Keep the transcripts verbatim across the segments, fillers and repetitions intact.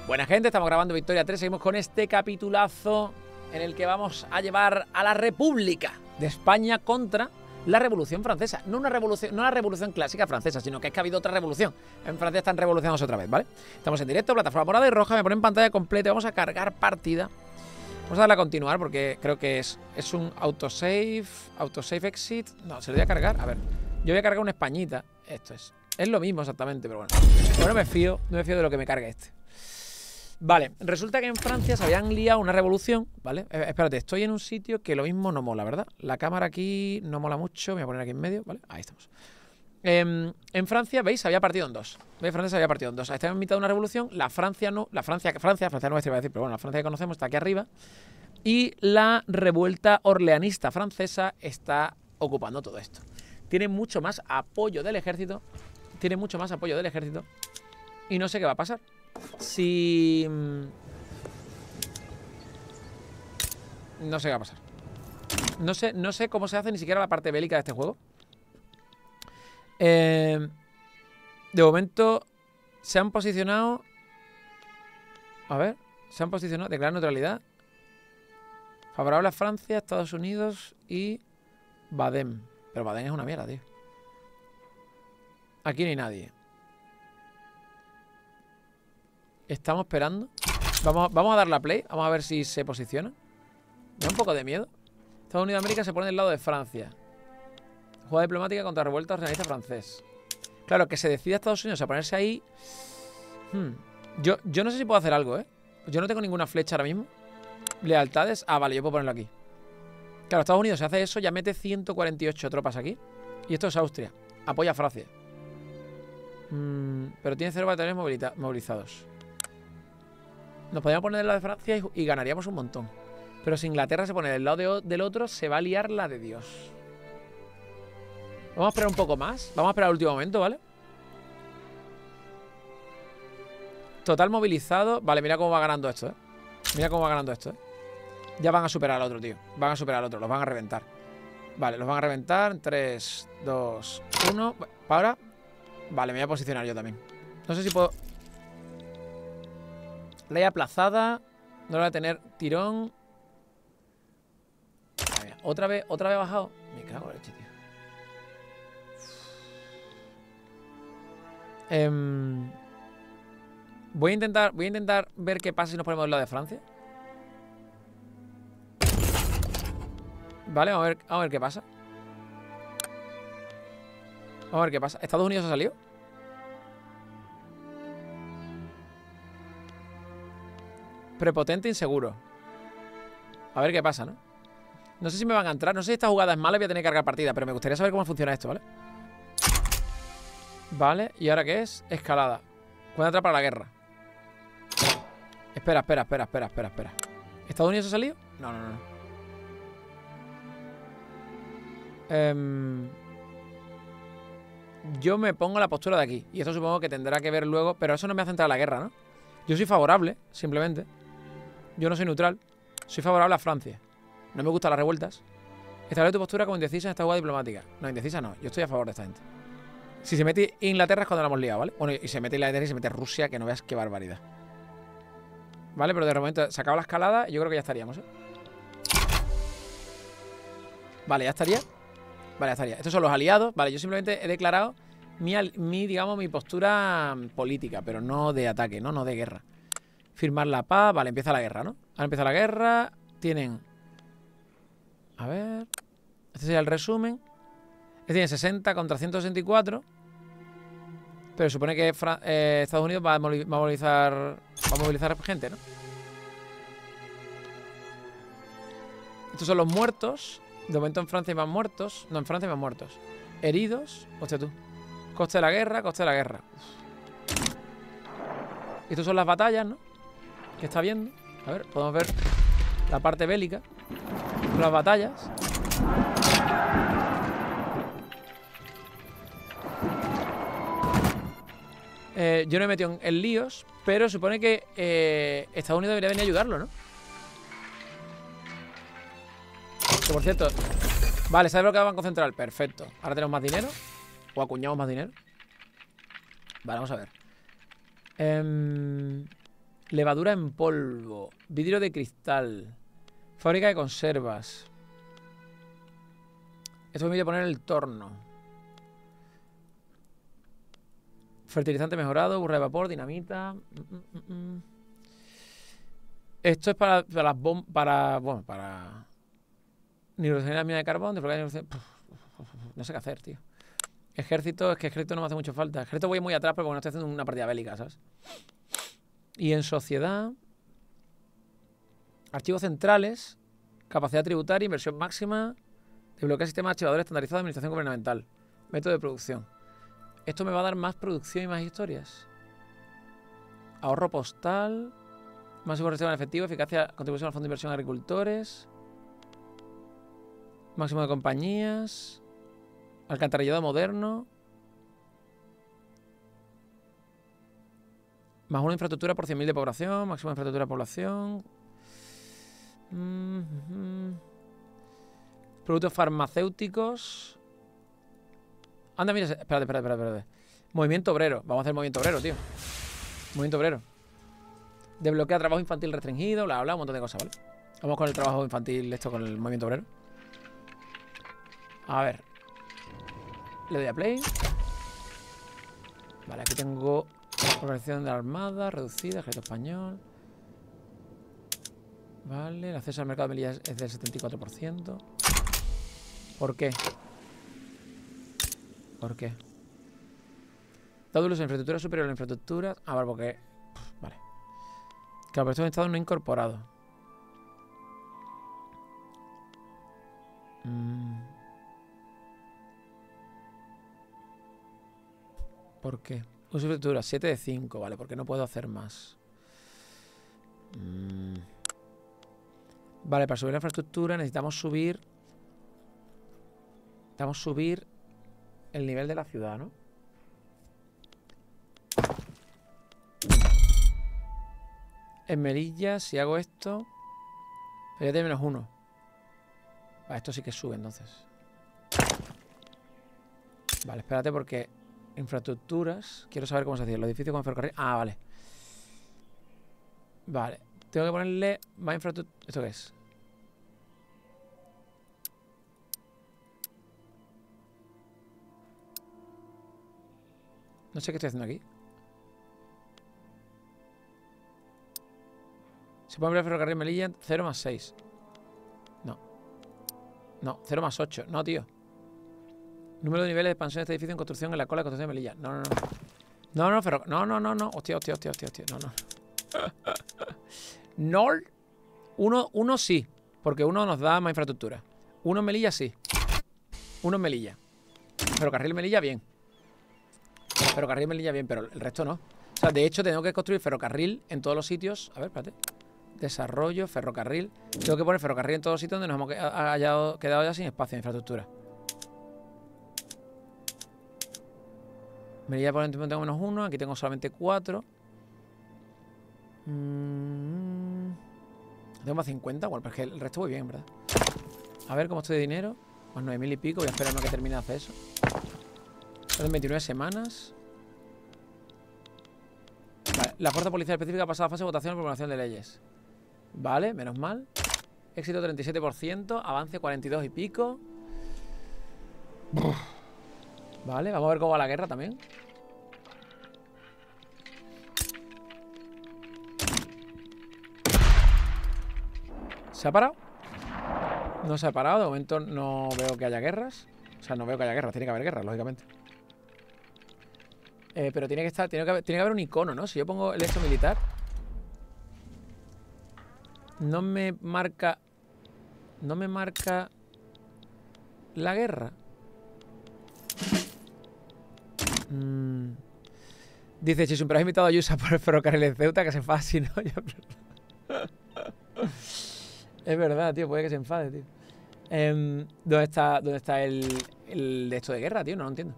Buena gente, estamos grabando Victoria tres. Seguimos con este capitulazo en el que vamos a llevar a la República de España contra la Revolución Francesa. No una revolución, no la Revolución clásica francesa, sino que es que ha habido otra revolución. En Francia están revolucionándose otra vez, ¿vale? Estamos en directo, plataforma morada y roja. Me ponen pantalla completa. Vamos a cargar partida. Vamos a darle a continuar porque creo que es, es un autosave. Autosave exit. No, se lo voy a cargar. A ver, yo voy a cargar una españita. Esto es. Es lo mismo exactamente, pero bueno. Pero no me fío, no me fío de lo que me cargue este. Vale, resulta que en Francia se habían liado una revolución, ¿vale? Eh, espérate, estoy en un sitio que lo mismo no mola, ¿verdad? La cámara aquí no mola mucho, me voy a poner aquí en medio, ¿vale? Ahí estamos. Eh, en Francia, ¿veis? Se había partido en dos. ¿Veis? Francia se había partido en dos. Está en mitad de una revolución, la Francia no, la Francia, Francia, Francia no iba a decir, pero bueno, la Francia que conocemos está aquí arriba. Y la revuelta orleanista francesa está ocupando todo esto. Tiene mucho más apoyo del ejército, tiene mucho más apoyo del ejército y no sé qué va a pasar. Si... No sé qué va a pasar. No sé, no sé cómo se hace ni siquiera la parte bélica de este juego. Eh, de momento se han posicionado... A ver, se han posicionado... Declarar neutralidad. Favorable a Francia, Estados Unidos y Baden. Pero Baden es una mierda, tío. Aquí no hay nadie. Estamos esperando. Vamos, vamos a darle a play. Vamos a ver si se posiciona. Me da un poco de miedo. Estados Unidos de América se pone del lado de Francia. Jugada diplomática contra revuelta orleanista francés. Claro, que se decida Estados Unidos a ponerse ahí. Hmm. Yo, yo no sé si puedo hacer algo, ¿eh? Yo no tengo ninguna flecha ahora mismo. Lealtades. Ah, vale, yo puedo ponerlo aquí. Claro, Estados Unidos se hace eso, ya mete ciento cuarenta y ocho tropas aquí. Y esto es Austria. Apoya a Francia. Mm, pero tiene cero batallones movilizados. Nos podríamos poner del lado de Francia y, y ganaríamos un montón. Pero si Inglaterra se pone del lado de, del otro, se va a liar la de Dios. Vamos a esperar un poco más. Vamos a esperar el último momento, ¿vale? Total movilizado. Vale, mira cómo va ganando esto, ¿eh? Mira cómo va ganando esto, ¿eh? Ya van a superar al otro, tío. Van a superar al otro, los van a reventar. Vale, los van a reventar. tres, dos, uno. Para. Vale, me voy a posicionar yo también. No sé si puedo... Ley aplazada. No la voy a tener tirón. A ver, otra vez, otra vez bajado. Me cago en el tío. Eh, voy a intentar. Voy a intentar ver qué pasa si nos ponemos del lado de Francia. Vale, vamos a ver, vamos a ver qué pasa. Vamos a ver qué pasa. ¿Estados Unidos ha salido? Prepotente inseguro. A ver qué pasa, ¿no? No sé si me van a entrar. No sé si esta jugada es mala y voy a tener que cargar partida. Pero me gustaría saber cómo funciona esto, ¿vale? Vale, ¿y ahora qué es? Escalada. Cuenta atrás para la guerra. Espera, espera, espera, espera, espera, espera. ¿Estados Unidos ha salido? No, no, no. Um, yo me pongo la postura de aquí. Y esto supongo que tendrá que ver luego. Pero eso no me hace entrar a la guerra, ¿no? Yo soy favorable, simplemente. Yo no soy neutral. Soy favorable a Francia. No me gustan las revueltas. Establece tu postura como indecisa en esta jugada diplomática. No, indecisa no. Yo estoy a favor de esta gente. Si se mete Inglaterra es cuando la hemos liado, ¿vale? Bueno, y se mete Inglaterra y se mete Rusia, que no veas qué barbaridad. Vale, pero de momento se acaba la escalada y yo creo que ya estaríamos, ¿eh? Vale, ya estaría. Vale, ya estaría. Estos son los aliados. Vale, yo simplemente he declarado mi, mi, digamos, mi postura política, pero no de ataque, ¿no? No de guerra. Firmar la paz. Vale, empieza la guerra, ¿no? Ahora empieza la guerra. Tienen... A ver... Este sería el resumen. Este tiene sesenta contra ciento sesenta y cuatro. Pero supone que Fra eh, Estados Unidos va a, va a movilizar... Va a movilizar gente, ¿no? Estos son los muertos. De momento en Francia hay más muertos. No, en Francia hay más muertos. Heridos. Hostia tú. Coste de la guerra, coste de la guerra. Uf. Estas son las batallas, ¿no? Que está viendo. A ver, podemos ver la parte bélica. Las batallas. Eh, yo no me he metido en, en líos, pero supone que eh, Estados Unidos debería venir a ayudarlo, ¿no? Que por cierto... Vale, ¿sabes lo que va a Banco Central? Perfecto. Ahora tenemos más dinero. O acuñamos más dinero. Vale, vamos a ver. Eh, Levadura en polvo. Vidrio de cristal. Fábrica de conservas. Esto me voy a poner el torno. Fertilizante mejorado, burra de vapor, dinamita. Mm, mm, mm. Esto es para, para las bombas. Para. Bueno, para. Nitrogenar la mina de carbón. No sé qué hacer, tío. Ejército, es que ejército no me hace mucho falta. Ejército voy muy atrás, pero bueno, estoy haciendo una partida bélica, ¿sabes? Y en sociedad. Archivos centrales. Capacidad tributaria, inversión máxima. Desbloquea sistema de archivadores estandarizado de administración gubernamental. Método de producción. Esto me va a dar más producción y más historias. Ahorro postal. Máximo reserva en efectivo. Eficacia, contribución al fondo de inversión de agricultores. Máximo de compañías. Alcantarillado moderno. Más una infraestructura por cien mil de población. Máximo de infraestructura de población. Mm -hmm. Productos farmacéuticos. Anda, mira. Espérate, espérate, espérate, espérate. Movimiento obrero. Vamos a hacer movimiento obrero, tío. Movimiento obrero. Desbloquea trabajo infantil restringido. Bla, bla, un montón de cosas, ¿vale? Vamos con el trabajo infantil, esto con el movimiento obrero. A ver. Le doy a play. Vale, aquí tengo organización de la armada, reducida, ejército español. Vale, el acceso al mercado de millas es del setenta y cuatro por ciento. ¿Por qué? ¿Por qué? Módulos en infraestructura superior a la infraestructura. Ah, vale, porque... Vale. Claro, pero esto es un estado no incorporado. Mm. ¿Por qué? Uso de infraestructura, siete de cinco, vale, porque no puedo hacer más. Mm. Vale, para subir la infraestructura necesitamos subir... Necesitamos subir el nivel de la ciudad, ¿no? En Melilla, si hago esto... Pero ya tiene menos uno. Vale, esto sí que sube, entonces. Vale, espérate porque... Infraestructuras... Quiero saber cómo se hacía. Los edificios con ferrocarril... Ah, vale. Vale. Tengo que ponerle más infraestructura... ¿Esto qué es? No sé qué estoy haciendo aquí. Se puede abrir el ferrocarril Melilla cero más seis. No. No, cero más ocho. No, tío. Número de niveles de expansión de este edificio en construcción en la cola de construcción de Melilla. No, no, no. No, no, ferro... No, no, no, no. Hostia, hostia, hostia, hostia, hostia. No, no. No. Uno, uno sí. Porque uno nos da más infraestructura. Uno en Melilla sí. Uno en Melilla. Ferrocarril Melilla bien. Ferrocarril Melilla bien, pero el resto no. O sea, de hecho tengo que construir ferrocarril en todos los sitios. A ver, espérate. Desarrollo, ferrocarril. Tengo que poner ferrocarril en todos los sitios donde nos hemos quedado, quedado ya sin espacio de infraestructura. Melilla por ejemplo tengo menos uno. Aquí tengo solamente cuatro. Mm, tengo más cincuenta. Bueno, pero es que el resto voy bien, ¿verdad? A ver cómo estoy de dinero. Más nueve mil y pico. Voy a esperarme a que termine de hacer eso. Son veintinueve semanas. Vale, la fuerza policial específica ha pasado a fase de votación y promulgación de leyes. Vale, menos mal. Éxito treinta y siete por ciento. Avance cuarenta y dos y pico. Vale, vamos a ver cómo va la guerra también. ¿Se ha parado? No se ha parado. De momento no veo que haya guerras. O sea, no veo que haya guerras. Tiene que haber guerras, lógicamente. Eh, pero tiene que estar, tiene que, haber, tiene que haber un icono, ¿no? Si yo pongo el esto militar, no me marca, no me marca la guerra. Mm. Dice Chisun, pero has invitado a Yusa por el ferrocarril de Ceuta, que se enfada si no. Es verdad, tío, puede que se enfade, tío. Eh, ¿Dónde está, dónde está el, el de esto de guerra, tío? No lo entiendo.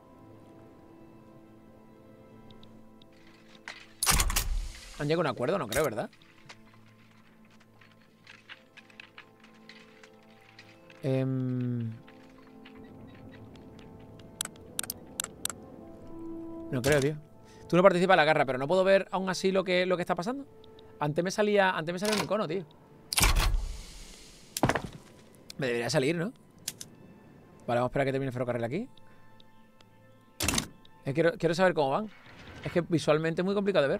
¿Han llegado a un acuerdo? No creo, ¿verdad? Eh... No creo, tío. Tú no participas en la guerra, pero no puedo ver aún así lo que, lo que está pasando. Antes me salía, antes me salía un icono, tío. Me debería salir, ¿no? Vale, vamos a esperar a que termine el ferrocarril aquí. Eh, quiero, quiero saber cómo van. Es que visualmente es muy complicado de ver.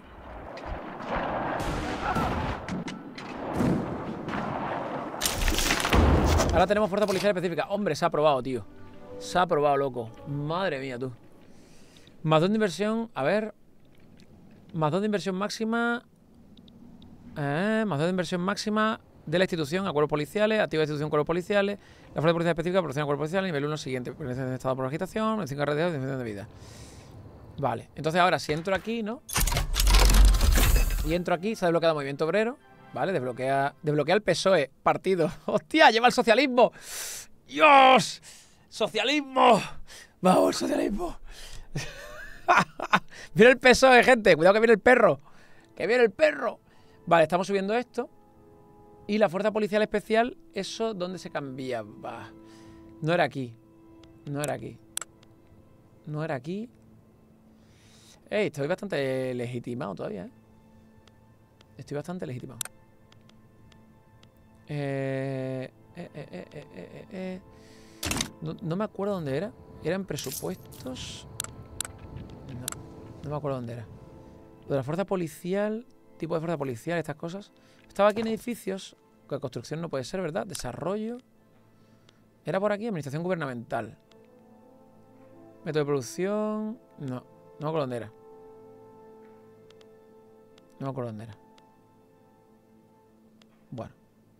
Ahora tenemos fuerza policial específica. Hombre, se ha aprobado, tío. Se ha aprobado, loco. Madre mía, tú. Más dos de inversión. A ver. Más dos de inversión máxima. Eh, más dos de inversión máxima de la institución a cuerpos policiales. Activa de institución cuerpos policiales. La fuerza policial específica proporciona cuerpos policiales. Nivel uno siguiente. Prevención de estado por agitación. Nivel cinco redes de definición de vida. Vale. Entonces ahora si entro aquí, ¿no? Y entro aquí, se ha desbloqueado el movimiento obrero. Vale, desbloquea, desbloquea el P S O E. Partido. ¡Hostia! ¡Lleva el socialismo! ¡Dios! ¡Socialismo! ¡Vamos, el socialismo! Viene el P S O E, gente. Cuidado que viene el perro. ¡Que viene el perro! Vale, estamos subiendo esto. Y la fuerza policial especial, ¿eso dónde se cambiaba? No era aquí. No era aquí. No era aquí. Ey, estoy bastante legitimado todavía, ¿eh? Estoy bastante legitimado. Eh, eh, eh, eh, eh, eh, eh. No, no me acuerdo dónde era. ¿Era en presupuestos? No, no me acuerdo dónde era. Lo de la fuerza policial, tipo de fuerza policial, estas cosas. Estaba aquí en edificios. Que construcción no puede ser, ¿verdad? Desarrollo. Era por aquí, administración gubernamental. Método de producción. No, no me acuerdo dónde era. No me acuerdo dónde era. Bueno.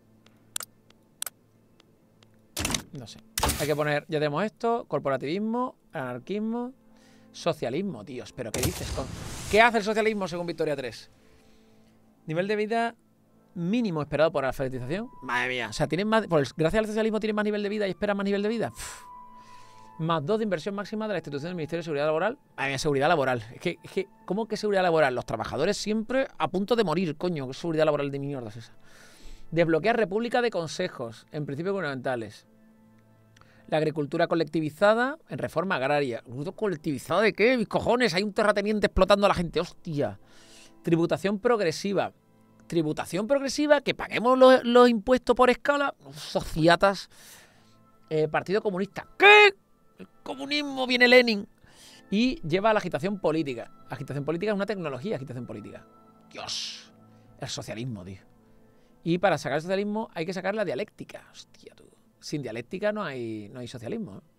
No sé. Hay que poner, ya tenemos esto, corporativismo, anarquismo, socialismo, tíos. ¿Pero qué dices? ¿Qué hace el socialismo según Victoria tres? Nivel de vida mínimo esperado por la alfabetización. Madre mía. O sea, tienen más, por el, gracias al socialismo tienen más nivel de vida y esperan más nivel de vida. Uf. Más dos de inversión máxima de la institución del Ministerio de Seguridad Laboral. Madre mía, seguridad laboral. Es que, es que, ¿cómo que seguridad laboral? Los trabajadores siempre a punto de morir, coño. ¿Qué seguridad laboral de mierda es esa? Desbloquear república de consejos, en principios gubernamentales. La agricultura colectivizada en reforma agraria. ¿Colectivizada de qué? Mis cojones, hay un terrateniente explotando a la gente. Hostia. Tributación progresiva. Tributación progresiva, que paguemos los, los impuestos por escala. Sociatas. Eh, Partido Comunista. ¿Qué? El comunismo, viene Lenin. Y lleva a la agitación política. Agitación política es una tecnología, agitación política. Dios. El socialismo, tío. Y para sacar el socialismo hay que sacar la dialéctica. Hostia, tú. Sin dialéctica no hay, no hay socialismo, ¿eh?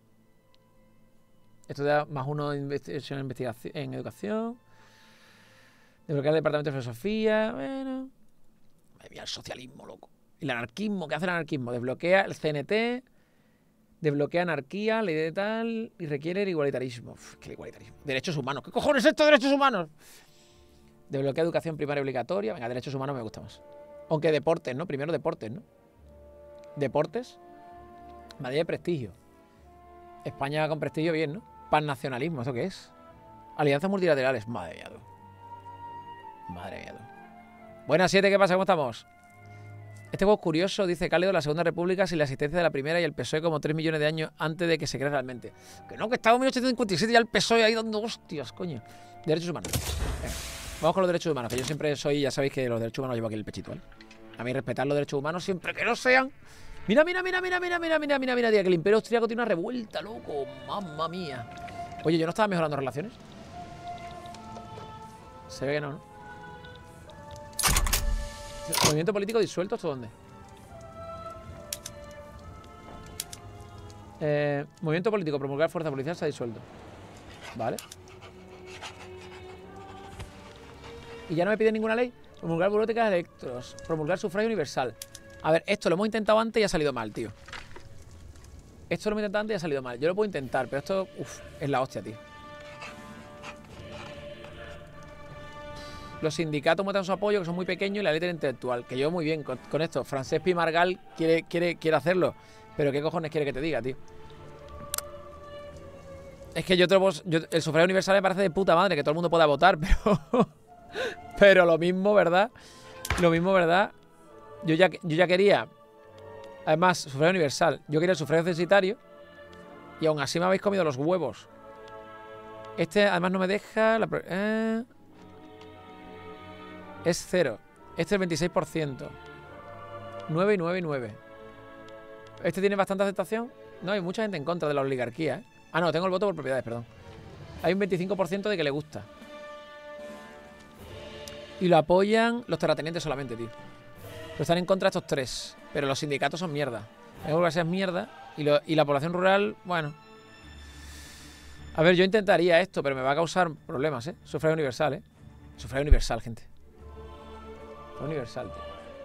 Esto da más uno en investigación, investigación en educación. Desbloquear el departamento de filosofía. Bueno. Madre mía, el socialismo, loco. Y el anarquismo. ¿Qué hace el anarquismo? Desbloquea el C N T. Desbloquea anarquía, ley de tal. Y requiere el igualitarismo. Uf, ¿qué igualitarismo? Derechos humanos. ¿Qué cojones es esto, derechos humanos? Desbloquea educación primaria obligatoria. Venga, derechos humanos me gusta más. Aunque deportes, ¿no? Primero deportes, ¿no? Deportes. Medalla de prestigio. España con prestigio, bien, ¿no? Pannacionalismo, ¿eso qué es? Alianzas multilaterales. Madre mía, tú. Madre mía, tú. Buenas, siete, ¿qué pasa? ¿Cómo estamos? Este juego es curioso, dice Cálido, la Segunda República sin la existencia de la primera y el P S O E como tres millones de años antes de que se cree realmente. Que no, que estaba en mil ochocientos cincuenta y siete y ya el P S O E ahí dando hostias, coño. Derechos humanos. Venga, vamos con los derechos humanos, que yo siempre soy, ya sabéis que los derechos humanos llevo aquí el pechito, ¿vale? A mí respetar los derechos humanos siempre que no sean... Mira, mira, mira, mira, mira, mira, mira, mira, mira, que el Imperio Austríaco tiene una revuelta, loco. Mamma mía. Oye, ¿yo no estaba mejorando relaciones? Se ve que no, ¿no? Movimiento político disuelto, ¿esto dónde? Eh, movimiento político, promulgar fuerza policial se ha disuelto. Vale. Y ya no me pide ninguna ley. Promulgar bibliotecas de electros. Promulgar sufragio universal. A ver, esto lo hemos intentado antes y ha salido mal, tío. Esto lo hemos intentado antes y ha salido mal. Yo lo puedo intentar, pero esto, uff, es la hostia, tío. Los sindicatos muestran su apoyo, que son muy pequeños, y la letra intelectual. Que yo muy bien con, con esto. Francesc Pi Margall quiere, quiere, quiere hacerlo. Pero ¿qué cojones quiere que te diga, tío? Es que yo, te lo, yo el sufragio universal me parece de puta madre, que todo el mundo pueda votar, pero... pero lo mismo, ¿verdad? Lo mismo, ¿verdad? Yo ya, yo ya quería... Además, sufragio universal. Yo quería el sufragio censitario. Y aún así me habéis comido los huevos. Este además no me deja... La pro- eh, es cero. Este es el veintiséis por ciento. nueve y nueve y nueve. Este tiene bastante aceptación. No, hay mucha gente en contra de la oligarquía, ¿eh? Ah, no, tengo el voto por propiedades, perdón. Hay un veinticinco por ciento de que le gusta. Y lo apoyan los terratenientes solamente, tío. Pero están en contra estos tres. Pero los sindicatos son mierda. La burguesía es mierda. Y, lo, y la población rural, bueno. A ver, yo intentaría esto, pero me va a causar problemas, ¿eh? Sufragio universal, ¿eh? Sufragio universal, gente. Sufragio universal, tío.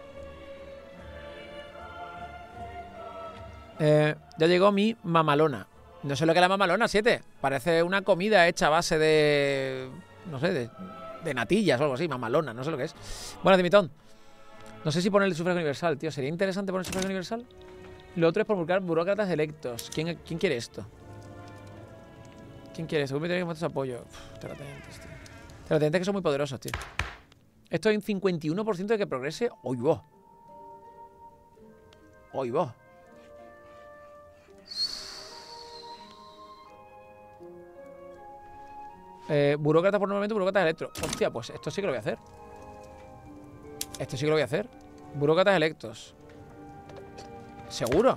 Eh, ya llegó mi mamalona. No sé lo que es la mamalona, siete. Parece una comida hecha a base de... No sé, de, de natillas o algo así. Mamalona, no sé lo que es. Bueno, Dimitón. No sé si poner el sufragio universal, tío. ¿Sería interesante poner el sufragio universal? Lo otro es promulgar burócratas electos. ¿Quién, ¿quién quiere esto? ¿Quién quiere esto? ¿Cómo me tiene que mostrar su apoyo? Uf, terratenientes, tío. Terratenientes que son muy poderosos, tío. Esto hay un cincuenta y uno por ciento de que progrese. ¡Oy, vos! ¡Oy, vos! Eh, burócratas por normalmente, burócratas electros. Hostia, pues esto sí que lo voy a hacer. Esto sí que lo voy a hacer. Burócratas electos. ¿Seguro?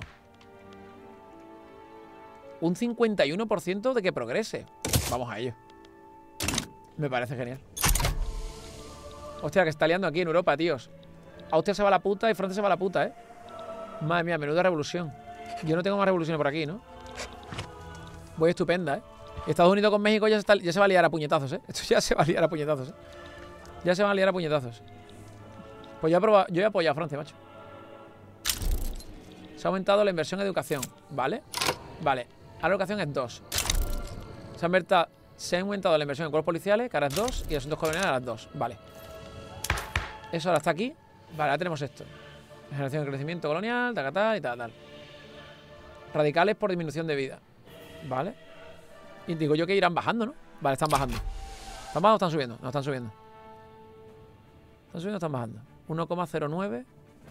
Un cincuenta y uno por ciento de que progrese. Vamos a ello. Me parece genial. Hostia, que está liando aquí en Europa, tíos. Austria se va a la puta y Francia se va a la puta, ¿eh? Madre mía, menuda revolución. Yo no tengo más revoluciones por aquí, ¿no? Voy estupenda, ¿eh? Estados Unidos con México ya se, está, ya se va a liar a puñetazos, ¿eh? Esto ya se va a liar a puñetazos, ¿eh? Ya se van a liar a puñetazos. Pues yo he, probado, yo he apoyado a Francia, macho. Se ha aumentado la inversión en educación, ¿vale? Vale. Ahora la educación es dos. Se ha, aumentado, se ha aumentado la inversión en cuerpos policiales, que ahora es dos, y asuntos coloniales ahora es dos. Vale. Eso ahora está aquí. Vale, ahora tenemos esto. Generación de crecimiento colonial, tal, tal y tal, tal. Radicales por disminución de vida. Vale. Y digo yo que irán bajando, ¿no? Vale, están bajando. ¿Están bajando o están subiendo? No, están subiendo. ¿Están subiendo o están bajando? uno coma cero nueve.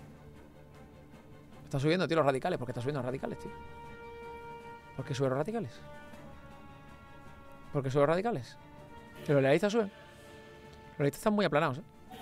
Están subiendo, tío, los radicales. ¿Por qué están subiendo los radicales, tío? ¿Por qué suben los radicales? ¿Por qué suben los radicales? Que los lealistas suben. Los lealistas están muy aplanados, ¿eh?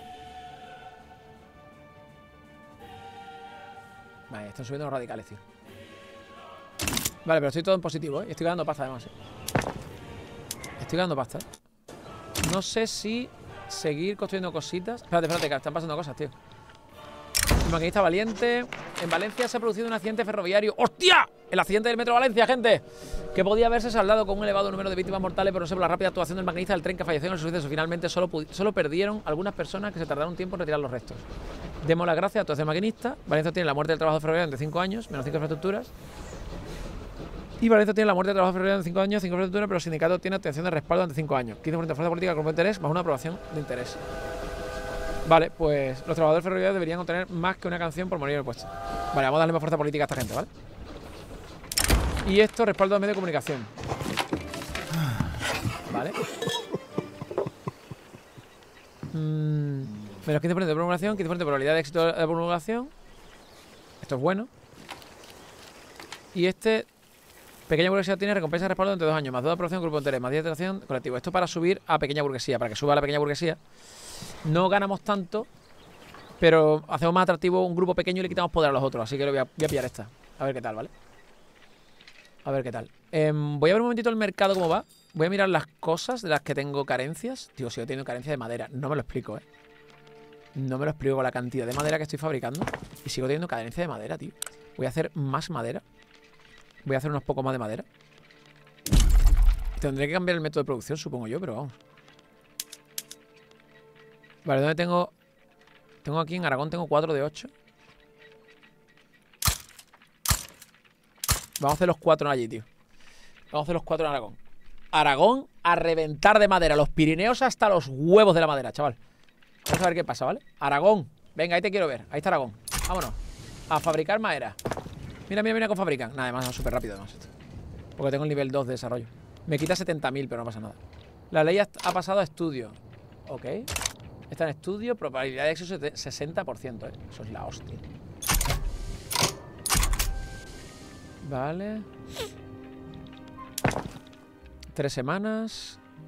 Vale, están subiendo los radicales, tío. Vale, pero estoy todo en positivo, ¿eh? Y estoy ganando pasta, además, ¿eh? Estoy ganando pasta, ¿eh? No sé si seguir construyendo cositas. Espérate, espérate, que están pasando cosas, tío. El maquinista valiente. En Valencia se ha producido un accidente ferroviario. ¡Hostia! El accidente del metro de Valencia, gente. Que podía haberse saldado con un elevado número de víctimas mortales, pero no sé, por la rápida actuación del maquinista del tren que falleció en el suceso. Finalmente solo, solo perdieron algunas personas que se tardaron un tiempo en retirar los restos. Demos las gracias a todos el maquinista. Valencia tiene la muerte del trabajador ferroviario de cinco años, menos cinco infraestructuras. Y Valencia tiene la muerte del trabajador ferroviario de cinco años, cinco infraestructuras, pero el sindicato tiene obtención de respaldo ante cinco años. quince por ciento de fuerza política con interés, más una aprobación de interés. Vale, pues los trabajadores ferroviarios deberían obtener más que una canción por morir en el puesto. Vale, vamos a darle más fuerza política a esta gente, ¿vale? Y esto, respaldo de medio de comunicación. Vale. Mm, menos quince por ciento de promulgación, quince por ciento de probabilidad de éxito de la promulgación. Esto es bueno. Y este, pequeña burguesía tiene recompensa de respaldo entre dos años, más dos de aprobación, grupo de interés, más diez de atracción colectivo. Esto para subir a pequeña burguesía, para que suba a la pequeña burguesía. No ganamos tanto, pero hacemos más atractivo un grupo pequeño y le quitamos poder a los otros. Así que lo voy a, voy a pillar esta. A ver qué tal, ¿vale? A ver qué tal. Eh, voy a ver un momentito el mercado cómo va. Voy a mirar las cosas de las que tengo carencias. Tío, sigo teniendo carencia de madera. No me lo explico, ¿eh? No me lo explico con la cantidad de madera que estoy fabricando. Y sigo teniendo carencia de madera, tío. Voy a hacer más madera. Voy a hacer unos pocos más de madera. Tendré que cambiar el método de producción, supongo yo, pero vamos. Vale, ¿dónde tengo? Tengo aquí en Aragón, tengo cuatro de ocho. Vamos a hacer los cuatro allí, tío. Vamos a hacer los cuatro en Aragón. Aragón a reventar de madera. Los Pirineos hasta los huevos de la madera, chaval. Vamos a ver qué pasa, ¿vale? Aragón. Venga, ahí te quiero ver. Ahí está Aragón. Vámonos. A fabricar madera. Mira, mira, mira cómo fabrican. Nada, además, súper rápido, además, esto. Porque tengo el nivel dos de desarrollo. Me quita setenta mil, pero no pasa nada. La ley ha pasado a estudio. Ok. Está en estudio. Probabilidad de éxito sesenta por ciento, ¿eh? Eso es la hostia. Vale. Tres semanas.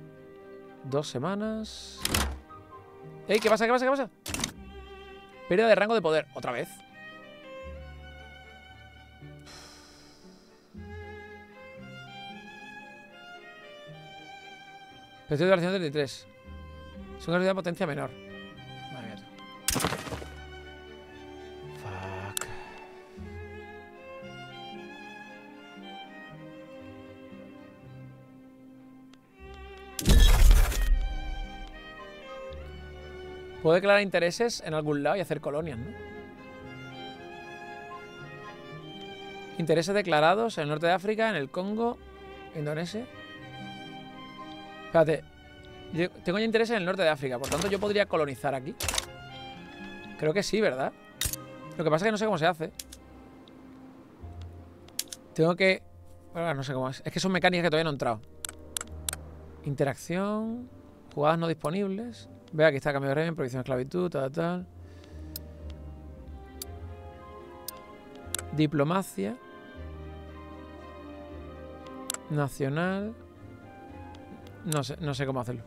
Dos semanas. ¡Ey! ¿Qué pasa? ¿Qué pasa? ¿Qué pasa? Pérdida de rango de poder. ¿Otra vez? Precio de duración treinta y tres. Es una cantidad de potencia menor. Madre mía. Fuck. Puedo declarar intereses en algún lado y hacer colonias, ¿no? Intereses declarados en el norte de África, en el Congo, Indonesia. Espérate. Yo tengo ya intereses en el norte de África, por tanto yo podría colonizar aquí. Creo que sí, ¿verdad? Lo que pasa es que no sé cómo se hace. Tengo que... Bueno, no sé cómo es. Es que son mecánicas que todavía no he entrado. Interacción. Jugadas no disponibles. Ve, aquí está cambio de régimen, prohibición de esclavitud, tal, tal. Diplomacia. Nacional. No sé, no sé cómo hacerlo.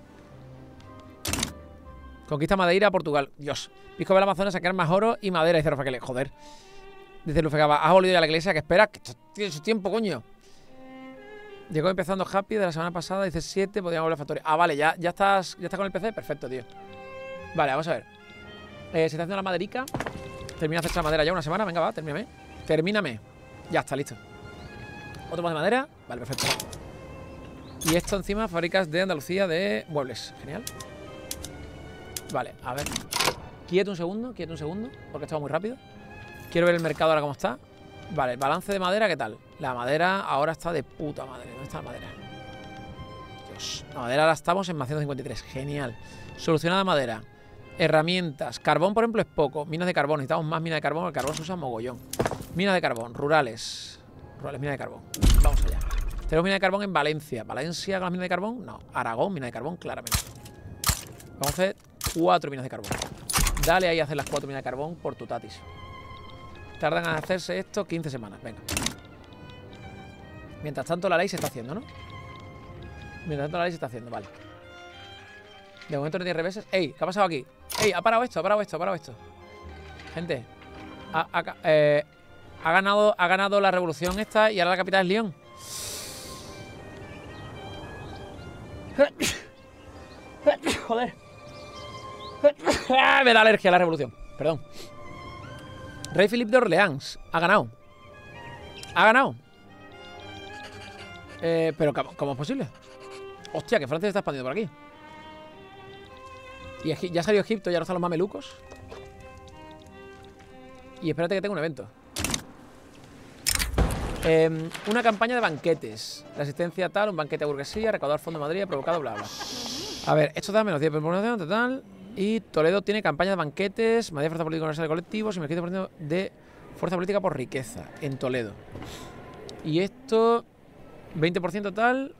Conquista Madeira a Portugal. Dios. Pisco del Amazonas, sacar más oro y madera. Dice Rafael. Joder. Dice Lufegaba. Has olido ya a la iglesia. Que espera. Que tiene su tiempo, coño. Llegó empezando Happy de la semana pasada. Dice siete. Podríamos volver a Factoría. Ah, vale. Ya, ya estás ya estás con el P C. Perfecto, tío. Vale, vamos a ver. Eh, se está haciendo la maderica. Termina de hacer la madera ya una semana. Venga, va. Termíname. Termíname. Ya está, listo. Otro más de madera. Vale, perfecto. Y esto encima, fábricas de Andalucía de muebles. Genial. Vale, a ver. Quieto un segundo, quieto un segundo, porque esto va muy rápido. Quiero ver el mercado ahora cómo está. Vale, el balance de madera, ¿qué tal? La madera ahora está de puta madre. ¿Dónde está la madera? Dios. La madera ahora estamos en más ciento cincuenta y tres. Genial. Solucionada madera. Herramientas. Carbón, por ejemplo, es poco. Minas de carbón. Necesitamos más minas de carbón. El carbón se usa mogollón. Minas de carbón. Rurales. Rurales, minas de carbón. Vamos allá. Tenemos mina de carbón en Valencia. ¿Valencia con las minas de carbón? No. Aragón, mina de carbón, claramente. Vamos a hacer cuatro minas de carbón. Dale ahí a hacer las cuatro minas de carbón por tu tatis. Tardan en hacerse esto quince semanas. Venga. Mientras tanto la ley se está haciendo, ¿no? Mientras tanto la ley se está haciendo, vale. De momento no tiene reveses. ¡Ey! ¿Qué ha pasado aquí? ¡Ey! Ha parado esto, ha parado esto, ha parado esto. Gente. Ha, ha, eh, ha, ganado, ha ganado la revolución esta y ahora la capital es Lyon. Joder. Me da alergia a la revolución. Perdón. Rey Felipe de Orleans. Ha ganado. Ha ganado. Eh, pero ¿cómo, ¿cómo es posible? Hostia, que Francia se está expandiendo por aquí. Y ya salió Egipto, ya no están los mamelucos. Y espérate que tengo un evento. Eh, una campaña de banquetes. La asistencia tal, un banquete de burguesía, recaudar fondo de Madrid, provocado, bla, bla. A ver, esto da menos diez por ciento total. Y Toledo tiene campaña de banquetes, Madrid fuerza política universal de colectivos y me quito por ciento de fuerza política por riqueza en Toledo. Y esto, veinte por ciento total.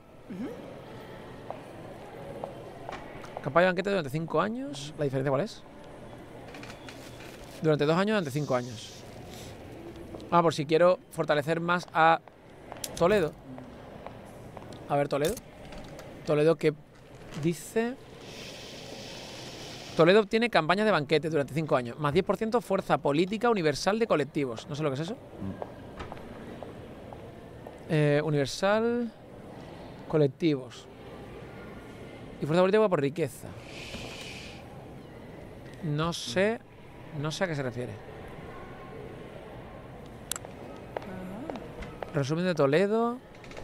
Campaña de banquetes durante cinco años. ¿La diferencia cuál es? Durante dos años, durante cinco años. Ah, por si quiero fortalecer más a Toledo. A ver, Toledo. Toledo que dice... Toledo obtiene campañas de banquete durante cinco años. Más diez por ciento fuerza política universal de colectivos. No sé lo que es eso. Eh, universal... Colectivos. Y fuerza política por riqueza. No sé... No sé a qué se refiere. Resumen de Toledo.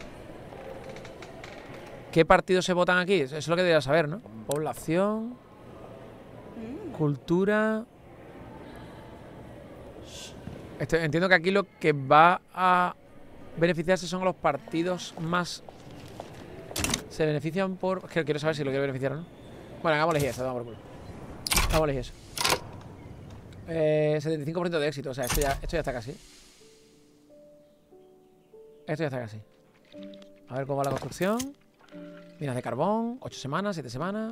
¿Qué partidos se votan aquí? Eso es lo que debería saber, ¿no? Población. Cultura. Esto, entiendo que aquí lo que va a beneficiarse son los partidos más... Se benefician por... Es que quiero saber si lo quiero beneficiar o no. Bueno, hagámosles eso, vamos por culo. Hagámosles eso. Eh, setenta y cinco por ciento de éxito. O sea, esto ya, esto ya está casi. Esto ya está casi. A ver cómo va la construcción. Minas de carbón. ocho semanas, siete semanas.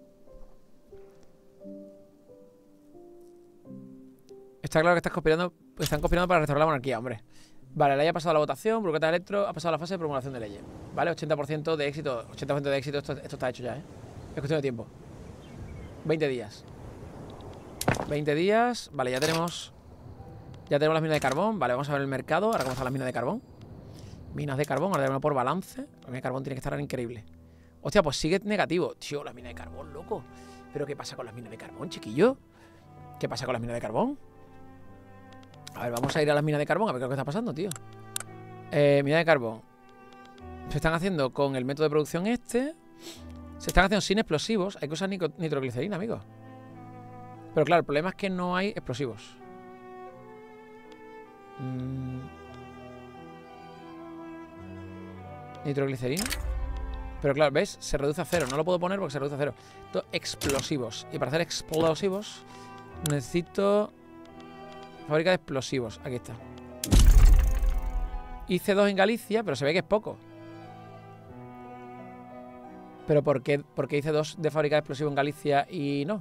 Está claro que estás conspirando Pues están conspirando para restaurar la monarquía, hombre. Vale, la ley ha pasado la votación, burocratas electro ha pasado la fase de promulgación de leyes. Vale, ochenta por ciento de éxito. ochenta por ciento de éxito, esto, esto está hecho ya, ¿eh? Es cuestión de tiempo. veinte días. veinte días. Vale, ya tenemos. Ya tenemos las minas de carbón. Vale, vamos a ver el mercado. Ahora cómo están las minas de carbón. Minas de carbón, ahora tenemos por balance. La mina de carbón tiene que estar increíble. Hostia, pues sigue negativo. Tío, la mina de carbón, loco. ¿Pero qué pasa con las minas de carbón, chiquillo? ¿Qué pasa con las minas de carbón? A ver, vamos a ir a las minas de carbón a ver qué es lo que está pasando, tío. Eh, mina de carbón. Se están haciendo con el método de producción este. Se están haciendo sin explosivos. Hay que usar nitroglicerina, amigos. Pero claro, el problema es que no hay explosivos. Mm. Nitroglicerina. Pero claro, ¿ves? Se reduce a cero. No lo puedo poner porque se reduce a cero. Esto, explosivos. Y para hacer explosivos necesito... Fábrica de explosivos. Aquí está. Hice dos en Galicia, pero se ve que es poco. ¿Pero por qué, por qué hice dos de fábrica de explosivos en Galicia y no?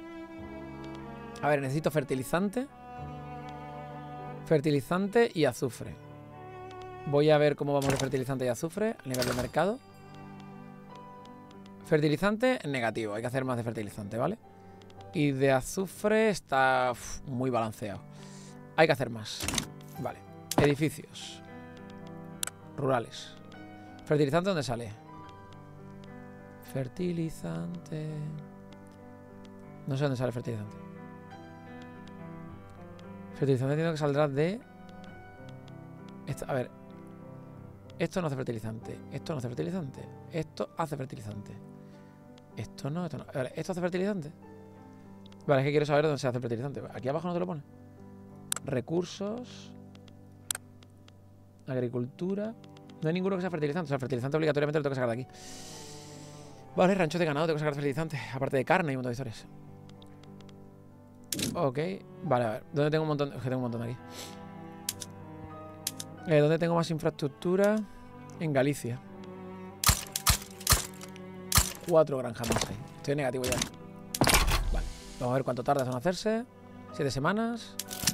A ver, necesito fertilizante. Fertilizante y azufre. Voy a ver cómo vamos de fertilizante y azufre a nivel de mercado. Fertilizante negativo. Hay que hacer más de fertilizante, ¿vale? Y de azufre está uf, muy balanceado. Hay que hacer más. Vale. Edificios. Rurales. ¿Fertilizante dónde sale? Fertilizante. No sé dónde sale fertilizante. Fertilizante entiendo que saldrá de... Esto, a ver. Esto no hace fertilizante. Esto no hace fertilizante. Esto hace fertilizante. Esto no, esto no. A ver, ¿esto hace fertilizante? Vale, es que quiero saber dónde se hace fertilizante. Aquí abajo no te lo pone. Recursos. Agricultura. No hay ninguno que sea fertilizante. O sea, fertilizante obligatoriamente lo tengo que sacar de aquí. Vale, ranchos de ganado, tengo que sacar fertilizante. Aparte de carne y un montón de historias. Ok. Vale, a ver. ¿Dónde tengo un montón? Es que tengo un montón aquí. Eh, ¿Dónde tengo más infraestructura? En Galicia. Cuatro granjas más ahí. Estoy negativo ya. Vale. Vamos a ver cuánto tarda en hacerse. Siete semanas.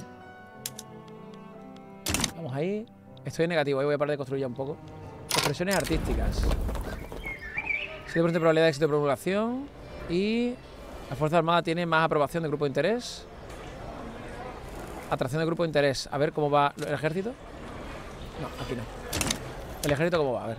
Vamos ahí. Estoy en negativo. Ahí voy a parar de construir ya un poco. Expresiones artísticas. siete por ciento de probabilidad de éxito de promulgación. Y la Fuerza Armada tiene más aprobación de grupo de interés. Atracción de grupo de interés. A ver cómo va el ejército. No, aquí no. ¿El ejército cómo va? A ver.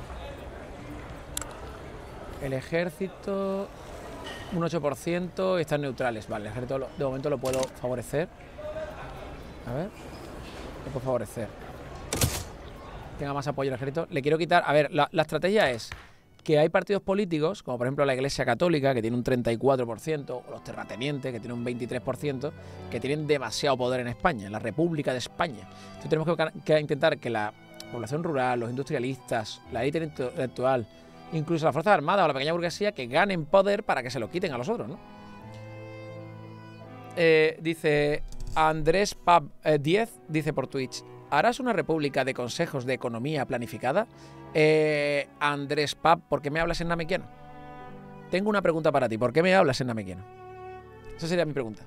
El ejército... Un ocho por ciento y están neutrales. Vale, el ejército lo, de momento lo puedo favorecer. A ver. Lo puedo favorecer. Tenga más apoyo el ejército. Le quiero quitar... A ver, la, la estrategia es que hay partidos políticos, como por ejemplo la Iglesia Católica, que tiene un treinta y cuatro por ciento, o los terratenientes, que tienen un veintitrés por ciento, que tienen demasiado poder en España, en la República de España. Entonces tenemos que, que intentar que la población rural, los industrialistas, la élite intelectual, incluso las Fuerzas Armadas o la pequeña burguesía, que ganen poder para que se lo quiten a los otros, ¿no? Eh, dice Andrés Pab eh, diez, dice por Twitch: ¿harás una república de consejos de economía planificada? Eh, Andrés Pab, ¿por qué me hablas en namequiano? Tengo una pregunta para ti. ¿Por qué me hablas en namequiano? Esa sería mi pregunta.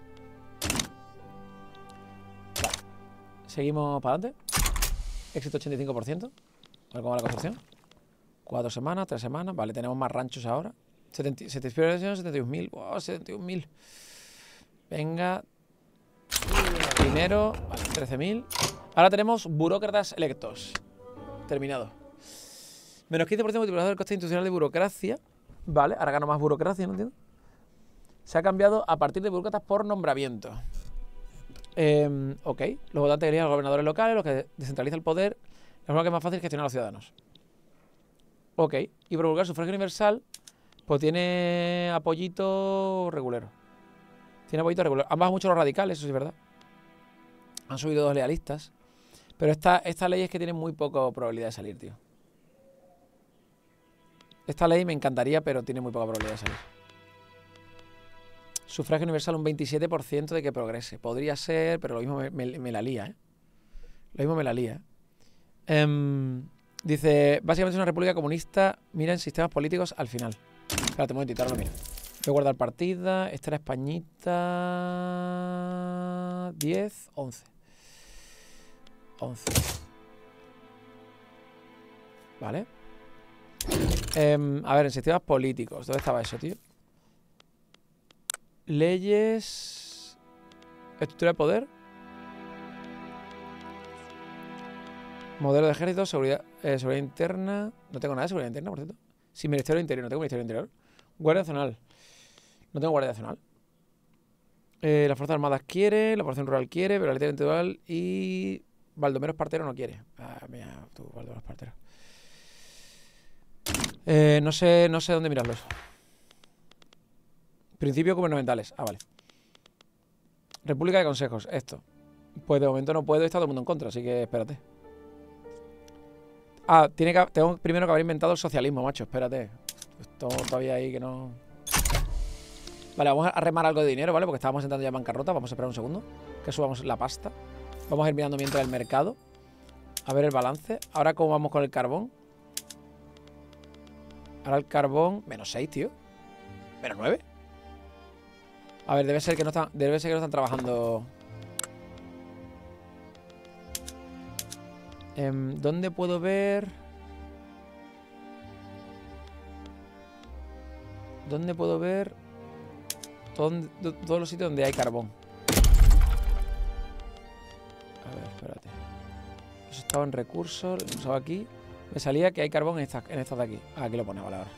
Vale. Seguimos para adelante. Éxito ochenta y cinco por ciento. A ver cómo va la construcción. Cuatro semanas, tres semanas. Vale, tenemos más ranchos ahora. setenta, setenta y un mil. Wow, setenta y un mil. Venga. Dinero. Vale, trece mil. Ahora tenemos burócratas electos. Terminado. Menos quince por ciento multiplicador del coste institucional de burocracia. Vale, ahora gano más burocracia, ¿no entiendo? Se ha cambiado a partir de burócratas por nombramiento. Eh, ok. Los votantes eligen a los gobernadores locales, los que descentraliza el poder. La forma que es más fácil gestionar a los ciudadanos. Ok. Y promulgar sufragio universal, pues tiene apoyito regulero. Tiene apoyito regulero. Han bajado mucho los radicales, eso sí es verdad. Han subido dos lealistas. Pero esta, esta ley es que tiene muy poca probabilidad de salir, tío. Esta ley me encantaría, pero tiene muy poca probabilidad de salir. Sufragio universal, un veintisiete por ciento de que progrese. Podría ser, pero lo mismo me, me, me la lía, ¿eh? Lo mismo me la lía. Um, dice, básicamente es una república comunista. Miren sistemas políticos al final. Espérate un momentito, ahora lo miro. Voy a guardar partida. Esta era Españita... diez, once. once. Vale. Eh, a ver, en sistemas políticos. ¿Dónde estaba eso, tío? Leyes. Estructura de poder. Modelo de ejército, seguridad, eh, seguridad interna. No tengo nada de seguridad interna, por cierto. Sí, Ministerio Interior, no tengo Ministerio Interior. Guardia Nacional. No tengo Guardia Nacional. Eh, las Fuerzas Armadas quiere, la población rural quiere, pero la ley individual y Baldomero Espartero no quiere. Ah, mira, tú, Baldomero Espartero. Eh, no sé, no sé dónde mirarlos. Principios gubernamentales. Ah, vale. República de Consejos, esto. Pues de momento no puedo y está todo el mundo en contra, así que espérate. Ah, tiene que, tengo primero que haber inventado el socialismo, macho, espérate. Esto todavía ahí que no... Vale, vamos a remar algo de dinero, ¿vale? Porque estábamos entrando ya en bancarrota. Vamos a esperar un segundo que subamos la pasta. Vamos a ir mirando mientras el mercado. A ver el balance. Ahora, ¿cómo vamos con el carbón? Ahora el carbón... Menos seis, tío. Menos nueve. A ver, debe ser que no están, debe ser que no están trabajando... Eh, ¿Dónde puedo ver...? ¿Dónde puedo ver...? Todo, todos los sitios donde hay carbón. A ver, espérate. Eso estaba en recursos, lo usaba aquí. Me salía que hay carbón en estas, en estas de aquí. Ah, aquí lo pone, vale, ahora.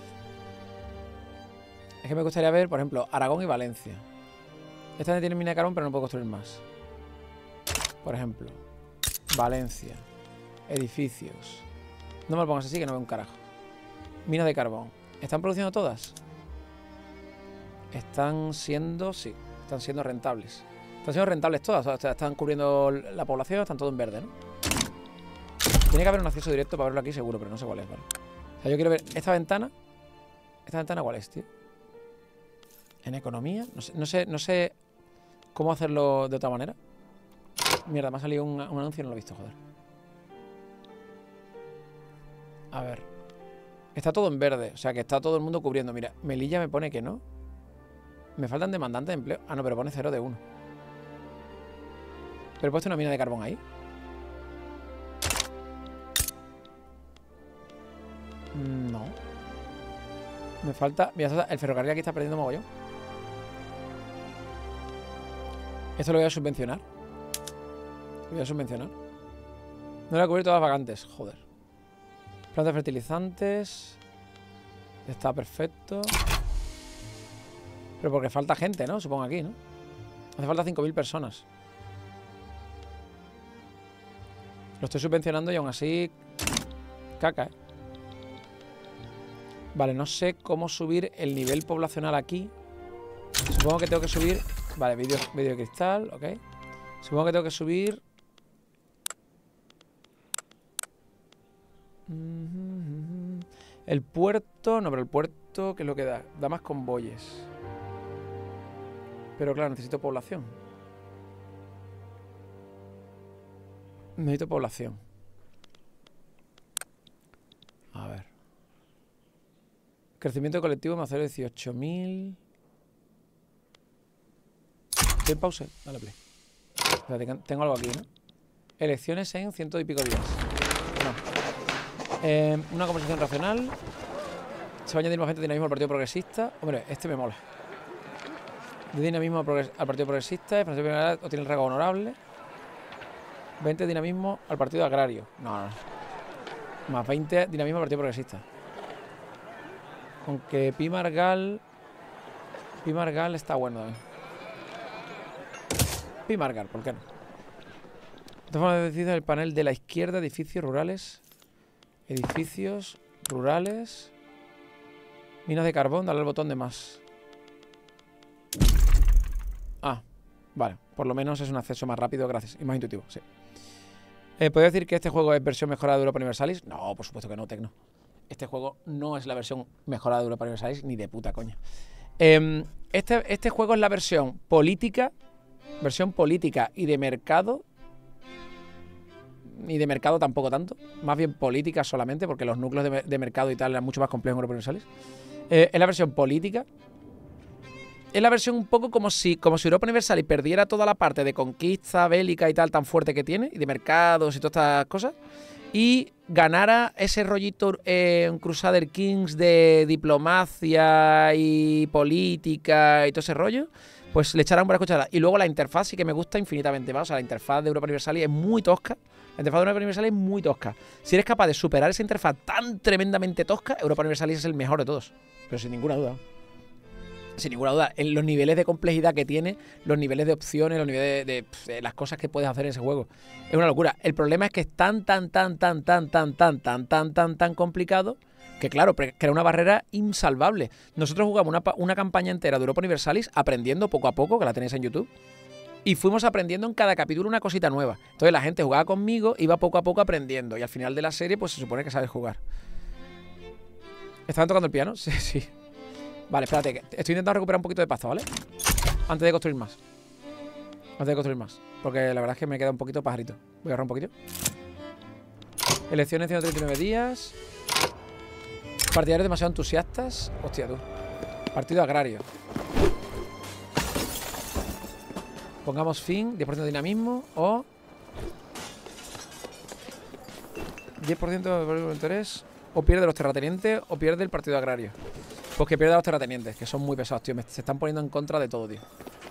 Es que me gustaría ver, por ejemplo, Aragón y Valencia. Esta tiene mina de carbón, pero no puedo construir más. Por ejemplo, Valencia. Edificios. No me lo pongas así que no veo un carajo. Minas de carbón. ¿Están produciendo todas? Están siendo, sí, están siendo rentables. Están siendo rentables todas, o sea, están cubriendo la población, están todo en verde, ¿no? Tiene que haber un acceso directo para verlo aquí seguro, pero no sé cuál es, ¿vale? O sea, yo quiero ver esta ventana. ¿Esta ventana cuál es, tío? En economía, no sé, no sé, no sé cómo hacerlo de otra manera. Mierda, me ha salido un, un anuncio y no lo he visto, joder. A ver. Está todo en verde, o sea que está todo el mundo cubriendo. Mira, Melilla me pone que no. Me faltan demandantes de empleo. Ah, no, pero pone cero de uno. ¿Pero he puesto una mina de carbón ahí? No. Me falta... Mira, el ferrocarril aquí está perdiendo mogollón. Esto lo voy a subvencionar. Lo voy a subvencionar. No voy a cubrir todas las vacantes, joder. Plantas fertilizantes. Está perfecto. Pero porque falta gente, ¿no? Supongo aquí, ¿no? Hace falta cinco mil personas. Lo estoy subvencionando y aún así... Caca, ¿eh? Vale, no sé cómo subir el nivel poblacional aquí. Supongo que tengo que subir... Vale, vídeo, vídeo de cristal, ok. Supongo que tengo que subir... El puerto... No, pero el puerto, ¿qué es lo que da? Da más convoyes. Pero claro, necesito población. Necesito población. A ver. Crecimiento colectivo me hace dieciocho mil. Estoy en pause. Dale play. O sea, tengo algo aquí, ¿no? Elecciones en ciento y pico días. No. Eh, una conversación racional. Se va a añadir más gente de dinamismo al Partido Progresista. Hombre, este me mola. De dinamismo al Partido Progresista. Francia Primera obtiene el rango honorable. veinte dinamismo al Partido Agrario. No, no. Más veinte dinamismo al Partido Progresista. Aunque Pi Margal. Pi Margal está bueno, ¿eh? Pi Margal, ¿por qué no? De todas formas, decide el panel de la izquierda: edificios rurales. Edificios rurales. Minas de carbón, dale al botón de más. Ah, vale. Por lo menos es un acceso más rápido, gracias. Y más intuitivo, sí. Eh, ¿Puedo decir que este juego es versión mejorada de Europa Universalis? No, por supuesto que no, Tecno. Este juego no es la versión mejorada de Europa Universalis, ni de puta coña. Eh, este, este juego es la versión política, versión política y de mercado. Y de mercado tampoco tanto. Más bien política solamente, porque los núcleos de, de mercado y tal eran mucho más complejos en Europa Universalis. Eh, es la versión política es la versión un poco como si, como si Europa Universalis perdiera toda la parte de conquista bélica y tal tan fuerte que tiene, y de mercados y todas estas cosas, y ganara ese rollito eh, Crusader Kings de diplomacia y política y todo ese rollo, pues le echarán buenas cucharadas. Y luego la interfaz sí que me gusta infinitamente más. O sea, la interfaz de Europa Universalis es muy tosca. La interfaz de Europa Universalis es muy tosca. Si eres capaz de superar esa interfaz tan tremendamente tosca, Europa Universalis es el mejor de todos. Pero sin ninguna duda. Sin ninguna duda. En los niveles de complejidad que tiene, los niveles de opciones, los niveles de, de, de las cosas que puedes hacer en ese juego. Es una locura. El problema es que es tan, tan, tan, tan, tan, tan, tan, tan, tan, tan, tan complicado que, claro, crea una barrera insalvable. Nosotros jugamos una, una campaña entera de Europa Universalis aprendiendo poco a poco, que la tenéis en YouTube. Y fuimos aprendiendo en cada capítulo una cosita nueva. Entonces la gente jugaba conmigo, iba poco a poco aprendiendo. Y al final de la serie, pues se supone que sabes jugar. ¿Estaban tocando el piano? Sí, sí. Vale, espérate, que estoy intentando recuperar un poquito de pasta, ¿vale? Antes de construir más. Antes de construir más. Porque la verdad es que me queda un poquito pajarito. Voy a agarrar un poquito. Elecciones ciento treinta y nueve días. Partidarios demasiado entusiastas. Hostia, tú. Partido agrario. Pongamos fin. diez por ciento de dinamismo. O diez por ciento de interés. O pierde los terratenientes. O pierde el partido agrario. Pues que pierde a los terratenientes. Que son muy pesados, tío. Se están poniendo en contra de todo, tío.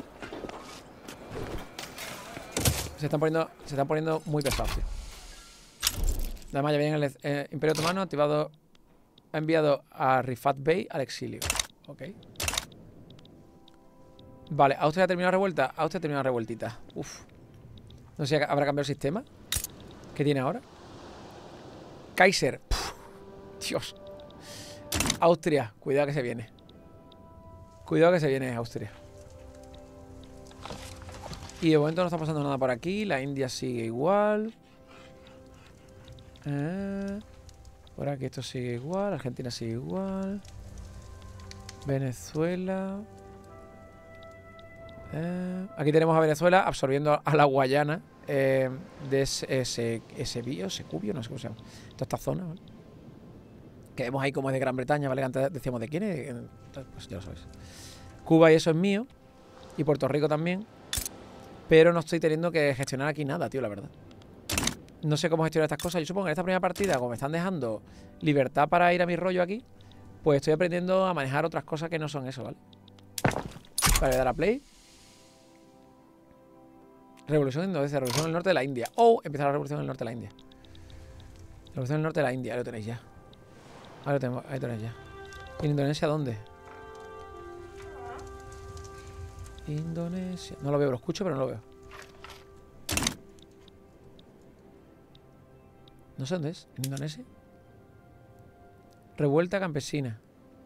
Se están poniendo, se están poniendo muy pesados, tío. Además ya viene el eh, Imperio Otomano activado. Ha enviado a Rifat Bey al exilio. Ok. Vale, Austria ha terminado la revuelta. Austria ha terminado la revueltita. Uf. No sé si habrá cambiado el sistema. ¿Qué tiene ahora? Kaiser. Puf. Dios. Austria. Cuidado que se viene. Cuidado que se viene Austria. Y de momento no está pasando nada por aquí. La India sigue igual. Eh... Por aquí esto sigue igual, Argentina sigue igual. Venezuela. Eh, aquí tenemos a Venezuela absorbiendo a la Guayana eh, de ese, ese, ese bio, ese cubio, no sé cómo se llama. Toda esta zona, ¿vale? Que vemos ahí como es de Gran Bretaña, ¿vale? Antes decíamos de quién es. Pues ya lo sabéis. Cuba y eso es mío. Y Puerto Rico también. Pero no estoy teniendo que gestionar aquí nada, tío, la verdad. No sé cómo gestionar estas cosas. Yo supongo que en esta primera partida, como me están dejando libertad para ir a mi rollo aquí, pues estoy aprendiendo a manejar otras cosas que no son eso, ¿vale? Vale, dar a play. Revolución en Indonesia, revolución en el norte de la India. Oh, empieza la revolución en el norte de la India. Revolución en el norte de la India, ahí lo tenéis ya. Ahí lo tenemos, ahí lo tenéis ya. ¿Y en Indonesia dónde? Indonesia. No lo veo, lo escucho, pero no lo veo. No sé dónde es. ¿En Indonesia? Revuelta campesina.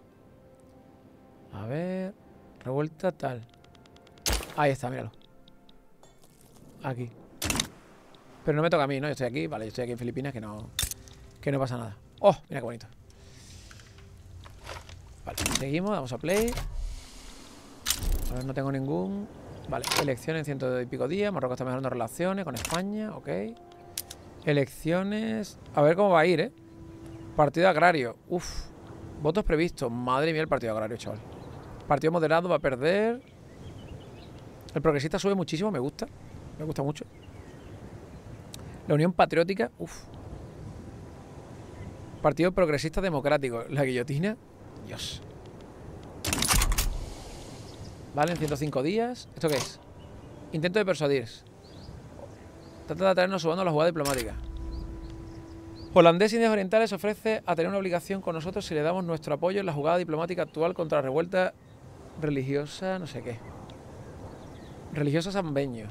A ver. Revuelta tal. Ahí está, míralo. Aquí. Pero no me toca a mí, ¿no? Yo estoy aquí. Vale, yo estoy aquí en Filipinas, que no... Que no pasa nada. ¡Oh! Mira qué bonito. Vale, seguimos. Damos a play. A ver, no tengo ningún... Vale, elecciones en ciento y pico días. Marruecos está mejorando relaciones con España. Ok. Elecciones... A ver cómo va a ir, ¿eh? Partido agrario. Uf. Votos previstos. Madre mía el partido agrario, chaval. Partido moderado va a perder. El progresista sube muchísimo. Me gusta. Me gusta mucho. La Unión Patriótica. Uf. Partido Progresista Democrático. La guillotina. Dios. Vale, en ciento cinco días. ¿Esto qué es? Intento de persuadir. Trata de atraernos subando la jugada diplomática. Holandés Indias Orientales ofrece a tener una obligación con nosotros si le damos nuestro apoyo en la jugada diplomática actual contra la revuelta religiosa, no sé qué. Religiosa Sambeño.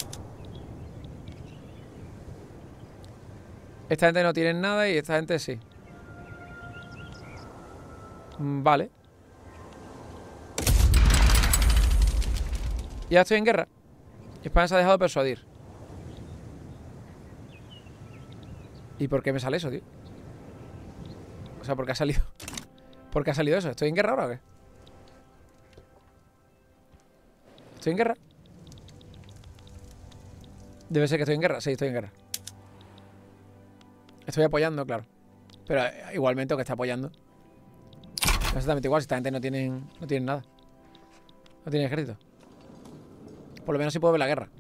Esta gente no tiene nada y esta gente sí. Vale. Ya estoy en guerra. España se ha dejado persuadir. ¿Y por qué me sale eso, tío? O sea, ¿por qué ha salido? ¿Por qué ha salido eso? ¿Estoy en guerra ahora o qué? ¿Estoy en guerra? Debe ser que estoy en guerra. Sí, estoy en guerra. Estoy apoyando, claro. Pero igualmente, aunque esté apoyando, exactamente igual. Si esta gente no tienen, no tienen nada. No tiene ejército. Por lo menos sí puedo ver la guerra.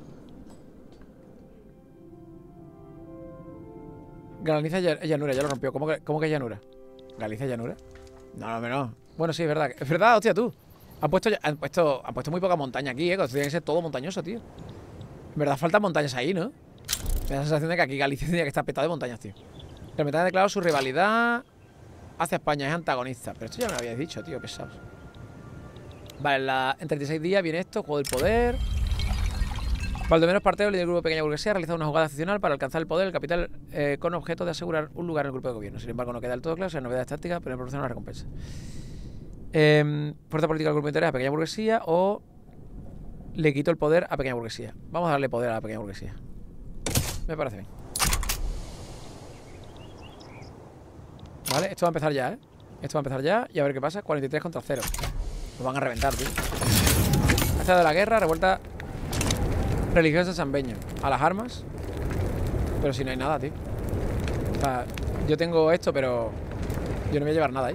Galicia es llanura, ya lo rompió. ¿Cómo que, cómo que es llanura? ¿Galicia es llanura? No, no, no. Bueno, sí, es verdad. Es verdad, hostia, tú. Han puesto, han puesto, han puesto muy poca montaña aquí, eh. Tiene que ser todo montañoso, tío. En verdad faltan montañas ahí, ¿no? Me da la sensación de que aquí Galicia tendría que estar petado de montañas, tío. El Meta ha declarado su rivalidad hacia España, es antagonista. Pero esto ya me lo habíais dicho, tío, pesados. Vale, la, en treinta y seis días viene esto, juego del poder. Baldomero Espartero, líder del grupo de Pequeña Burguesía, ha realizado una jugada excepcional para alcanzar el poder del capital eh, con objeto de asegurar un lugar en el grupo de gobierno. Sin embargo, no queda del todo claro si la novedad es táctica, pero proporciona una recompensa. Eh, fuerza política del grupo de interés a Pequeña Burguesía o le quito el poder a Pequeña Burguesía. Vamos a darle poder a la Pequeña Burguesía. Me parece bien. Vale, esto va a empezar ya, ¿eh? Esto va a empezar ya y a ver qué pasa. cuarenta y tres contra cero. Nos van a reventar, tío. Esta de la guerra, revuelta religiosa de San Beño. A las armas. Pero si no hay nada, tío. O sea, yo tengo esto, pero yo no voy a llevar nada ahí.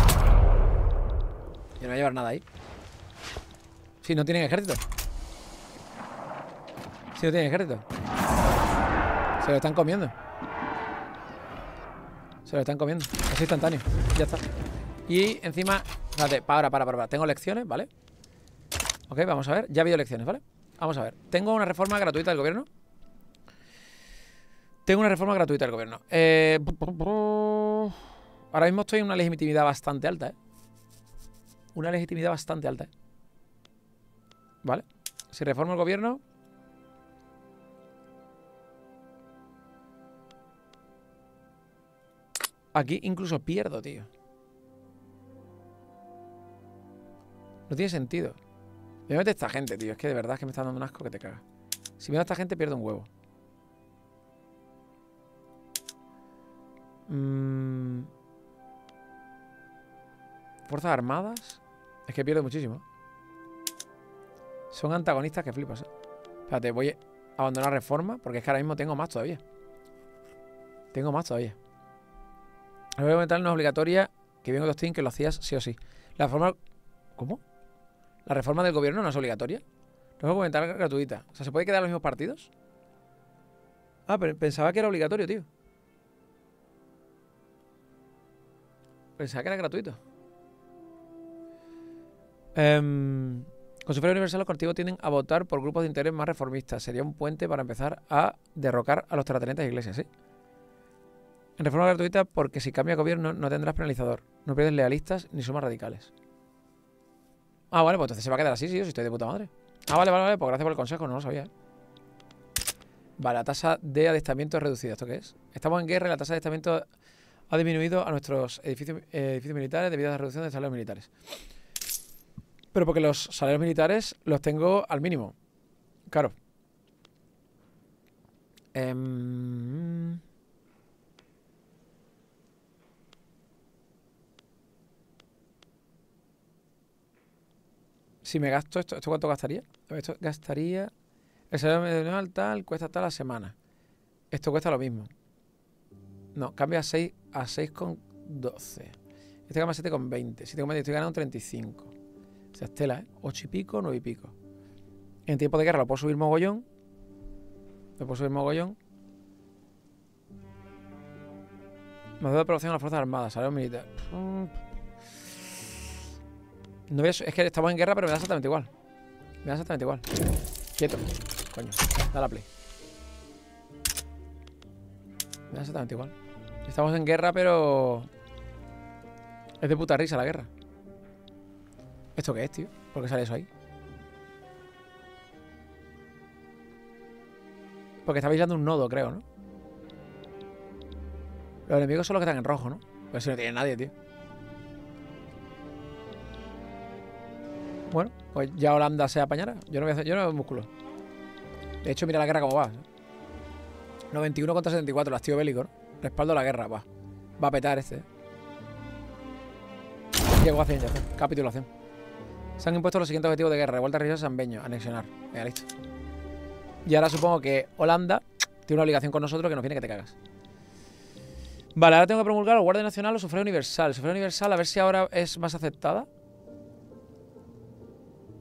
Yo no voy a llevar nada ahí. Si no tienen ejército. Si no tienen ejército. Se lo están comiendo. Se lo están comiendo. Es instantáneo. Ya está. Y encima, fíjate, para, para, para, para. Tengo lecciones, ¿vale? Ok, vamos a ver. Ya ha habido elecciones, ¿vale? Vamos a ver. Tengo una reforma gratuita del gobierno. Tengo una reforma gratuita del gobierno. Eh, ahora mismo estoy en una legitimidad bastante alta, ¿eh? Una legitimidad bastante alta, ¿eh? ¿Vale? Si reformo el gobierno... Aquí incluso pierdo, tío. No tiene sentido. Me mete esta gente, tío. Es que de verdad es que me está dando un asco que te cagas. Si me da esta gente, pierdo un huevo. Mm. Fuerzas armadas. Es que pierdo muchísimo. Son antagonistas que flipas, ¿eh? Espérate, voy a abandonar reforma. Porque es que ahora mismo tengo más todavía. Tengo más todavía. La reforma mental no es obligatoria. Que bien Agustín que lo hacías sí o sí. La reforma... ¿Cómo? ¿La reforma del gobierno no es obligatoria? Reforma mental gratuita. O sea, ¿se puede quedar los mismos partidos? Ah, pero pensaba que era obligatorio, tío. Pensaba que era gratuito. Um, con sufragio universal, los colectivos tienden a votar por grupos de interés más reformistas. Sería un puente para empezar a derrocar a los terratenientes de iglesias, ¿sí? En reforma gratuita, porque si cambia gobierno no tendrás penalizador. No pierdes lealistas ni sumas radicales. Ah, vale, pues entonces se va a quedar así, sí, si estoy de puta madre. Ah, vale, vale, vale, pues gracias por el consejo, no lo sabía, ¿eh? Vale, la tasa de adiestramiento es reducida. ¿Esto qué es? Estamos en guerra y la tasa de adiestramiento ha disminuido a nuestros edificios, eh, edificios militares debido a la reducción de salarios militares. Pero porque los salarios militares los tengo al mínimo. Claro. Eh... Si me gasto esto, ¿esto cuánto gastaría? Esto gastaría... El salario medio tal, cuesta tal la semana. Esto cuesta lo mismo. No, cambia a seis a seis con doce. Este cambia a siete con veinte. siete con veinte, estoy ganando treinta y cinco. O sea, estela, ¿eh? ocho y pico, nueve y pico. En tiempo de guerra lo puedo subir mogollón. Lo puedo subir mogollón. Me da aprobación a las Fuerzas Armadas, salario militar. No voy a, es que estamos en guerra, pero me da exactamente igual. Me da exactamente igual. Quieto. Coño. Da la play. Me da exactamente igual. Estamos en guerra, pero... Es de puta risa la guerra. ¿Esto qué es, tío? ¿Por qué sale eso ahí? Porque está vigilando un nodo, creo, ¿no? Los enemigos son los que están en rojo, ¿no? Pero si no tiene nadie, tío. Bueno, pues ya Holanda se apañará. Yo no voy a hacer, yo no veo músculo. De hecho, mira la guerra cómo va. noventa y uno contra setenta y cuatro, el hastío bélico, ¿no? Respaldo a la guerra, va. Va a petar este. Llegó a cien, ya está. Capitulación. Se han impuesto los siguientes objetivos de guerra. Revuelta religiosa San Beño. Anexionar. Venga, listo. Y ahora supongo que Holanda tiene una obligación con nosotros que nos viene que te cagas. Vale, ahora tengo que promulgar o Guardia Nacional o Sufragio Universal. Sufragio Universal, a ver si ahora es más aceptada.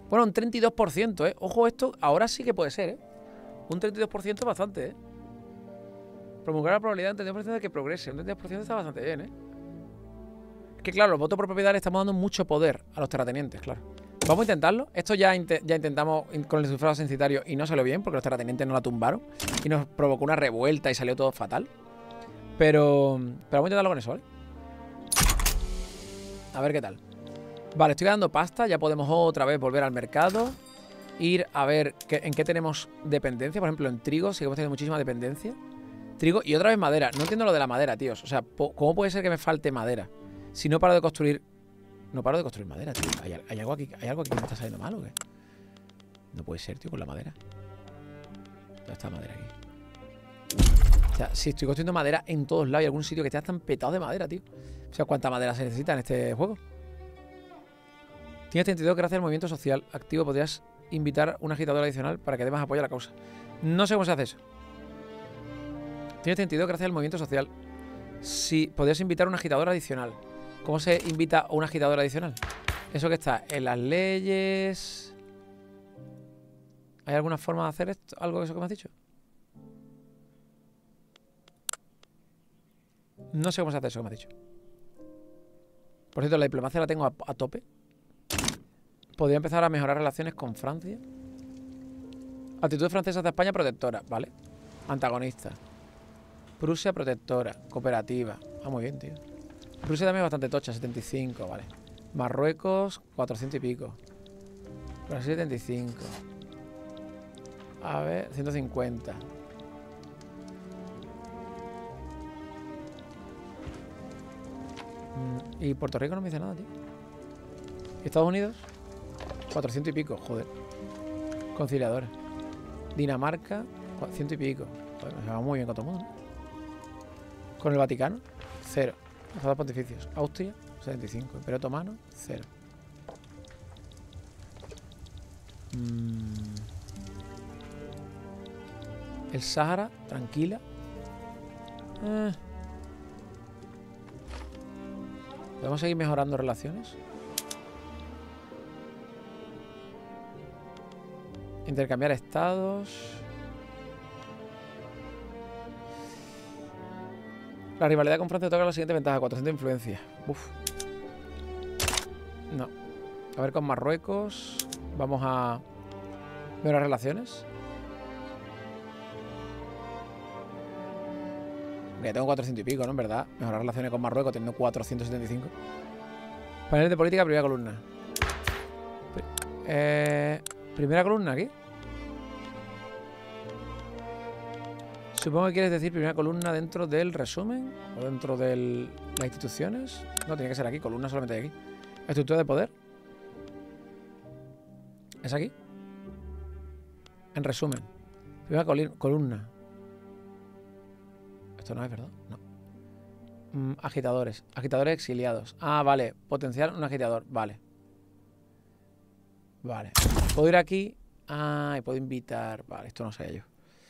Bueno, un treinta y dos por ciento, ¿eh? Ojo, esto ahora sí que puede ser, ¿eh? Un treinta y dos por ciento es bastante, ¿eh? Promulgar la probabilidad de un treinta y dos por ciento de que progrese. Un treinta y dos por ciento está bastante bien, ¿eh? Es que claro, los votos por propiedad le estamos dando mucho poder a los terratenientes, claro. Vamos a intentarlo. Esto ya, int ya intentamos con el sufragio censitario y no salió bien porque los terratenientes no la tumbaron y nos provocó una revuelta y salió todo fatal. Pero, pero vamos a intentarlo con eso, ¿vale? A ver qué tal. Vale, estoy ganando pasta. Ya podemos otra vez volver al mercado. Ir a ver qué, en qué tenemos dependencia. Por ejemplo, en trigo sí que hemos tenido muchísima dependencia. Trigo y otra vez madera. No entiendo lo de la madera, tíos. O sea, ¿cómo puede ser que me falte madera? Si no paro de construir... No paro de construir madera, tío. ¿Hay, hay algo aquí, ¿Hay algo aquí que me está saliendo mal o qué? No puede ser, tío, con la madera. ¿Dónde está la madera aquí? O sea, si estoy construyendo madera en todos lados. Hay algún sitio que esté tan petado de madera, tío. O sea, ¿cuánta madera se necesita en este juego? Tienes treinta y dos gracias al movimiento social activo. Podrías invitar una agitadora adicional para que dé más apoyo a la causa. No sé cómo se hace eso. Tienes treinta y dos gracias al movimiento social. Si podrías invitar una agitadora adicional. ¿Cómo se invita a una agitadora adicional? Eso que está en las leyes. ¿Hay alguna forma de hacer esto? ¿Algo de eso que me has dicho? No sé cómo se hace eso que me has dicho. Por cierto, la diplomacia la tengo a, a tope. Podría empezar a mejorar relaciones con Francia. Actitudes francesas de España protectora, ¿vale? Antagonista. Prusia protectora, cooperativa. Ah, muy bien, tío. Rusia también es bastante tocha, setenta y cinco, vale. Marruecos, cuatrocientos y pico. Brasil, setenta y cinco. A ver, ciento cincuenta. Mm, y Puerto Rico no me dice nada, tío. Estados Unidos, cuatrocientos y pico, joder. Conciliadora. Dinamarca, ciento y pico. Joder, se va muy bien con todo el mundo, ¿no? Con el Vaticano, cero. Estados pontificios. Austria, setenta y cinco. Imperio Otomano, cero. Mm. El Sahara, tranquila. Eh. ¿Podemos seguir mejorando relaciones? Intercambiar estados. La rivalidad con Francia toca la siguiente ventaja, cuatrocientos influencia. Uf. No. A ver con Marruecos. Vamos a ver las relaciones. Ya tengo cuatrocientos y pico, ¿no? En verdad. Mejorar relaciones con Marruecos teniendo cuatrocientos setenta y cinco. Panel de política, primera columna. Eh, primera columna aquí. Supongo que quieres decir primera columna dentro del resumen o dentro de las instituciones. No, tiene que ser aquí, columna solamente hay aquí. Estructura de poder. ¿Es aquí? En resumen. Primera columna. Esto no es verdad, no. Mm, agitadores. Agitadores exiliados. Ah, vale. Potenciar un agitador. Vale. Vale. Puedo ir aquí. Ah, y puedo invitar. Vale, esto no sé yo.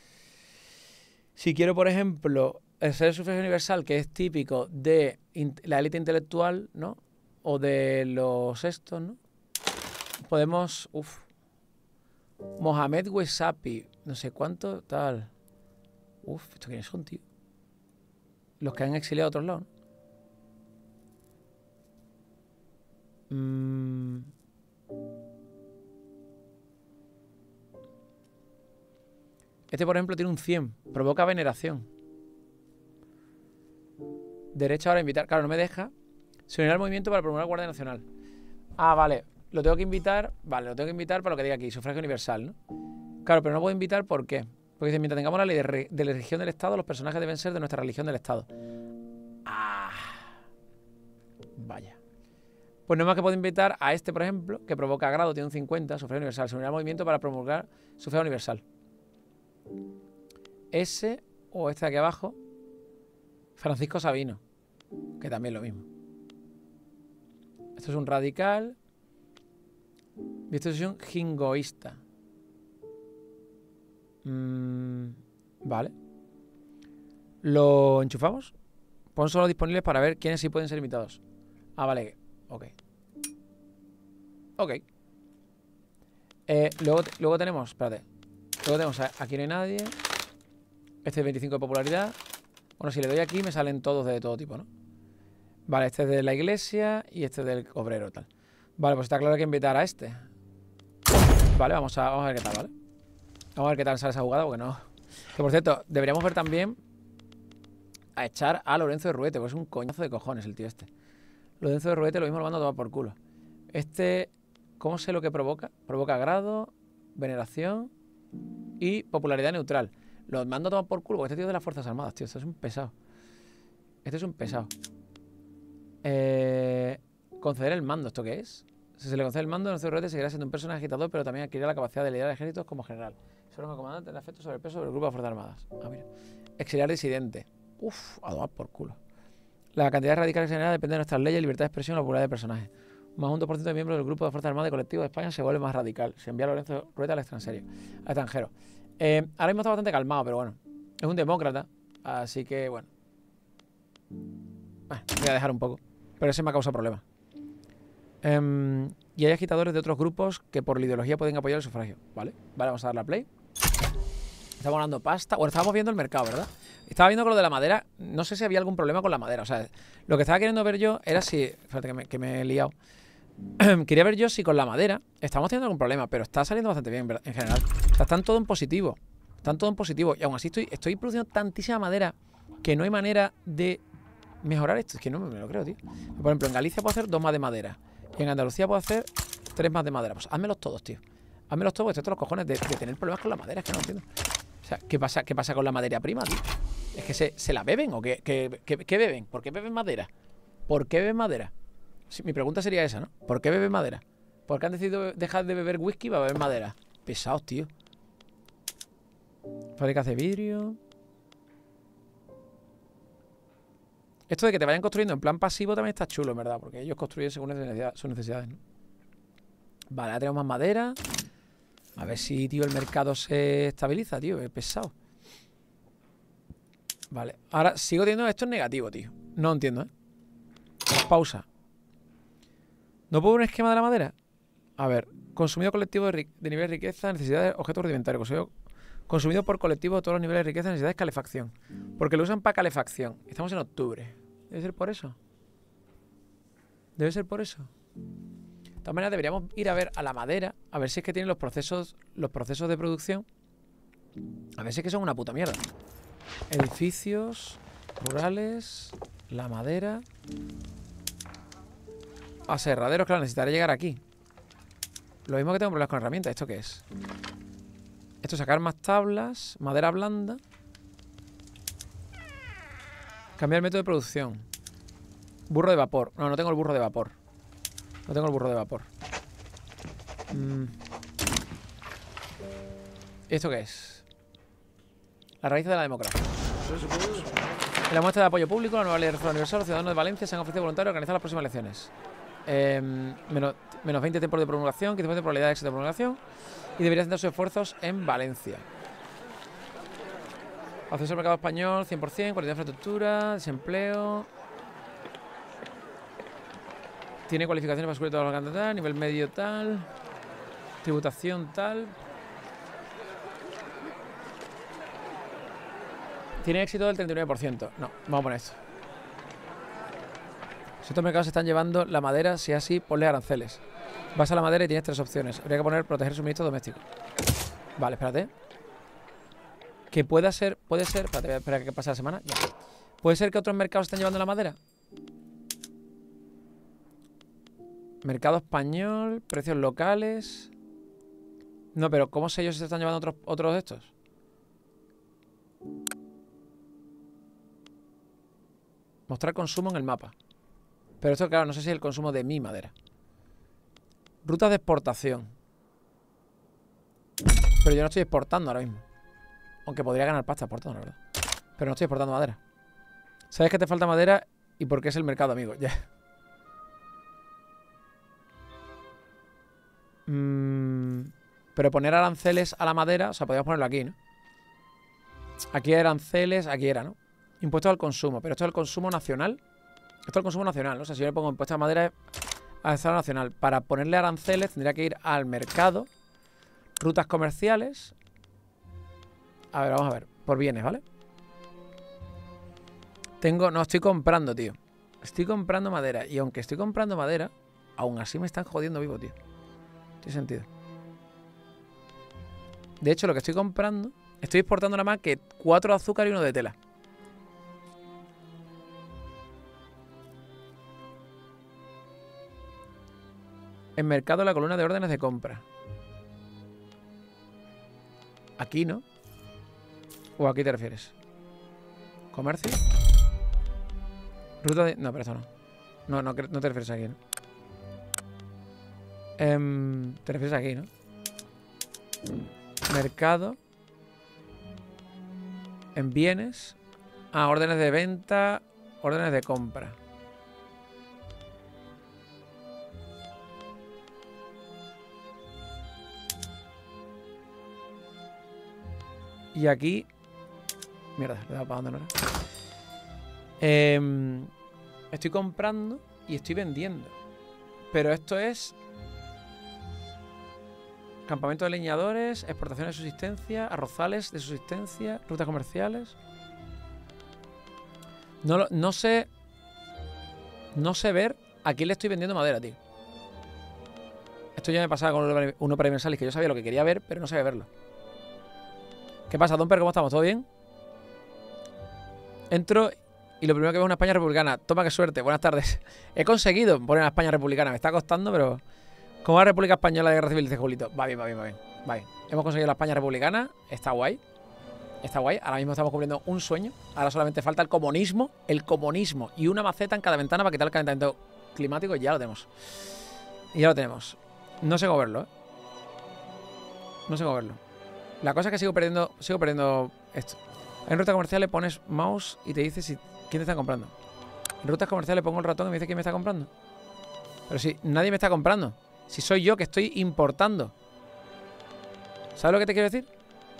Si quiero, por ejemplo, el ser sufragio universal, que es típico de la élite intelectual, ¿no? O de los estos, ¿no? Podemos... Uf. Mohamed Wesapi. No sé cuánto, tal. Uf, ¿estos quiénes son, tío? Los que han exiliado a otros lados, ¿no? Mm. Este, por ejemplo, tiene un cien. Provoca veneración. Derecho ahora a invitar. Claro, no me deja. Se unirá al movimiento para promover la Guardia Nacional. Ah, vale. Lo tengo que invitar. Vale, lo tengo que invitar para lo que diga aquí. Sufragio universal, ¿no? Claro, pero no puedo invitar, ¿por qué? Porque dice, mientras tengamos la ley de, re de la religión del Estado, los personajes deben ser de nuestra religión del Estado. Ah. Vaya. Pues no más que puedo invitar a este, por ejemplo, que provoca agrado, tiene un cincuenta, sufragio universal. Se unirá al movimiento para promulgar sufragio universal. Ese o este de aquí abajo, Francisco Sabino, que también es lo mismo. Esto es un radical. Y esto es un jingoísta. Mm, vale. Lo enchufamos. Pon solo disponibles para ver quiénes sí pueden ser invitados. Ah, vale. Ok. Ok. Eh, luego, luego tenemos, espérate. Luego tenemos, aquí no hay nadie. Este es veinticinco de popularidad. Bueno, si le doy aquí me salen todos de todo tipo, ¿no? Vale, este es de la iglesia y este es del obrero, tal. Vale, pues está claro que invitar a este. Vale, vamos a, vamos a ver qué tal, ¿vale? Vamos a ver qué tal sale esa jugada, porque no... Que por cierto, deberíamos ver también a echar a Lorenzo de Ruete, porque es un coñazo de cojones el tío este. Lorenzo de Ruete lo mismo lo mando a tomar por culo. Este, ¿cómo sé lo que provoca? Provoca agrado, veneración y popularidad neutral. Los mando a tomar por culo, porque este tío es de las Fuerzas Armadas, tío. Este es un pesado. Este es un pesado. Eh, conceder el mando, ¿esto qué es? Si se le concede el mando, Lorenzo de Ruete seguirá siendo un personaje agitador, pero también adquirirá la capacidad de liderar ejércitos como general. Solo como comandante tendrá efecto sobre el peso del grupo de Fuerzas Armadas. Ah, mira. Exiliar disidente. Uf, a tomar por culo. La cantidad de radicales general depende de nuestras leyes, libertad de expresión y la popularidad de personajes. Más un dos por ciento de miembros del grupo de Fuerzas Armadas y colectivo de España se vuelve más radical. Se envía a Lorenzo Rueta al extranjero. Al extranjero. Eh, ahora mismo está bastante calmado, pero bueno. Es un demócrata. Así que, bueno. Bueno, voy a dejar un poco. Pero ese me ha causado problemas. Eh, y hay agitadores de otros grupos que por la ideología pueden apoyar el sufragio. Vale, vale, vamos a darle a play. Estamos ganando pasta. Bueno, estábamos viendo el mercado, ¿verdad? Estaba viendo con lo de la madera. No sé si había algún problema con la madera. O sea, lo que estaba queriendo ver yo era si... Fíjate que me, que me he liado. Quería ver yo si con la madera estamos teniendo algún problema, pero está saliendo bastante bien en general. O sea, están todo en positivo. Están todo en positivo. Y aún así estoy, estoy produciendo tantísima madera que no hay manera de mejorar esto. Es que no me lo creo, tío. Por ejemplo, en Galicia puedo hacer dos más de madera. Y en Andalucía puedo hacer tres más de madera. Pues házmelos todos, tío. Házmelos todos, estoy todos los cojones de, de tener problemas con la madera. Es que no entiendo. O sea, ¿qué pasa, qué pasa con la materia prima, tío? ¿Es que se, se la beben o qué, qué, qué, qué beben? ¿Por qué beben madera? ¿Por qué beben madera? Sí, mi pregunta sería esa, ¿no? ¿Por qué beben madera? ¿Por qué han decidido dejar de beber whisky para beber madera? Pesados, tío. Fábricas de vidrio. Esto de que te vayan construyendo en plan pasivo también está chulo, en verdad. Porque ellos construyen según sus necesidades, ¿no? Vale, ahora tenemos más madera. A ver si, tío, el mercado se estabiliza, tío. Es pesado. Vale, ahora sigo teniendo esto en negativo, tío. No entiendo, ¿eh? Pausa. ¿No puedo ver un esquema de la madera? A ver, consumido colectivo de, de nivel de riqueza, necesidades, objetos rudimentarios. Consumido, consumido por colectivo de todos los niveles de riqueza, necesidades, calefacción. Porque lo usan para calefacción. Estamos en octubre. ¿Debe ser por eso? ¿Debe ser por eso? De todas maneras, deberíamos ir a ver a la madera, a ver si es que tienen los procesos, los procesos de producción. A ver si es que son una puta mierda. Edificios rurales, la madera. Aserraderos, claro, necesitaré llegar aquí. Lo mismo que tengo problemas con herramientas. ¿Esto qué es? Esto es sacar más tablas, madera blanda. Cambiar el método de producción. Burro de vapor. No, no tengo el burro de vapor. No tengo el burro de vapor. Mm. ¿Esto qué es? La raíz de la democracia. En la muestra de apoyo público, la nueva ley de reforma universal, los ciudadanos de Valencia se han ofrecido voluntarios a organizar las próximas elecciones. Eh, menos, menos veinte tiempos de promulgación, quince por ciento de probabilidad de éxito de promulgación. Y debería centrar sus esfuerzos en Valencia. Acceso al mercado español, cien por cien, cualidad de infraestructura, desempleo. Tiene cualificaciones para cubrir todos los candidatos, nivel medio tal. Tributación tal. Tiene éxito del treinta y nueve por ciento. No, vamos a poner esto. Si estos mercados se están llevando la madera, si es así, ponle aranceles. Vas a la madera y tienes tres opciones. Habría que poner proteger suministro doméstico. Vale, espérate. Que pueda ser, puede ser, espérate, voy a esperar a que pase la semana. Ya. ¿Puede ser que otros mercados estén llevando la madera? Mercado español, precios locales. No, pero ¿cómo sé yo si se están llevando otros, otros de estos? Mostrar consumo en el mapa. Pero esto, claro, no sé si es el consumo de mi madera. Rutas de exportación. Pero yo no estoy exportando ahora mismo. Aunque podría ganar pasta exportando, la verdad. Pero no estoy exportando madera. ¿Sabes que te falta madera? ¿Y por qué es el mercado, amigo? Ya. Mm, pero poner aranceles a la madera, o sea, podríamos ponerlo aquí, ¿no? Aquí hay aranceles, aquí era, ¿no? Impuestos al consumo, pero esto es el consumo nacional. Esto es el consumo nacional, ¿no? O sea, si yo le pongo impuestos a madera al Estado nacional, para ponerle aranceles tendría que ir al mercado Rutas comerciales. A ver, vamos a ver. Por bienes, ¿vale? Tengo... No, estoy comprando, tío. Estoy comprando madera. Y aunque estoy comprando madera, aún así me están jodiendo vivo, tío. Tiene sentido. De hecho, lo que estoy comprando... Estoy exportando nada más que cuatro de azúcar y uno de tela. En mercado, la columna de órdenes de compra. Aquí, ¿no? ¿O aquí te refieres? ¿Comercio? Ruta de... No, pero esto no. No, no, no te refieres aquí, ¿no? Eh, te refieres aquí, ¿no? Mercado. En bienes. Ah, órdenes de venta. Órdenes de compra. Y aquí... Mierda, le he dado para donde no era. Eh, estoy comprando y estoy vendiendo. Pero esto es... Campamento de leñadores, exportaciones de subsistencia, arrozales de subsistencia, rutas comerciales. No, lo, no sé... No sé ver a quién le estoy vendiendo madera, tío. Esto ya me pasaba con uno para Universalis, que yo sabía lo que quería ver, pero no sabía verlo. ¿Qué pasa, Domper? ¿Cómo estamos? ¿Todo bien? Entro y lo primero que veo es una España republicana. Toma, qué suerte. Buenas tardes. He conseguido poner a España republicana. Me está costando, pero... ¿Cómo va la República Española de Guerra Civil? Dice Julito. Va bien, va bien, va bien. Va bien. Hemos conseguido la España republicana. Está guay. Está guay. Ahora mismo estamos cumpliendo un sueño. Ahora solamente falta el comunismo. El comunismo. Y una maceta en cada ventana para quitar el calentamiento climático. Y ya lo tenemos. Y ya lo tenemos. No sé cómo verlo, ¿eh? No sé cómo verlo. La cosa es que sigo perdiendo, sigo perdiendo esto. En rutas comerciales pones mouse y te dice si quién te está comprando. En rutas comerciales pongo el ratón y me dice quién me está comprando. Pero si nadie me está comprando. Si soy yo que estoy importando. ¿Sabes lo que te quiero decir?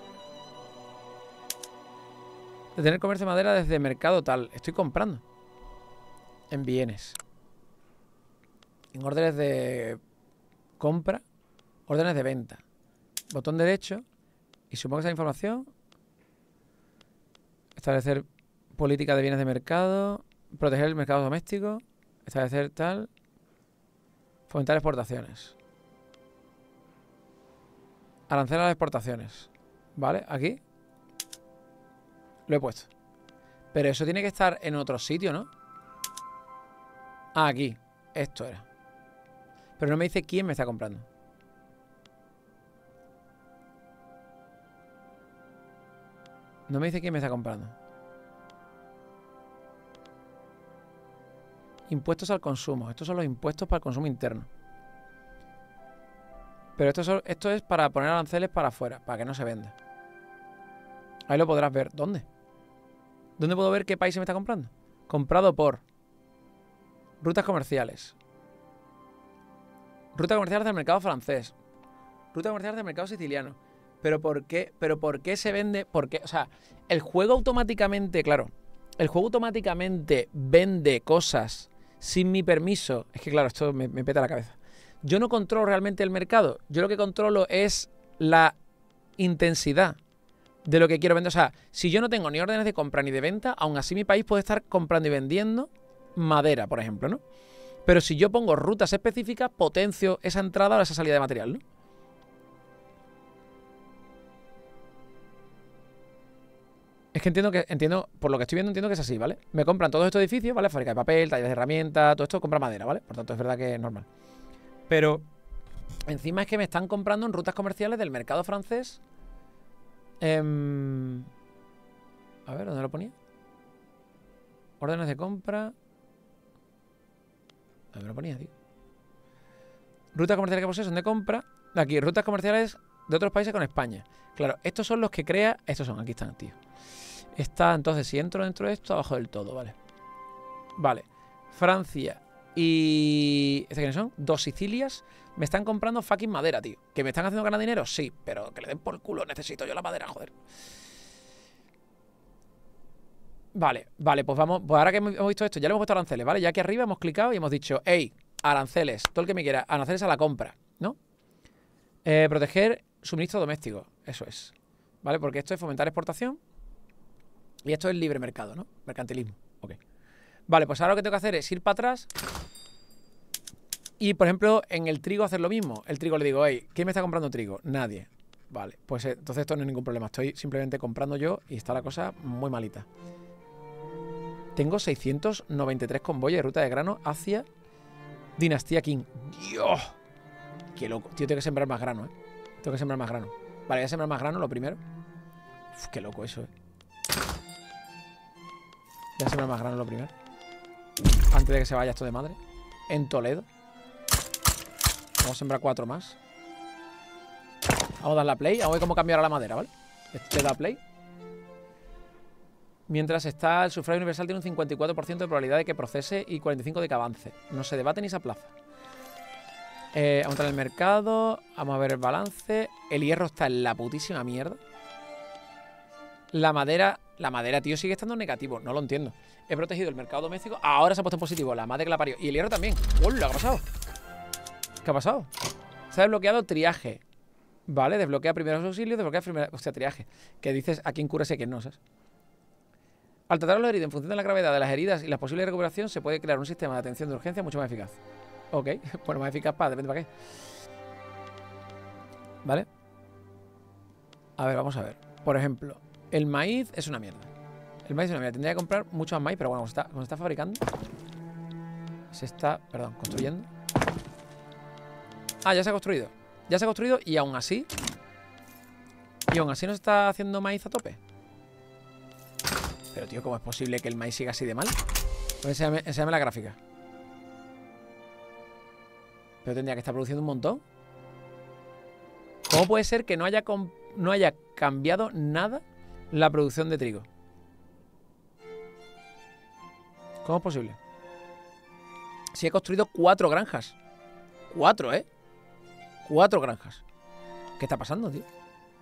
De tener comercio de madera desde mercado tal. Estoy comprando. En bienes. En órdenes de compra. Órdenes de venta. Botón derecho. Y supongo que esa información... Establecer política de bienes de mercado. Proteger el mercado doméstico. Establecer tal. Fomentar exportaciones. Arancel a las exportaciones. ¿Vale? Aquí. Lo he puesto. Pero eso tiene que estar en otro sitio, ¿no? Ah, aquí. Esto era. Pero no me dice quién me está comprando. No me dice quién me está comprando. Impuestos al consumo. Estos son los impuestos para el consumo interno. Pero esto, son, esto es para poner aranceles para afuera, para que no se venda. Ahí lo podrás ver. ¿Dónde? ¿Dónde puedo ver qué país se me está comprando? Comprado por rutas comerciales. Rutas comerciales del mercado francés. Rutas comerciales del mercado siciliano. Pero ¿por qué? ¿Pero por qué se vende? Porque, o sea, el juego automáticamente, claro, el juego automáticamente vende cosas sin mi permiso. Es que, claro, esto me, me peta la cabeza. Yo no controlo realmente el mercado. Yo lo que controlo es la intensidad de lo que quiero vender. O sea, si yo no tengo ni órdenes de compra ni de venta, aún así mi país puede estar comprando y vendiendo madera, por ejemplo, ¿no? Pero si yo pongo rutas específicas, potencio esa entrada o esa salida de material, ¿no? Es que entiendo que, entiendo, por lo que estoy viendo, entiendo que es así, ¿vale? Me compran todos estos edificios, ¿vale? Fábrica de papel, talleres de herramientas, todo esto compra madera, ¿vale? Por tanto, es verdad que es normal. Pero encima es que me están comprando en rutas comerciales del mercado francés. Eh, a ver, ¿dónde lo ponía? Órdenes de compra. ¿Dónde lo ponía, tío? Rutas comerciales que poseo son de compra. Aquí, rutas comerciales de otros países con España. Claro, estos son los que crea... Estos son, aquí están, tío. Está, entonces, si entro dentro de esto, abajo del todo, ¿vale? Vale. Francia y... ¿Este quiénes son? Dos Sicilias. Me están comprando fucking madera, tío. ¿Que me están haciendo ganar dinero? Sí, pero que le den por el culo. Necesito yo la madera, joder. Vale, vale, pues vamos... Pues ahora que hemos visto esto, ya le hemos puesto aranceles, ¿vale? Ya aquí arriba hemos clicado y hemos dicho, hey, aranceles, todo el que me quiera, aranceles a la compra, ¿no? Eh, proteger suministro doméstico. Eso es. ¿Vale? Porque esto es fomentar exportación y esto es libre mercado, ¿no? Mercantilismo. Ok. Vale, pues ahora lo que tengo que hacer es ir para atrás y, por ejemplo, en el trigo hacer lo mismo. El trigo le digo, hey, ¿quién me está comprando trigo? Nadie. Vale, pues eh, entonces esto no es ningún problema. Estoy simplemente comprando yo y está la cosa muy malita. Tengo seiscientos noventa y tres convoyes de ruta de grano hacia Dinastía Qing. ¡Dios! ¡Qué loco! Tío, tengo que sembrar más grano, ¿eh? Tengo que sembrar más grano. Vale, voy a sembrar más grano lo primero. Uf, qué loco eso, ¿eh? Voy a sembrar más grano lo primero. Antes de que se vaya esto de madre. En Toledo. Vamos a sembrar cuatro más. Vamos a dar la play. Vamos a ver cómo cambiar la madera, ¿vale? Le da play. Mientras está el sufragio universal tiene un cincuenta y cuatro por ciento de probabilidad de que procese y cuarenta y cinco por ciento de que avance. No se debate ni se aplaza. Eh, vamos a entrar en el mercado. Vamos a ver el balance. El hierro está en la putísima mierda. La madera, la madera, tío, sigue estando en negativo. No lo entiendo. He protegido el mercado doméstico. Ahora se ha puesto en positivo. La madre que la parió. Y el hierro también. ¡Hola! ¿Qué ha pasado? ¿Qué ha pasado? Se ha desbloqueado triaje. Vale, desbloquea primeros auxilios, desbloquea primeros... Hostia, triaje. Que dices a quién curas y a quién no, ¿sabes? Al tratar a los heridos en función de la gravedad de las heridas y la posible recuperación, se puede crear un sistema de atención de urgencia mucho más eficaz. Ok, bueno, más eficaz para, depende para qué. ¿Vale? A ver, vamos a ver. Por ejemplo, el maíz es una mierda. El maíz es una mierda. Tendría que comprar mucho más maíz, pero bueno, como se está, como se está fabricando, se está, perdón, construyendo. Ah, ya se ha construido. Ya se ha construido y aún así... Y aún así no se está haciendo maíz a tope. Pero, tío, ¿cómo es posible que el maíz siga así de mal? Pues enséñame, enséñame la gráfica. Pero tendría que estar produciendo un montón. ¿Cómo puede ser que no haya, no haya cambiado nada la producción de trigo? ¿Cómo es posible? Si he construido cuatro granjas. Cuatro, ¿eh? Cuatro granjas. ¿Qué está pasando, tío?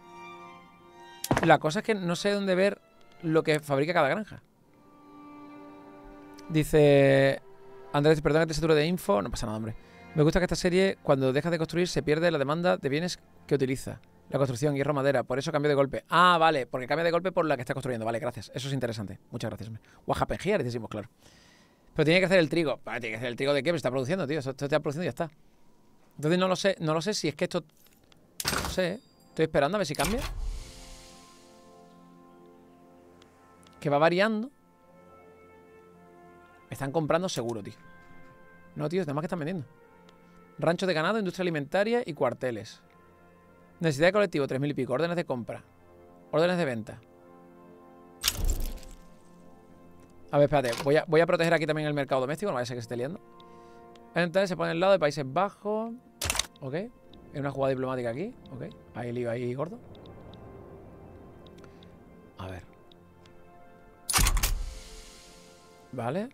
La cosa es que no sé dónde ver lo que fabrica cada granja. Dice Andrés, perdona que te sature de info. No pasa nada, hombre. Me gusta que esta serie, cuando dejas de construir, se pierde la demanda de bienes que utiliza. La construcción, hierro, madera. Por eso cambio de golpe. Ah, vale. Porque cambia de golpe por la que está construyendo. Vale, gracias. Eso es interesante. Muchas gracias. What happened here, decimos, claro. Pero tiene que hacer el trigo. Vale, tiene que hacer el trigo de qué? Pero está produciendo, tío. Esto está produciendo y ya está. Entonces no lo sé. No lo sé si es que esto... No sé, ¿eh? Estoy esperando a ver si cambia. Que va variando. Me están comprando seguro, tío. No, tío, es demás que están vendiendo. Rancho de ganado, industria alimentaria y cuarteles. Necesidad de colectivo, tres mil y pico. Órdenes de compra. Órdenes de venta. A ver, espérate. Voy a, voy a proteger aquí también el mercado doméstico. No vaya a ser que se esté liando. Entonces se pone al lado de Países Bajos. Ok. Hay una jugada diplomática aquí. Ok. Ahí lío ahí gordo. A ver. Vale.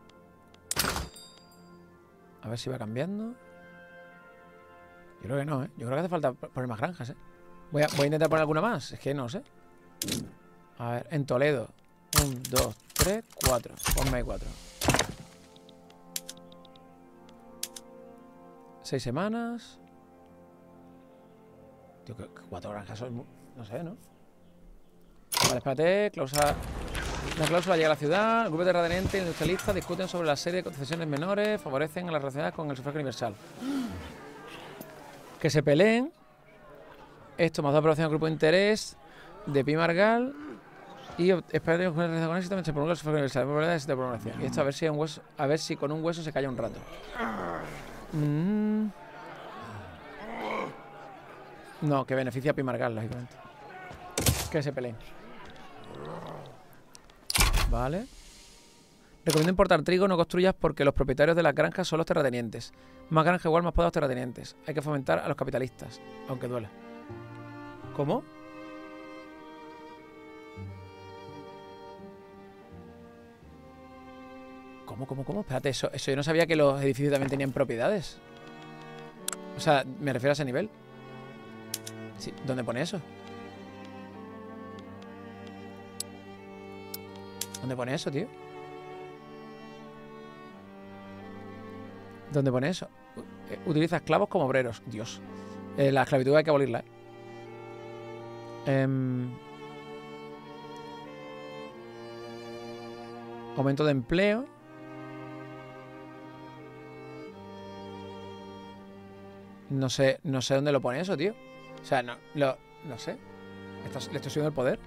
A ver si va cambiando. Yo creo que no, ¿eh? Yo creo que hace falta poner más granjas, ¿eh? Voy a, voy a intentar poner alguna más. Es que no sé. A ver, en Toledo. Un, dos, tres, cuatro. Ponme ahí cuatro. Seis semanas. Tío, que cuatro granjas son... No sé, ¿no? Vale, espérate. Cláusula... Una cláusula llega a la ciudad. El grupo de terratenientes y industrialistas discuten sobre la serie de concesiones menores. Favorecen a las relacionadas con el sufragio universal. Que se peleen. Esto más dos aprobación al grupo de interés de Pi Margal. Y espera que con éxito se prolonga el sufragio universal. Probabilidades de prolongación. Y esto a ver si un hueso, a ver si con un hueso se calla un rato. Mm. No, que beneficia a Pi Margal, lógicamente. Que se peleen. Vale. Recomiendo importar trigo, no construyas porque los propietarios de las granjas son los terratenientes. Más granja igual, más poder a los terratenientes. Hay que fomentar a los capitalistas, aunque duela. ¿Cómo? ¿Cómo, cómo, cómo? Espérate, eso, eso yo no sabía que los edificios también tenían propiedades. O sea, me refiero a ese nivel. Sí, ¿dónde pone eso? ¿Dónde pone eso, tío? ¿Dónde pone eso? Utiliza esclavos como obreros. Dios. Eh, la esclavitud hay que abolirla, ¿eh? Eh, aumento de empleo. No sé, no sé dónde lo pone eso, tío. O sea, no, lo, no sé. ¿Estás, ¿Le estoy subiendo el poder?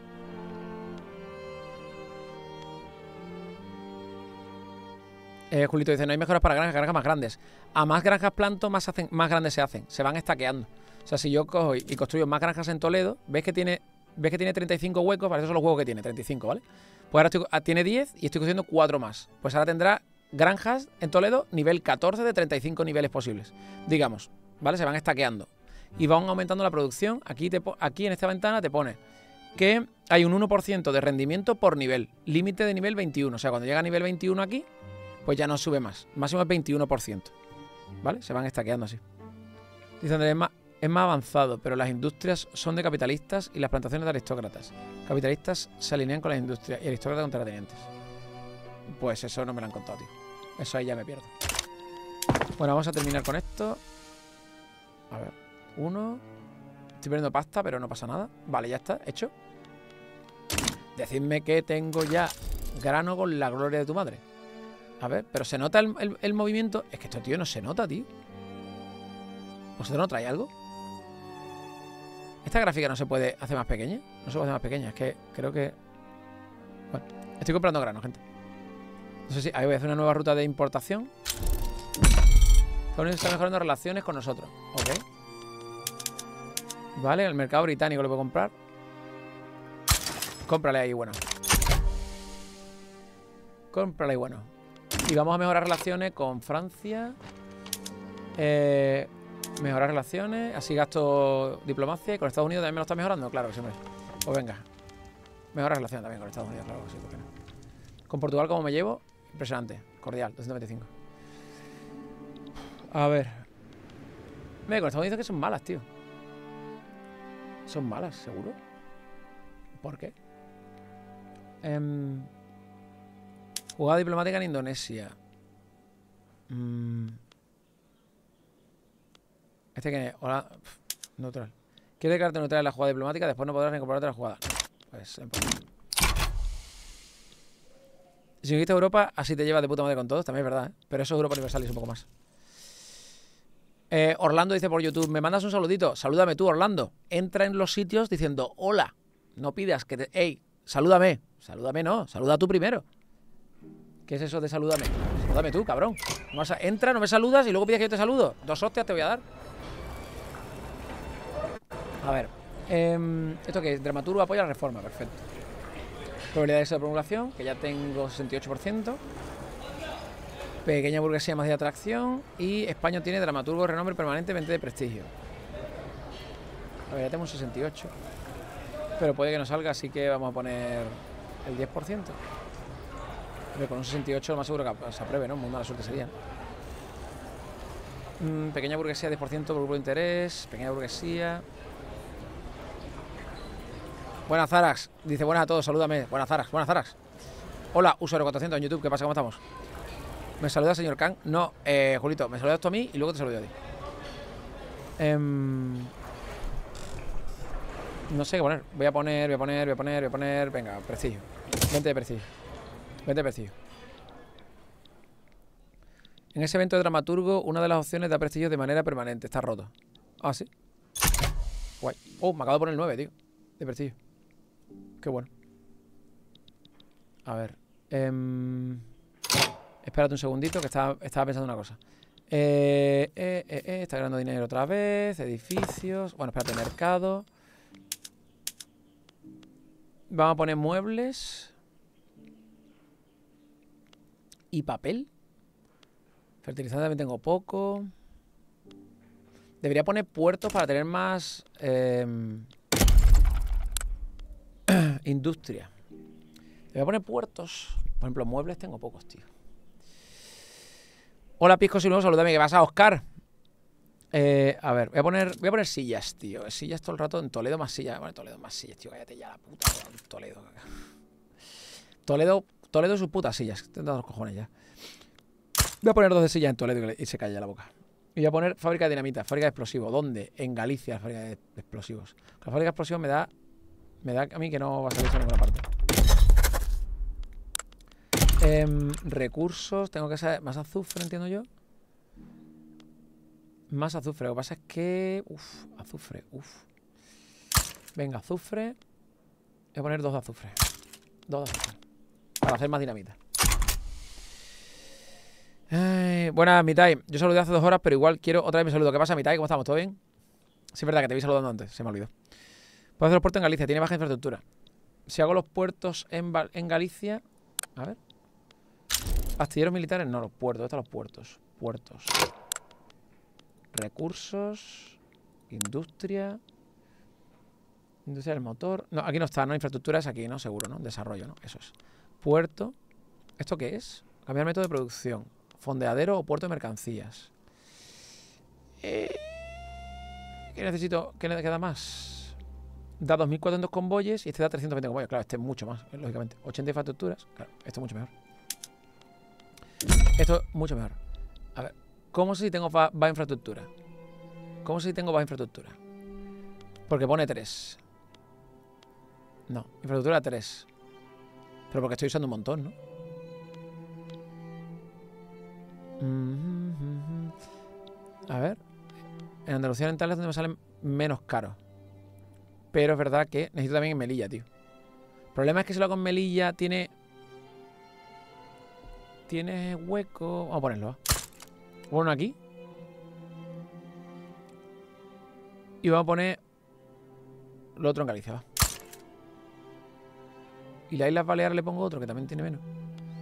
Eh, Julito dice, no hay mejoras para granjas, granjas más grandes. A más granjas planto, más, hacen, más grandes se hacen. Se van estaqueando. O sea, si yo cojo y, y construyo más granjas en Toledo, ¿ves que tiene ves que tiene treinta y cinco huecos? Para eso son los huecos que tiene, treinta y cinco, ¿vale? Pues ahora estoy, tiene diez y estoy construyendo cuatro más. Pues ahora tendrá granjas en Toledo nivel catorce de treinta y cinco niveles posibles. Digamos, ¿vale? Se van estaqueando. Y van aumentando la producción. Aquí, te, aquí en esta ventana te pone que hay un uno por ciento de rendimiento por nivel. Límite de nivel veintiuno. O sea, cuando llega a nivel veintiuno aquí, pues ya no sube más. Máximo es veintiuno por ciento. ¿Vale? Se van estaqueando así. Dice Andrés, es más, es más avanzado, pero las industrias son de capitalistas y las plantaciones de aristócratas. Capitalistas se alinean con las industrias y aristócratas con terratenientes. Pues eso no me lo han contado, tío. Eso ahí ya me pierdo. Bueno, vamos a terminar con esto. A ver. Uno. Estoy perdiendo pasta, pero no pasa nada. Vale, ya está. Hecho. Decidme que tengo ya grano con la gloria de tu madre. A ver, pero ¿se nota el, el, el movimiento? Es que esto, tío, no se nota, tío. ¿Vosotros no trae algo? ¿Esta gráfica no se puede hacer más pequeña? No se puede hacer más pequeña. Es que creo que... Bueno, estoy comprando grano, gente. No sé si... Ahí voy a hacer una nueva ruta de importación. Estados Unidos está mejorando relaciones con nosotros. Ok. Vale, el mercado británico lo puedo comprar. Cómprale ahí, bueno. Cómprale ahí, bueno. Y vamos a mejorar relaciones con Francia. Eh, mejorar relaciones. Así gasto diplomacia. Y con Estados Unidos también me lo está mejorando. Claro que sí, hombre. Pues venga. Mejorar relaciones también con Estados Unidos. Claro que sí, ¿por qué no? Con Portugal, ¿cómo me llevo? Impresionante. Cordial, doscientos veinticinco. A ver. Mira, con Estados Unidos que son malas, tío. Son malas, seguro. ¿Por qué? Eh, jugada diplomática en Indonesia. Mm. Este que... Hola. Pff, neutral. ¿Quieres declararte neutral en la jugada diplomática? Después no podrás incorporarte a la jugada. No. Pues... Eh, si viniste a Europa, así te llevas de puta madre con todos. También es verdad, ¿eh? Pero eso es Europa Universal y es un poco más. Eh, Orlando dice por YouTube, ¿me mandas un saludito? Salúdame tú, Orlando. Entra en los sitios diciendo, hola. No pidas que te... Ey, salúdame. Salúdame no, saluda tú primero. ¿Qué es eso de salúdame? Salúdame tú, cabrón. No a... Entra, no me saludas y luego pides que yo te saludo. Dos hostias te voy a dar. A ver. Eh, ¿Esto qué es? Dramaturgo apoya la reforma, perfecto. Probabilidades de promulgación, que ya tengo sesenta y ocho por ciento. Pequeña burguesía más de atracción. Y España tiene dramaturgo de renombre permanente, veinte de prestigio. A ver, ya tengo un sesenta y ocho. Pero puede que no salga, así que vamos a poner el diez por ciento. Pero con un sesenta y ocho lo más seguro que se apruebe, ¿no? Muy mala suerte sería. Mm, pequeña burguesía, diez por ciento por grupo de interés. Pequeña burguesía. Buenas, Zarax. Dice buenas a todos, salúdame. Buenas, Zarax, buenas, Zarax. Hola, usuario cuatrocientos en YouTube, ¿qué pasa? ¿Cómo estamos? ¿Me saluda, señor Kang? No, eh, Julito, me saludas tú a mí y luego te saludo a ti. Eh, no sé qué poner. Voy a poner, voy a poner, voy a poner, voy a poner. Venga, prestigio. veinte de prestigio. veinte de prestigio. En ese evento de dramaturgo, una de las opciones da prestigio de manera permanente. Está roto. Ah, sí. Guay. Oh, me acabo de poner el nueve, tío. De prestigio. Qué bueno. A ver. Eh, espérate un segundito que estaba, estaba pensando una cosa. Eh, eh, eh, eh, está ganando dinero otra vez. Edificios. Bueno, espérate, mercado. Vamos a poner muebles. Y papel. Fertilizante también tengo poco. Debería poner puertos para tener más eh, industria. Debería poner puertos. Por ejemplo, muebles tengo pocos, tío. Hola, Pisco, si no, saludame. ¿Qué pasa, Oscar? Eh, a ver, voy a poner voy a poner sillas, tío. Sillas todo el rato. En Toledo más sillas. Bueno, Toledo más sillas, tío. Cállate ya la puta. Toledo. Toledo, Toledo sus putas sillas. Te he dado los cojones ya. Voy a poner dos de sillas en Toledo y se calla la boca. Y voy a poner fábrica de dinamita, fábrica de explosivos. ¿Dónde? En Galicia, la fábrica de explosivos. La fábrica de explosivos me da Me da a mí que no va a salir eso en ninguna parte. Eh, recursos. Tengo que saber. Más azufre, entiendo yo. Más azufre. Lo que pasa es que... Uf, azufre. Uf. Venga, azufre. Voy a poner dos de azufre. Dos de azufre. Para hacer más dinamita. Ay, buenas, Mitai. Yo saludé hace dos horas, pero igual quiero otra vez mi saludo. ¿Qué pasa, Mitai? ¿Cómo estamos? ¿Todo bien? Sí, es verdad que te vi saludando antes. Se me olvidó. Puedo hacer los puertos en Galicia. Tiene baja infraestructura. Si hago los puertos en, en Galicia... A ver. Astilleros militares. No, los puertos. ¿Dónde están los puertos? Puertos. Recursos. Industria. Industria del motor. No, aquí no está, ¿no? Infraestructura es aquí, ¿no? Seguro, ¿no? Desarrollo, ¿no? Eso es. Puerto. ¿Esto qué es? Cambiar método de producción. Fondeadero o puerto de mercancías. Eh, ¿Qué necesito? ¿Qué le queda más? Da dos mil cuatrocientos convoyes y este da trescientos veinte convoyes. Claro, este es mucho más, lógicamente. ochenta infraestructuras. Claro, esto es mucho mejor. Esto es mucho mejor. A ver, ¿cómo sé si tengo baja infraestructura? ¿Cómo sé si tengo baja infraestructura? Porque pone tres. No, infraestructura tres. Pero porque estoy usando un montón, ¿no? A ver. En Andalucía Oriental es donde me salen menos caros. Pero es verdad que necesito también en Melilla, tío. El problema es que si lo hago en Melilla tiene... Tiene hueco... Vamos a ponerlo. Uno aquí. Y vamos a poner... Lo otro en Galicia, va. Y las Islas Baleares le pongo otro que también tiene menos.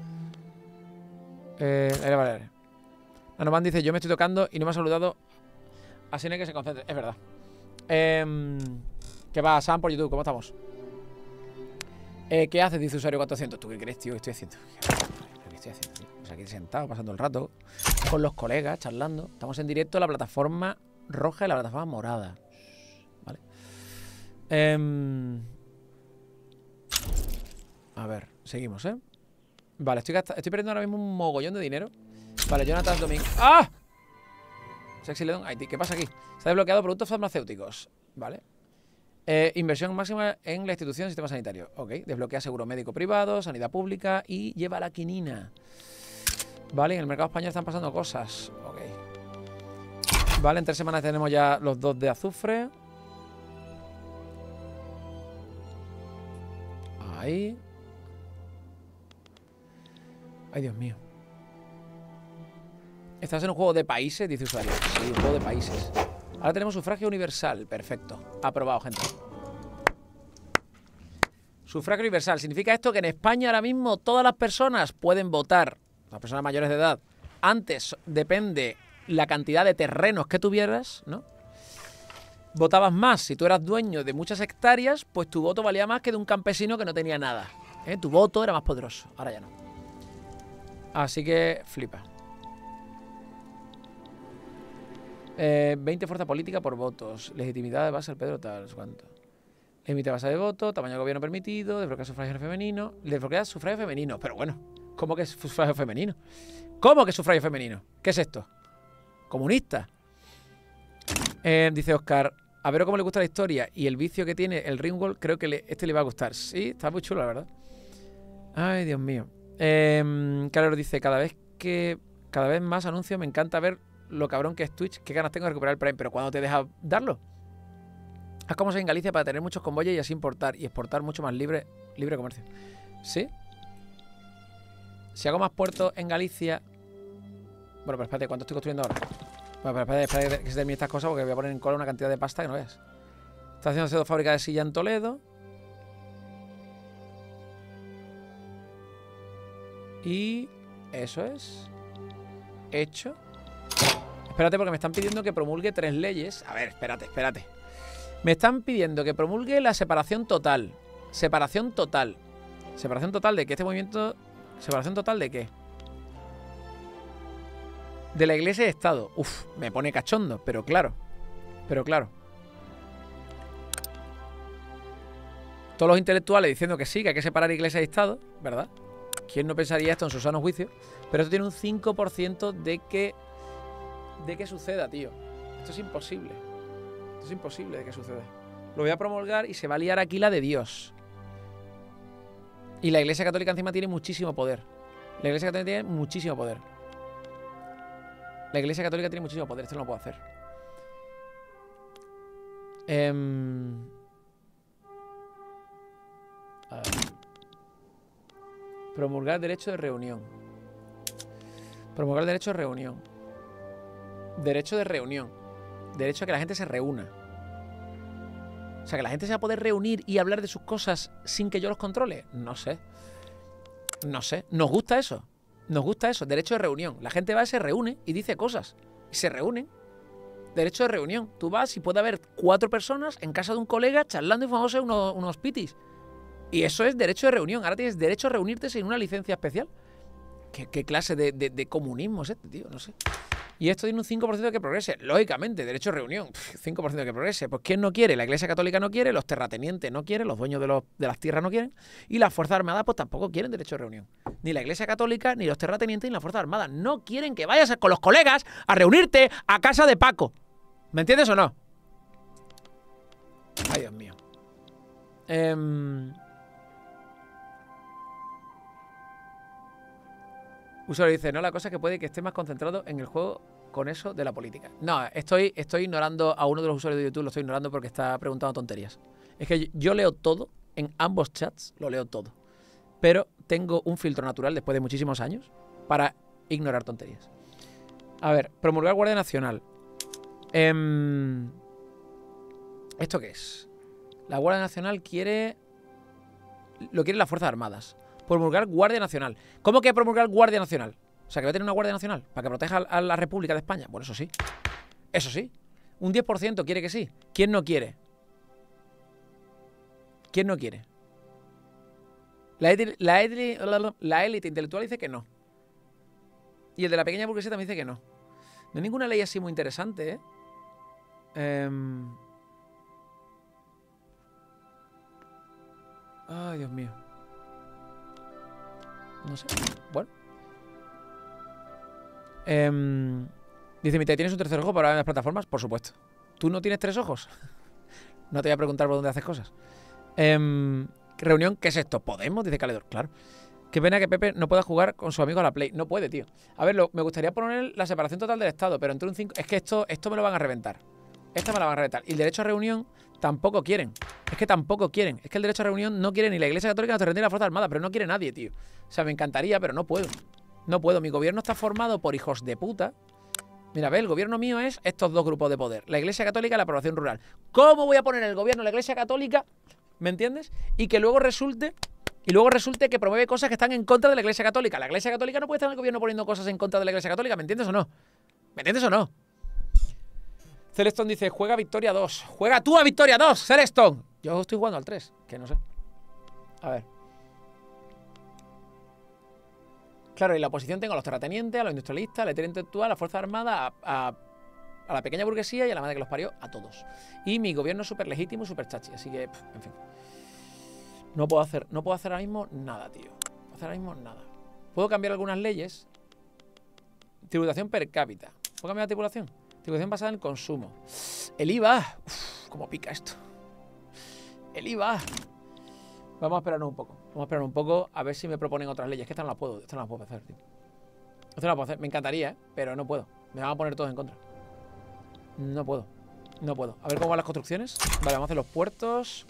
Eh, las Islas Baleares. Nanoman dice, yo me estoy tocando y no me ha saludado. Así no hay que se concentre. Es verdad. Eh, ¿Qué va, Sam, por YouTube? ¿Cómo estamos? Eh, ¿Qué haces? Dice usuario cuatrocientos. ¿Tú qué crees, tío? ¿Qué estoy haciendo? ¿Qué estoy haciendo, tío? Pues aquí sentado, pasando el rato con los colegas, charlando. Estamos en directo en la plataforma roja y la plataforma morada. Vale. Eh, a ver, seguimos, ¿eh? Vale, estoy, estoy perdiendo ahora mismo un mogollón de dinero. Vale, Jonathan Domingo. ¡Ah! Sexy Ledon Haití. ¿Qué pasa aquí? Se ha desbloqueado productos farmacéuticos. Vale. Eh, inversión máxima en la institución del sistema sanitario. Ok. Desbloquea seguro médico privado, sanidad pública y lleva la quinina. Vale, en el mercado español están pasando cosas. Ok. Vale, en tres semanas tenemos ya los dos de azufre. Ahí. Ay, Dios mío. ¿Estás en un juego de países? Dice usuario. Sí, un juego de países. Ahora tenemos sufragio universal. Perfecto. Aprobado, gente. Sufragio universal. Significa esto que en España ahora mismo todas las personas pueden votar. Las personas mayores de edad. Antes depende la cantidad de terrenos que tuvieras, ¿no? Votabas más. Si tú eras dueño de muchas hectáreas, pues tu voto valía más que de un campesino que no tenía nada. ¿Eh? Tu voto era más poderoso. Ahora ya no. Así que flipa. Eh, veinte fuerza política por votos. Legitimidad de base al Pedro tal, ¿cuánto? Límite de base de voto, tamaño de gobierno permitido, desbloquear sufragio femenino. Desbloquear sufragio femenino. Pero bueno, ¿cómo que es sufragio femenino? ¿Cómo que es sufragio femenino? ¿Qué es esto? ¿Comunista? Eh, dice Oscar, a ver cómo le gusta la historia y el vicio que tiene el Ringworld, creo que le, este le va a gustar. Sí, está muy chulo, la verdad. Ay, Dios mío. Eh, Carlos dice, cada vez que cada vez más anuncios, me encanta ver lo cabrón que es Twitch. Qué ganas tengo de recuperar el Prime. Pero ¿cuándo te deja darlo? Haz como soy en Galicia para tener muchos convoyes y así importar y exportar mucho más libre, libre comercio. ¿Sí? Si hago más puertos en Galicia... Bueno, pero espérate, ¿cuánto estoy construyendo ahora? Bueno, pero espérate, espérate que se termine estas cosas porque voy a poner en cola una cantidad de pasta que no veas. Está haciendo dos fábricas de silla en Toledo. Y... eso es... hecho. Espérate porque me están pidiendo que promulgue tres leyes. A ver, espérate, espérate. Me están pidiendo que promulgue la separación total. Separación total. Separación total de que este movimiento... ¿Separación total de qué? De la iglesia y Estado. Uf, me pone cachondo, pero claro. Pero claro. Todos los intelectuales diciendo que sí, que hay que separar iglesia y Estado, ¿verdad? ¿Quién no pensaría esto en su sano juicio? Pero esto tiene un cinco por ciento de que... de que suceda, tío. Esto es imposible. Esto es imposible de que suceda. Lo voy a promulgar y se va a liar aquí la de Dios. Y la Iglesia Católica encima tiene muchísimo poder. La Iglesia Católica tiene muchísimo poder. La Iglesia Católica tiene muchísimo poder. Esto no lo puedo hacer. Eh... A ver. Promulgar derecho de reunión. Promulgar derecho de reunión. Derecho de reunión. Derecho a que la gente se reúna. O sea, que la gente se va a poder reunir y hablar de sus cosas sin que yo los controle. No sé. No sé. ¿Nos gusta eso? Nos gusta eso. Derecho de reunión. La gente va y se reúne y dice cosas. Y se reúnen. Derecho de reunión. Tú vas y puede haber cuatro personas en casa de un colega charlando y fumándose unos, unos pitis. Y eso es derecho de reunión. Ahora tienes derecho a reunirte sin una licencia especial. ¿Qué, qué clase de, de, de comunismo es este, tío? No sé. Y esto tiene un cinco por ciento de que progrese. Lógicamente, derecho de reunión. cinco por ciento de que progrese. Pues ¿quién no quiere? La Iglesia Católica no quiere, los terratenientes no quieren, los dueños de, los, de las tierras no quieren. Y las Fuerzas Armadas pues tampoco quieren derecho de reunión. Ni la Iglesia Católica, ni los terratenientes, ni las Fuerzas Armadas. No quieren que vayas con los colegas a reunirte a casa de Paco. ¿Me entiendes o no? Ay, Dios mío. Eh... Usuario dice, no, la cosa es que puede que esté más concentrado en el juego con eso de la política. No, estoy, estoy ignorando a uno de los usuarios de YouTube, lo estoy ignorando porque está preguntando tonterías. Es que yo leo todo, en ambos chats lo leo todo. Pero tengo un filtro natural después de muchísimos años para ignorar tonterías. A ver, promulgar Guardia Nacional. Eh, ¿Esto qué es? La Guardia Nacional quiere... Lo quieren las Fuerzas Armadas. Promulgar Guardia Nacional. ¿Cómo que promulgar Guardia Nacional? O sea, que va a tener una Guardia Nacional para que proteja a la República de España. Bueno, eso sí. Eso sí. Un diez por ciento quiere que sí. ¿Quién no quiere? ¿Quién no quiere? La élite, la élite, la élite intelectual dice que no. Y el de la pequeña burguesía también dice que no. No hay ninguna ley así muy interesante, ¿eh? eh... Ay, Dios mío. No sé. Bueno. Eh, dice, Mita, ¿tienes un tercer ojo para ver las plataformas? Por supuesto. ¿Tú no tienes tres ojos? No te voy a preguntar por dónde haces cosas. Eh, reunión, ¿qué es esto? ¿Podemos? Dice Caledor. Claro. Qué pena que Pepe no pueda jugar con su amigo a la Play. No puede, tío. A ver, lo, me gustaría poner la separación total del Estado, pero entre un cinco... Es que esto, esto me lo van a reventar. Esta me la van a reventar. Y el derecho a reunión tampoco quieren. Es que tampoco quieren. Es que el derecho a reunión no quiere ni la Iglesia Católica ni la Terrenera ni la Fuerza Armada, pero no quiere nadie, tío. O sea, me encantaría, pero no puedo. No puedo. Mi gobierno está formado por hijos de puta. Mira, ve, el gobierno mío es estos dos grupos de poder. La Iglesia Católica y la población rural. ¿Cómo voy a poner el gobierno la Iglesia Católica? ¿Me entiendes? Y que luego resulte... Y luego resulte que promueve cosas que están en contra de la Iglesia Católica. La Iglesia Católica no puede estar en el gobierno poniendo cosas en contra de la Iglesia Católica. ¿Me entiendes o no? ¿Me entiendes o no? Celestone dice, juega Victoria dos. Juega tú a Victoria dos, Celestone. Yo estoy jugando al tres, que no sé. A ver. Claro, y la oposición tengo a los terratenientes, a los industrialistas, a la élite intelectual, a la Fuerza Armada, a, a, a la pequeña burguesía y a la madre que los parió, a todos. Y mi gobierno es súper legítimo y súper chachi. Así que, pff, en fin. No puedo hacer, no puedo hacer ahora mismo nada, tío. No puedo hacer ahora mismo nada. Puedo cambiar algunas leyes. Tributación per cápita. ¿Puedo cambiar la tributación? Tributación basada en el consumo. El I V A. Uf, cómo pica esto. El I V A. Vamos a esperar un poco. Vamos a esperar un poco a ver si me proponen otras leyes. Que estas no las puedo. Estas no las puedo hacer, tío. Estas no las puedo hacer. Me encantaría, ¿eh? Pero no puedo. Me van a poner todos en contra. No puedo. No puedo. A ver cómo van las construcciones. Vale, vamos a hacer los puertos.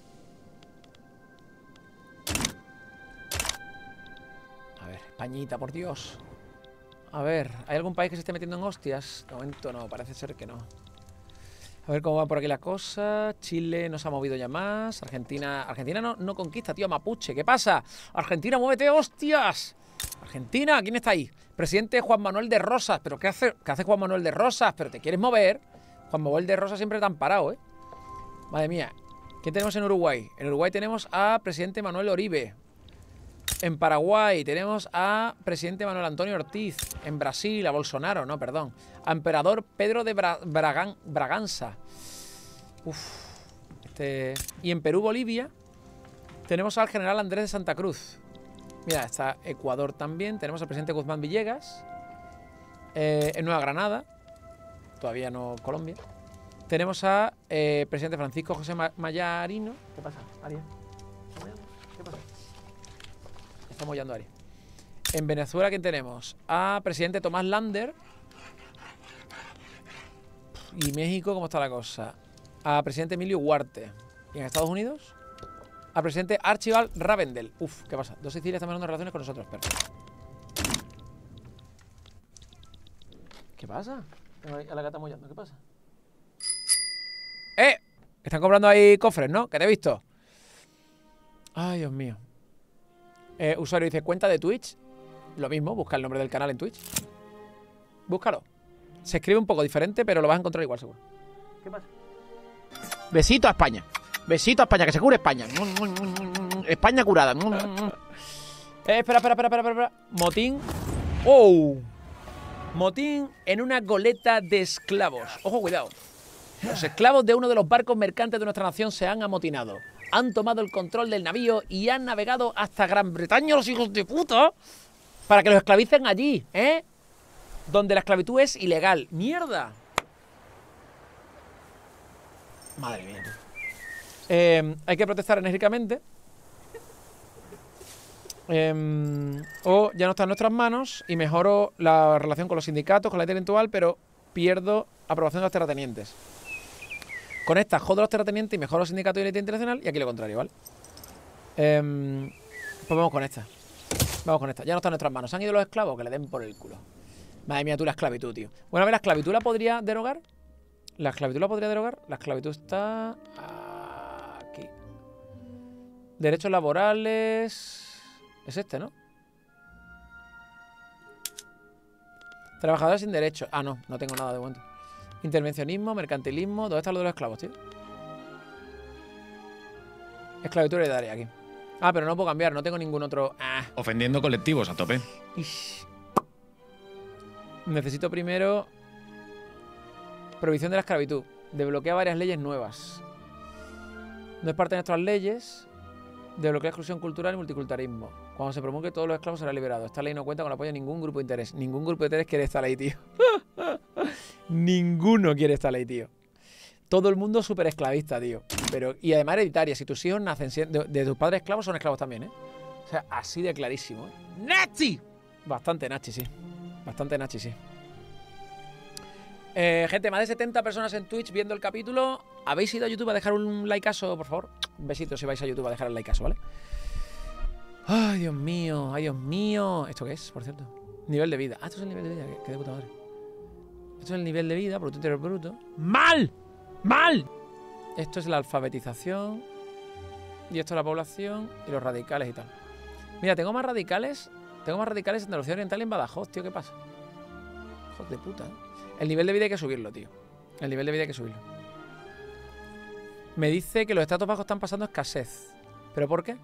A ver, Españita, por Dios. A ver, ¿hay algún país que se esté metiendo en hostias? De momento no, parece ser que no. A ver cómo va por aquí la cosa. Chile no se ha movido ya más. Argentina Argentina no, no conquista, tío. Mapuche, ¿qué pasa? Argentina, muévete, hostias. Argentina, ¿quién está ahí? Presidente Juan Manuel de Rosas. ¿Pero qué hace, qué hace Juan Manuel de Rosas? ¿Pero te quieres mover? Juan Manuel de Rosas siempre tan parado, ¿eh? Madre mía. ¿Quién tenemos en Uruguay? En Uruguay tenemos a presidente Manuel Oribe. En Paraguay tenemos a presidente Manuel Antonio Ortiz. En Brasil a Bolsonaro, no, perdón. A emperador Pedro de Bra Bragan Braganza. Uf, este... Y en Perú, Bolivia, tenemos al general Andrés de Santa Cruz. Mira, está Ecuador también. Tenemos al presidente Guzmán Villegas. Eh, en Nueva Granada. Todavía no Colombia. Tenemos a eh, presidente Francisco José Ma Mayarino. ¿Qué pasa, Arias? ¿Qué pasa? Estamos mollando a Arias. En Venezuela, ¿quién tenemos? A presidente Tomás Lander. Y México, ¿cómo está la cosa? A presidente Emilio Huarte. ¿Y en Estados Unidos? A presidente Archibald Ravendel. Uf, ¿qué pasa? Dos Sicilias están manejando relaciones con nosotros. Perfecto. ¿Qué pasa? A la gata mollando, ¿qué pasa? ¡Eh! Están comprando ahí cofres, ¿no? Que te he visto. Ay, Dios mío. Eh, usuario dice, cuenta de Twitch. Lo mismo, busca el nombre del canal en Twitch. Búscalo. Se escribe un poco diferente, pero lo vas a encontrar igual, seguro. ¿Qué pasa? Besito a España. Besito a España, que se cure España. España curada. Eh, espera, espera, espera, espera, espera. Motín. ¡Oh! Motín en una goleta de esclavos. Ojo, cuidado. Los esclavos de uno de los barcos mercantes de nuestra nación se han amotinado. Han tomado el control del navío y han navegado hasta Gran Bretaña, los hijos de puta, para que los esclavicen allí, ¿eh? Donde la esclavitud es ilegal. ¡Mierda! Madre mía. Eh, hay que protestar enérgicamente. Eh, o ya no está en nuestras manos y mejoro la relación con los sindicatos, con la intelectual, pero pierdo aprobación de los terratenientes. Con esta jodo a los terratenientes y mejoro los sindicatos y la internacional, y aquí lo contrario, ¿vale? Eh, pues vamos con esta. Vamos con esta. Ya no está en nuestras manos. ¿Se han ido los esclavos? Que le den por el culo. Madre mía, tú la esclavitud, tío. Bueno, a ver, ¿la esclavitud la podría derogar? ¿La esclavitud la podría derogar? La esclavitud está aquí. Derechos laborales. Es este, ¿no? Trabajadores sin derechos. Ah, no, no tengo nada de momento. Intervencionismo, mercantilismo. ¿Dónde está lo de los esclavos, tío? Esclavitud heredaria aquí. Ah, pero no puedo cambiar, no tengo ningún otro. Ah. Ofendiendo colectivos a tope. Ish. Necesito primero prohibición de la esclavitud. Desbloquea varias leyes nuevas. No es parte de nuestras leyes. Desbloquea exclusión cultural y multiculturalismo. Cuando se promulgue, todos los esclavos serán liberados. Esta ley no cuenta con el apoyo de ningún grupo de interés. Ningún grupo de interés quiere esta ley, tío. Ninguno quiere esta ley, tío. Todo el mundo súper esclavista, tío. Pero, y además hereditaria. Si tus hijos nacen de, de tus padres esclavos, son esclavos también, ¿eh? O sea, así de clarísimo, ¿eh? ¡Nazi! Bastante nazi, sí. Bastante nazi, sí. Eh, gente, más de setenta personas en Twitch viendo el capítulo. ¿Habéis ido a YouTube a dejar un likeazo, por favor? Un besito si vais a YouTube a dejar el likeazo, ¿vale? Ay, Dios mío, ay, Dios mío. ¿Esto qué es, por cierto? Nivel de vida. Ah, esto es el nivel de vida, qué, qué de puta madre. Esto es el nivel de vida, Producto Interior Bruto. ¡Mal! ¡Mal! Esto es la alfabetización. Y esto es la población y los radicales y tal. Mira, tengo más radicales. Tengo más radicales en Andalucía Oriental y en Badajoz, tío, ¿qué pasa? Hijos de puta, ¿eh? El nivel de vida hay que subirlo, tío. El nivel de vida hay que subirlo. Me dice que los estratos bajos están pasando escasez. ¿Pero por qué?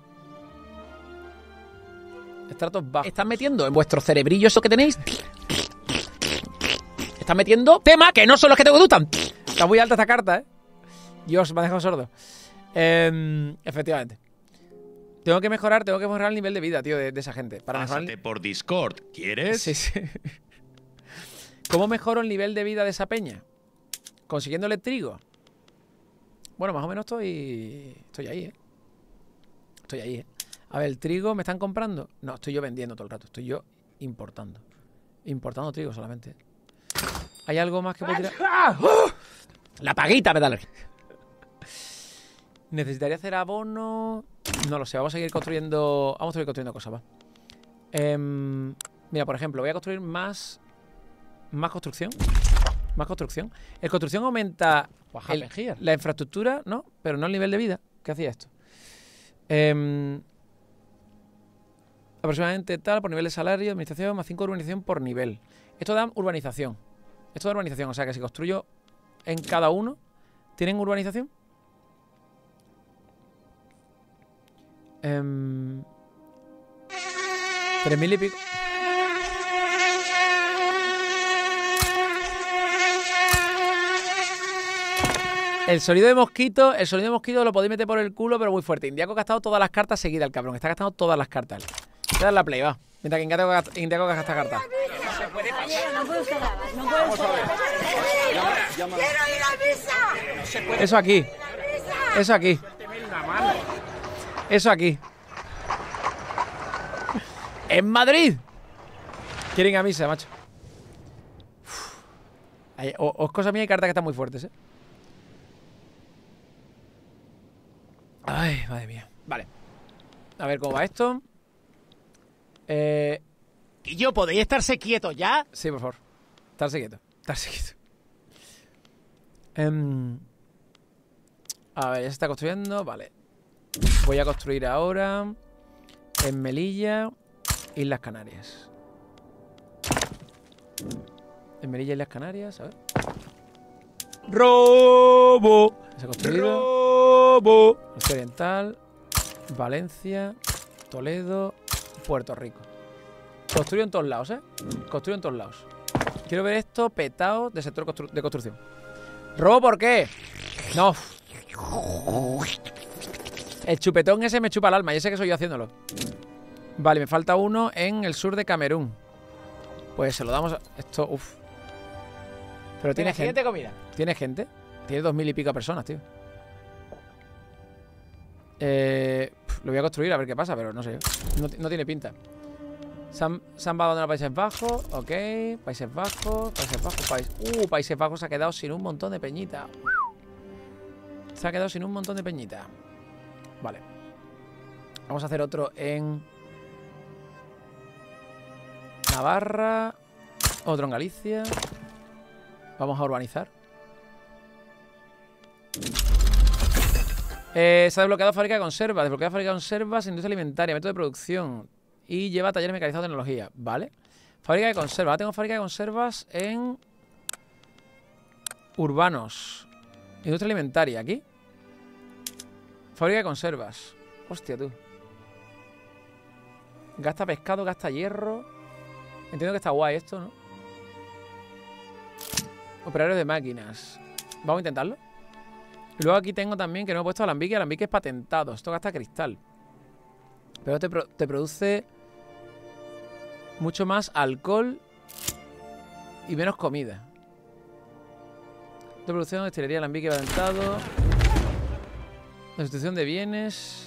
Estratos bajos. Están metiendo en vuestro cerebrillo eso que tenéis. Están metiendo temas que no son los que te gustan. Está muy alta esta carta, ¿eh? Dios, me ha dejado sordo. Eh, efectivamente. Tengo que mejorar, tengo que mejorar el nivel de vida, tío, de, de esa gente. Para Pásate mejorar... por Discord, ¿quieres? Sí, sí. ¿Cómo mejoro el nivel de vida de esa peña? ¿Consiguiéndole trigo? Bueno, más o menos estoy... Estoy ahí, ¿eh? Estoy ahí, ¿eh? A ver, ¿el trigo me están comprando? No, estoy yo vendiendo todo el rato. Estoy yo importando. Importando trigo solamente. ¿Hay algo más que puedo tirar? ¡Oh! La paguita me da la... Necesitaría hacer abono... No lo sé, vamos a seguir construyendo... Vamos a seguir construyendo cosas, va. Eh, mira, por ejemplo, voy a construir más... Más construcción. Más construcción. El construcción aumenta el, la infraestructura, ¿no? Pero no el nivel de vida. ¿Qué hacía esto? Eh, aproximadamente tal, por nivel de salario, administración, más cinco urbanización por nivel. Esto da urbanización. Esto da urbanización, o sea que si construyo en cada uno, ¿tienen urbanización? Eh, Tres mil y pico. El sonido de mosquito, el sonido de mosquito lo podéis meter por el culo, pero muy fuerte. Indiaco ha gastado todas las cartas seguidas, el cabrón. Está gastando todas las cartas. Voy a dar la play, va. Mientras que Indiaco gasta cartas. puede pasar. No puede usted grabar, no puede usted grabar. ¡Quiero ir a misa! Eso aquí. Eso aquí. Eso aquí. En Madrid. Quieren ir a misa, macho. Uf. Hay, o, o es cosa mía y cartas que están muy fuertes, ¿eh? Ay, madre mía. Vale. A ver cómo va esto. Eh... ¿Y yo podéis estarse quietos ya? Sí, por favor. Estarse quieto. Estarse quieto. Em, a ver, ya se está construyendo. Vale. Voy a construir ahora en Melilla, Islas Canarias. En Melilla, Islas Canarias. A ver. ¡Robo! Se ha construido. ¡Robo! Costa Oriental, Valencia, Toledo, Puerto Rico. Construyo en todos lados, ¿eh? Construyo en todos lados. Quiero ver esto petado de sector constru de construcción. ¿Robo por qué? No. El chupetón ese me chupa el alma. Ya sé que soy yo haciéndolo. Vale, me falta uno en el sur de Camerún. Pues se lo damos a... Esto, uff. Pero tiene Venga, gente. siguiente comida. ¿Tiene gente? Tiene dos mil y pico personas, tío. Eh, pf, lo voy a construir a ver qué pasa, pero no sé. No, no tiene pinta. Se han, se han abandonado Países Bajos. Ok. Países Bajos. Países Bajos. País. Uh, Países Bajos se ha quedado sin un montón de peñita. Se ha quedado sin un montón de peñita. Vale. Vamos a hacer otro en Navarra. Otro en Galicia. Vamos a urbanizar. Eh, se ha desbloqueado fábrica de conservas. Desbloqueado fábrica de conservas, industria alimentaria, método de producción. Y lleva talleres mecanizados de tecnología. Vale. Fábrica de conservas. Ahora tengo fábrica de conservas en urbanos. Industria alimentaria. Aquí. Fábrica de conservas. Hostia, tú. Gasta pescado, gasta hierro. Entiendo que está guay esto, ¿no? Operarios de máquinas. Vamos a intentarlo. Y luego aquí tengo también que no he puesto alambique. Alambique es patentado. Esto gasta cristal. Pero te, pro te produce mucho más alcohol y menos comida. De producción, destilería, alambique patentado. La sustitución de bienes.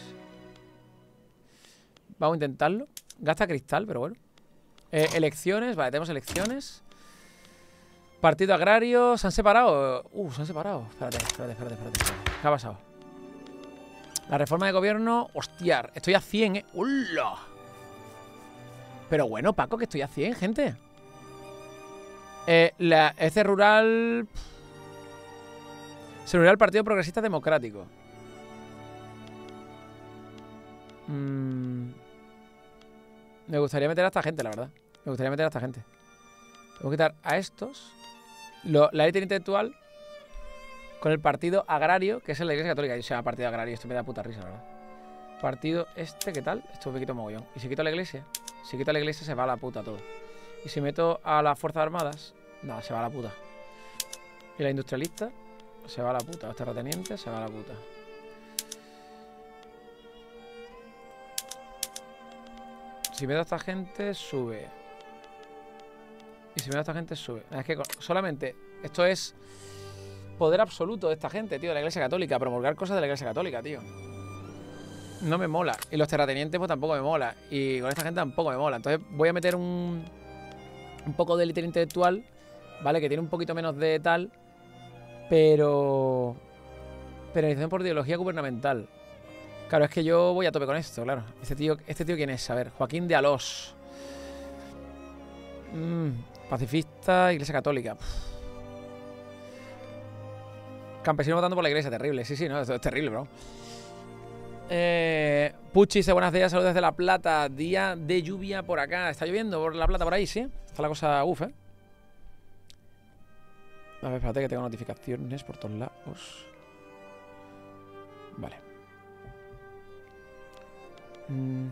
Vamos a intentarlo. Gasta cristal, pero bueno. Eh, elecciones. Vale, tenemos elecciones. Partido agrario. ¿Se han separado? Uh, se han separado. Espérate, espérate, espérate, espérate. ¿Qué ha pasado? La reforma de gobierno. Hostia, estoy a cien, ¿eh? ¡Hola! Pero bueno, Paco, que estoy a cien, gente. Eh, la, este rural. Se unió al Partido Progresista Democrático. Mm. Me gustaría meter a esta gente, la verdad. Me gustaría meter a esta gente. Tengo que quitar a estos. Lo, la élite intelectual con el partido agrario, que es la Iglesia Católica. Y se llama partido agrario. Esto me da puta risa, la verdad. Partido este, ¿qué tal? Esto me quito mogollón. ¿Y si quito a la Iglesia? Si quito a la Iglesia se va a la puta todo. Y si meto a las Fuerzas Armadas, nada, se va a la puta. Y la industrialista se va a la puta. Los terratenientes se va a la puta. Si meto a esta gente, sube. Y si meto a esta gente, sube. Es que solamente esto es poder absoluto de esta gente, tío, de la Iglesia Católica. Promulgar cosas de la Iglesia Católica, tío. No me mola. Y los terratenientes, pues tampoco me mola. Y con esta gente tampoco me mola. Entonces voy a meter un un poco de élite intelectual, ¿vale? Que tiene un poquito menos de tal, pero penalización por ideología gubernamental. Claro, es que yo voy a tope con esto, claro. Este tío, este tío ¿quién es? A ver, Joaquín de Alós. Mm, pacifista, Iglesia Católica. Pff. Campesino votando por la Iglesia, terrible. Sí, sí, no, esto es terrible, bro. Eh, Puchi dice buenos días, saludos desde La Plata. Día de lluvia por acá. ¿Está lloviendo por La Plata por ahí? Sí. Está la cosa uf, eh. A ver, espérate que tengo notificaciones por todos lados. Vale. Mm.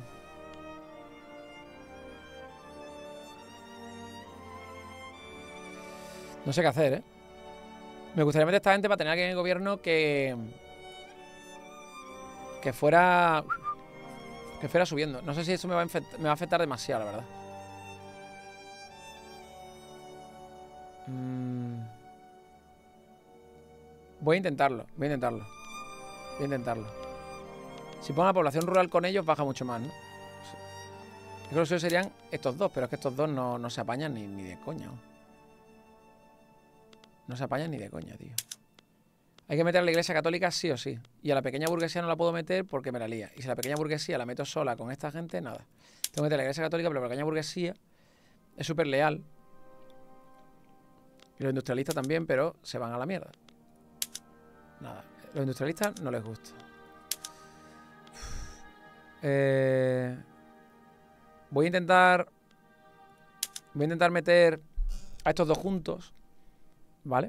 No sé qué hacer, ¿eh? Me gustaría meter a esta gente para tener aquí en el gobierno que... Que fuera... Que fuera subiendo. No sé si eso me va a, me va a afectar demasiado, la verdad. Mm. Voy a intentarlo, voy a intentarlo. Voy a intentarlo. Si pongo la población rural con ellos, baja mucho más, ¿no? Yo creo que eso serían estos dos, pero es que estos dos no, no se apañan ni, ni de coña. ¿No? no se apañan ni de coña, tío. Hay que meter a la iglesia católica sí o sí. Y a la pequeña burguesía no la puedo meter porque me la lía. Y si la pequeña burguesía la meto sola con esta gente, nada. Tengo que meter a la iglesia católica, pero la pequeña burguesía es súper leal. Y los industrialistas también, pero se van a la mierda. Nada. Los industrialistas no les gusta. Eh, voy a intentar... Voy a intentar meter a estos dos juntos. ¿Vale?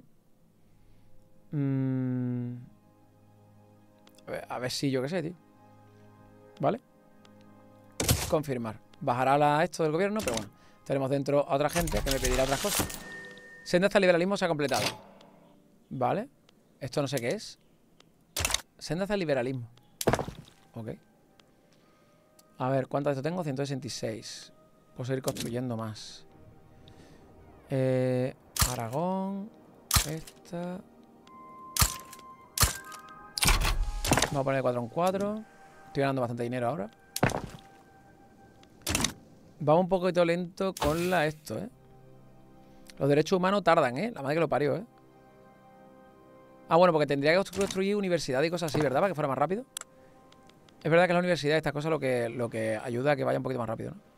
Mm, a, ver, a ver si yo qué sé, tío. ¿Vale? Confirmar. Bajará la, esto del gobierno, pero bueno. Tenemos dentro a otra gente que me pedirá otras cosas. Senda hasta el liberalismo se ha completado. ¿Vale? Esto no sé qué es. Senda hasta el liberalismo. Ok. A ver, ¿cuánto de esto tengo? ciento sesenta y seis. Puedo seguir construyendo más. Eh, Aragón. Esta. Vamos a poner cuatro en cuatro. Estoy ganando bastante dinero ahora. Vamos un poquito lento con la esto, ¿eh? Los derechos humanos tardan, ¿eh? La madre que lo parió, ¿eh? Ah, bueno, porque tendría que construir universidad y cosas así, ¿verdad? Para que fuera más rápido. Es verdad que la universidad, estas cosas, lo que, lo que ayuda a que vaya un poquito más rápido, ¿no?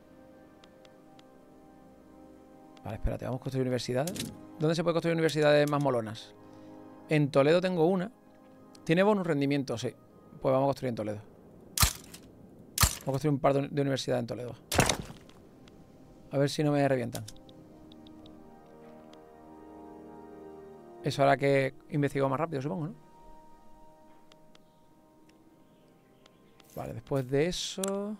Vale, espérate, vamos a construir universidades. ¿Dónde se puede construir universidades más molonas? En Toledo tengo una. ¿Tiene bonus rendimiento? Sí. Pues vamos a construir en Toledo. Vamos a construir un par de universidades en Toledo. A ver si no me revientan. Eso hará que investigue más rápido, supongo, ¿no? Vale, después de eso...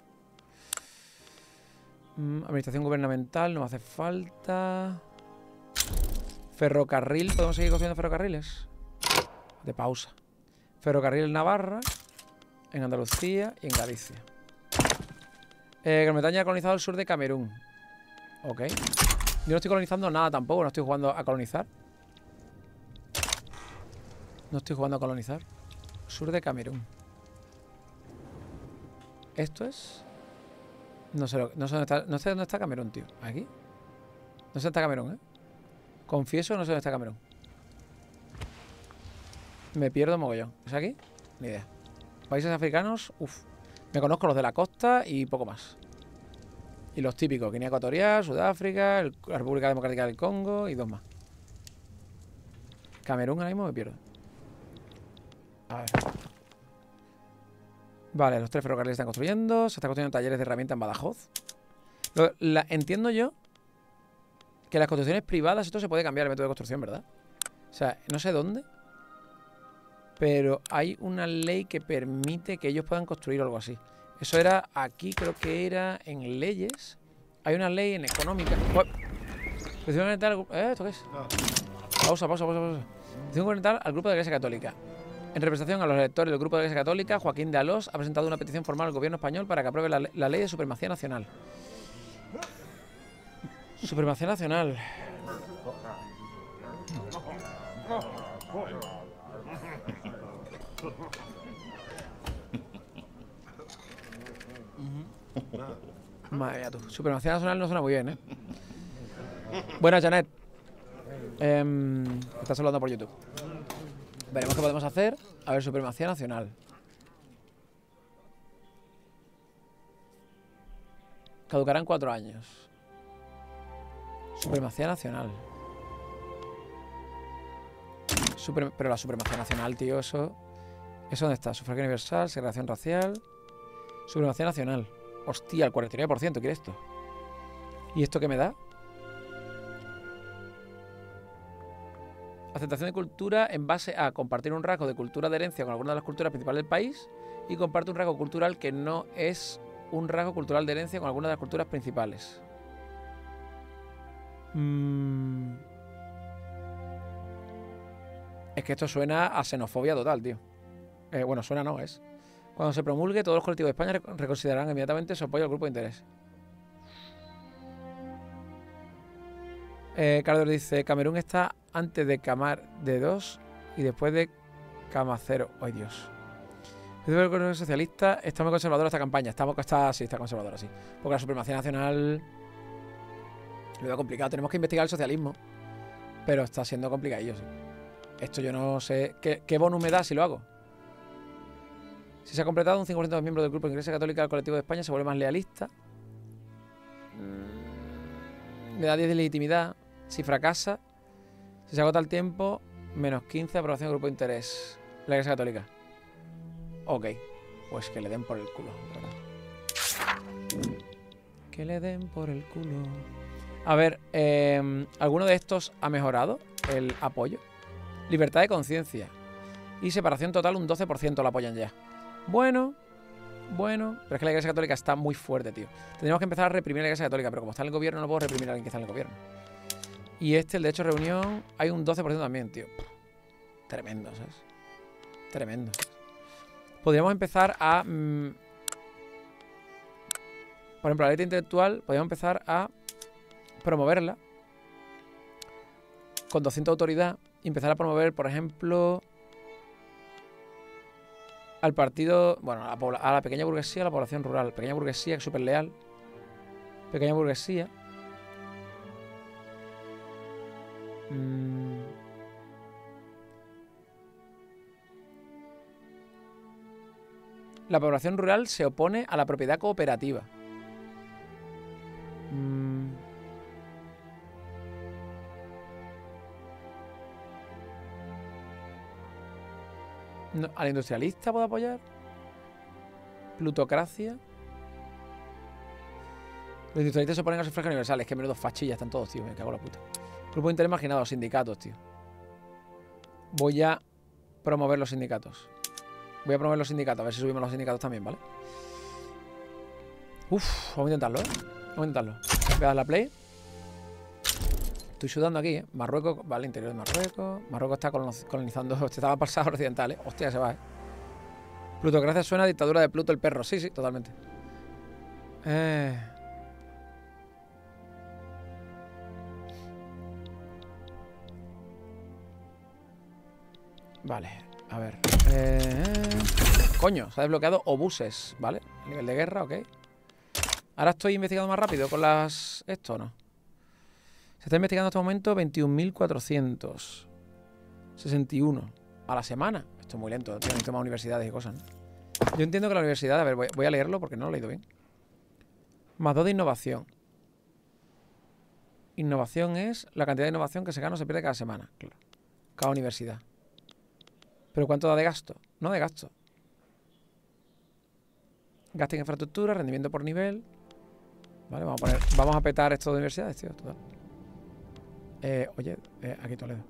Mm, administración gubernamental, no me hace falta. Ferrocarril, ¿podemos seguir construyendo ferrocarriles? De pausa. Ferrocarril en Navarra, en Andalucía y en Galicia. Eh, Gran Bretaña ha colonizado el sur de Camerún. Ok. Yo no estoy colonizando nada tampoco, no estoy jugando a colonizar. No estoy jugando a colonizar. Sur de Camerún. ¿Esto es? No sé, lo, no sé dónde está, no sé dónde está Camerún, tío. ¿Aquí? No sé dónde está Camerún, ¿eh? Confieso, no sé dónde está Camerún. Me pierdo mogollón. ¿Es aquí? Ni idea. Países africanos, uff. Me conozco los de la costa y poco más. Y los típicos, Guinea Ecuatorial, Sudáfrica, el, la República Democrática del Congo y dos más. Camerún ahora mismo me pierdo. A ver. Vale, los tres ferrocarriles están construyendo. Se están construyendo talleres de herramientas en Badajoz. Lo, la, entiendo yo que las construcciones privadas, esto se puede cambiar el método de construcción, ¿verdad? O sea, no sé dónde, pero hay una ley que permite que ellos puedan construir algo así. Eso era aquí, creo que era en leyes. Hay una ley en económica. ¿Eh? ¿Esto qué es? Pausa, pausa, pausa, pausa. Decisión gubernamental al grupo de la Iglesia Católica. En representación a los electores del grupo de la Iglesia Católica, Joaquín de Alós ha presentado una petición formal al gobierno español para que apruebe la, la ley de supremacía nacional. Supremacía nacional. Madre mía, tú. Supremacía nacional no suena muy bien, ¿eh? Buenas, Janet. Eh, estás hablando por YouTube. Veremos qué podemos hacer. A ver, supremacía nacional. Caducará en cuatro años. Supremacía nacional. Super, pero la supremacía nacional, tío, eso... ¿Eso dónde está? Sufragio universal, segregación racial... Supremacía nacional. Hostia, el cuarenta y nueve por ciento quiere esto. ¿Y esto qué me da? Aceptación de cultura en base a compartir un rasgo de cultura de herencia con alguna de las culturas principales del país y comparte un rasgo cultural que no es un rasgo cultural de herencia con alguna de las culturas principales. Mm. Es que esto suena a xenofobia total, tío. Eh, bueno, suena no, es. Cuando se promulgue, todos los colectivos de España reconsiderarán inmediatamente su apoyo al grupo de interés. Eh, Carlos dice, Camerún está antes de Camar de dos y después de Camacero. ¡Ay, Dios! El gobierno socialista está muy conservador esta campaña. Está, está, sí, está conservadora, sí. Porque la supremacía nacional lo veo complicado. Tenemos que investigar el socialismo. Pero está siendo complicadillo, sí. Esto yo no sé... ¿Qué, qué bonus me da si lo hago? Si se ha completado, un cinco por ciento de los miembros del grupo de Iglesia Católica del Colectivo de España se vuelve más lealista. Mm, me da diez de legitimidad. Si fracasa, si se agota el tiempo, menos quince de aprobación del grupo de interés. La Iglesia Católica. Ok. Pues que le den por el culo, ¿verdad? Que le den por el culo. A ver, eh, ¿alguno de estos ha mejorado el apoyo? Libertad de conciencia. Y separación total, un doce por ciento lo apoyan ya. Bueno, bueno. Pero es que la Iglesia Católica está muy fuerte, tío. Tendríamos que empezar a reprimir a la Iglesia Católica, pero como está en el gobierno, no puedo reprimir a alguien que está en el gobierno. Y este, el de hecho reunión, hay un doce por ciento también, tío. Tremendo, ¿sabes? Tremendo. Podríamos empezar a... Mmm, por ejemplo, la ley intelectual, podríamos empezar a promoverla con doscientos autoridad y empezar a promover, por ejemplo, al partido, bueno, a la, a la pequeña burguesía, a la población rural. Pequeña burguesía, que es súper leal. Pequeña burguesía. Mm. La población rural se opone a la propiedad cooperativa. Mm. No, ¿al industrialista puedo apoyar? Plutocracia. Los industrialistas se oponen al sufragio universal. Es que menudo fachillas están todos, tío. Me cago en la puta. Grupo de interés marginado, sindicatos, tío. Voy a promover los sindicatos. Voy a promover los sindicatos. A ver si subimos los sindicatos también, ¿vale? Uf, vamos a intentarlo, ¿eh? Vamos a intentarlo. Voy a dar la play. Estoy sudando aquí, ¿eh? Marruecos, vale, interior de Marruecos. Marruecos está colonizando. Hostia, estaba para el Sáhara Occidental, ¿eh? Hostia, se va, ¿eh? Plutocracia suena a dictadura de Pluto el perro. Sí, sí, totalmente. Eh... Vale, a ver. Eh... Coño, se ha desbloqueado obuses, ¿vale? A nivel de guerra, ok. Ahora estoy investigando más rápido con las... ¿Esto o no? Se está investigando en este momento veintiún mil cuatrocientos sesenta y uno a la semana. Esto es muy lento, tienen más universidades y cosas, ¿no? Yo entiendo que la universidad... A ver, voy, voy a leerlo porque no lo he leído bien. Más dos de innovación. Innovación es la cantidad de innovación que se gana o se pierde cada semana. Claro. Cada universidad. ¿Pero cuánto da de gasto? No de gasto. Gasto en infraestructura, rendimiento por nivel. Vale, vamos a poner... Vamos a petar esto de universidades, tío. Total. Eh, oye, eh, aquí Toledo.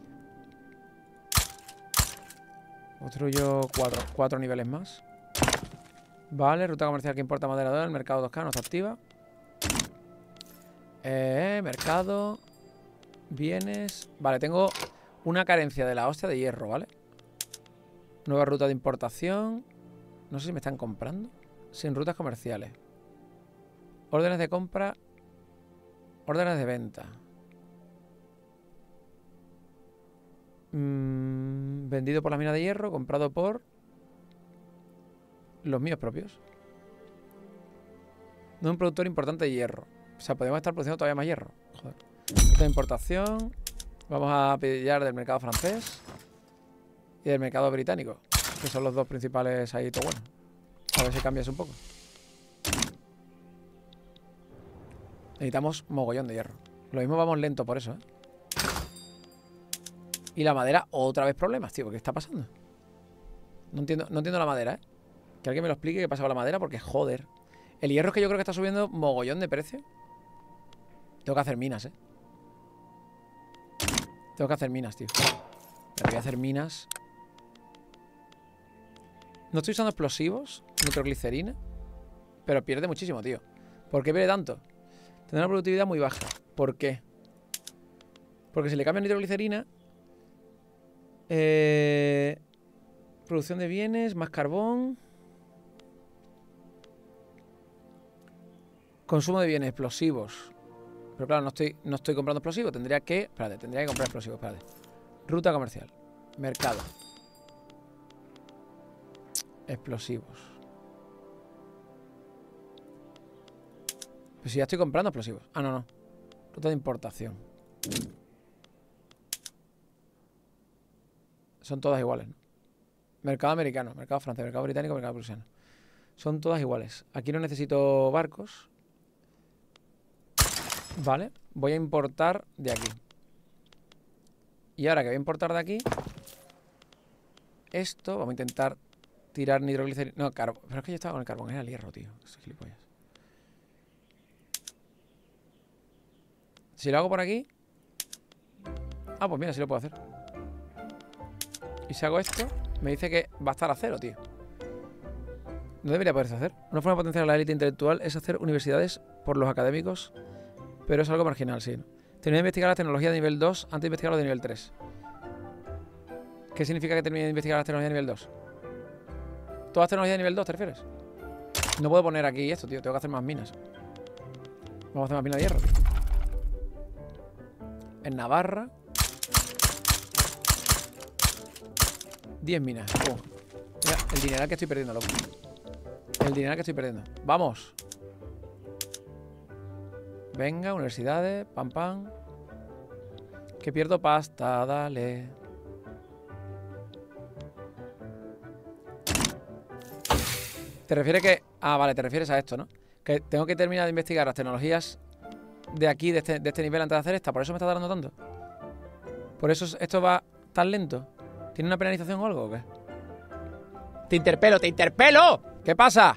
Construyo cuatro, cuatro niveles más. Vale, ruta comercial que importa madera. El mercado dos K no está activa. Eh, mercado. Bienes. Vale, tengo una carencia de la hostia de hierro, ¿vale? Nueva ruta de importación. No sé si me están comprando. Sin rutas comerciales. Órdenes de compra. Órdenes de venta. Mm, vendido por la mina de hierro. Comprado por los míos propios. No es un productor importante de hierro. O sea, podemos estar produciendo todavía más hierro. Joder. Ruta de importación. Vamos a pillar del mercado francés y del mercado británico, que son los dos principales ahí, todo bueno. A ver si cambias un poco. Necesitamos mogollón de hierro. Lo mismo vamos lento por eso, ¿eh? Y la madera, otra vez problemas, tío. ¿Qué está pasando? No entiendo, no entiendo la madera, ¿eh? Que alguien me lo explique qué pasa con la madera, porque joder. El hierro es que yo creo que está subiendo mogollón de precio. Tengo que hacer minas, ¿eh? Tengo que hacer minas, tío. Pero voy a hacer minas. No estoy usando explosivos, nitroglicerina, pero pierde muchísimo, tío. ¿Por qué pierde tanto? Tiene una productividad muy baja. ¿Por qué? Porque si le cambio nitroglicerina, eh, producción de bienes, más carbón, consumo de bienes, explosivos, Pero claro, no estoy, no estoy comprando explosivos. Tendría que... Espérate, tendría que comprar explosivos, espérate. Ruta comercial. Mercado. Explosivos. Pues si ya estoy comprando explosivos. Ah, no, no. Ruta de importación. Son todas iguales, ¿no? Mercado americano, mercado francés, mercado británico, mercado prusiano. Son todas iguales. Aquí no necesito barcos. Vale. Voy a importar de aquí. Y ahora que voy a importar de aquí, esto, vamos a intentar tirar nitroglicerina. No, carbón. Pero es que yo estaba con el carbón, era el hierro, tío. Esos gilipollas. Si lo hago por aquí. Ah, pues mira, sí lo puedo hacer. Y si hago esto, me dice que va a estar a cero, tío. No debería poderse hacer. Una forma de potenciar la élite intelectual es hacer universidades por los académicos, pero es algo marginal, sí, ¿no? Terminé de investigar la tecnología de nivel dos antes de investigar lo de nivel tres. ¿Qué significa que termine de investigar la tecnología de nivel dos? ¿Todas las tecnologías de nivel dos te refieres? No puedo poner aquí esto, tío. Tengo que hacer más minas. Vamos a hacer más minas de hierro, tío. En Navarra diez minas. Oh. Mira, el dineral que estoy perdiendo, loco. El dineral que estoy perdiendo. ¡Vamos! Venga, universidades. Pam, pam. Que pierdo pasta, dale. ¿Te refieres que...? Ah, vale, te refieres a esto, ¿no? Que tengo que terminar de investigar las tecnologías de aquí, de este, de este nivel, antes de hacer esta. ¿Por eso me está tardando tanto? ¿Por eso esto va tan lento? ¿Tiene una penalización o algo o qué? ¡Te interpelo, te interpelo! ¿Qué pasa?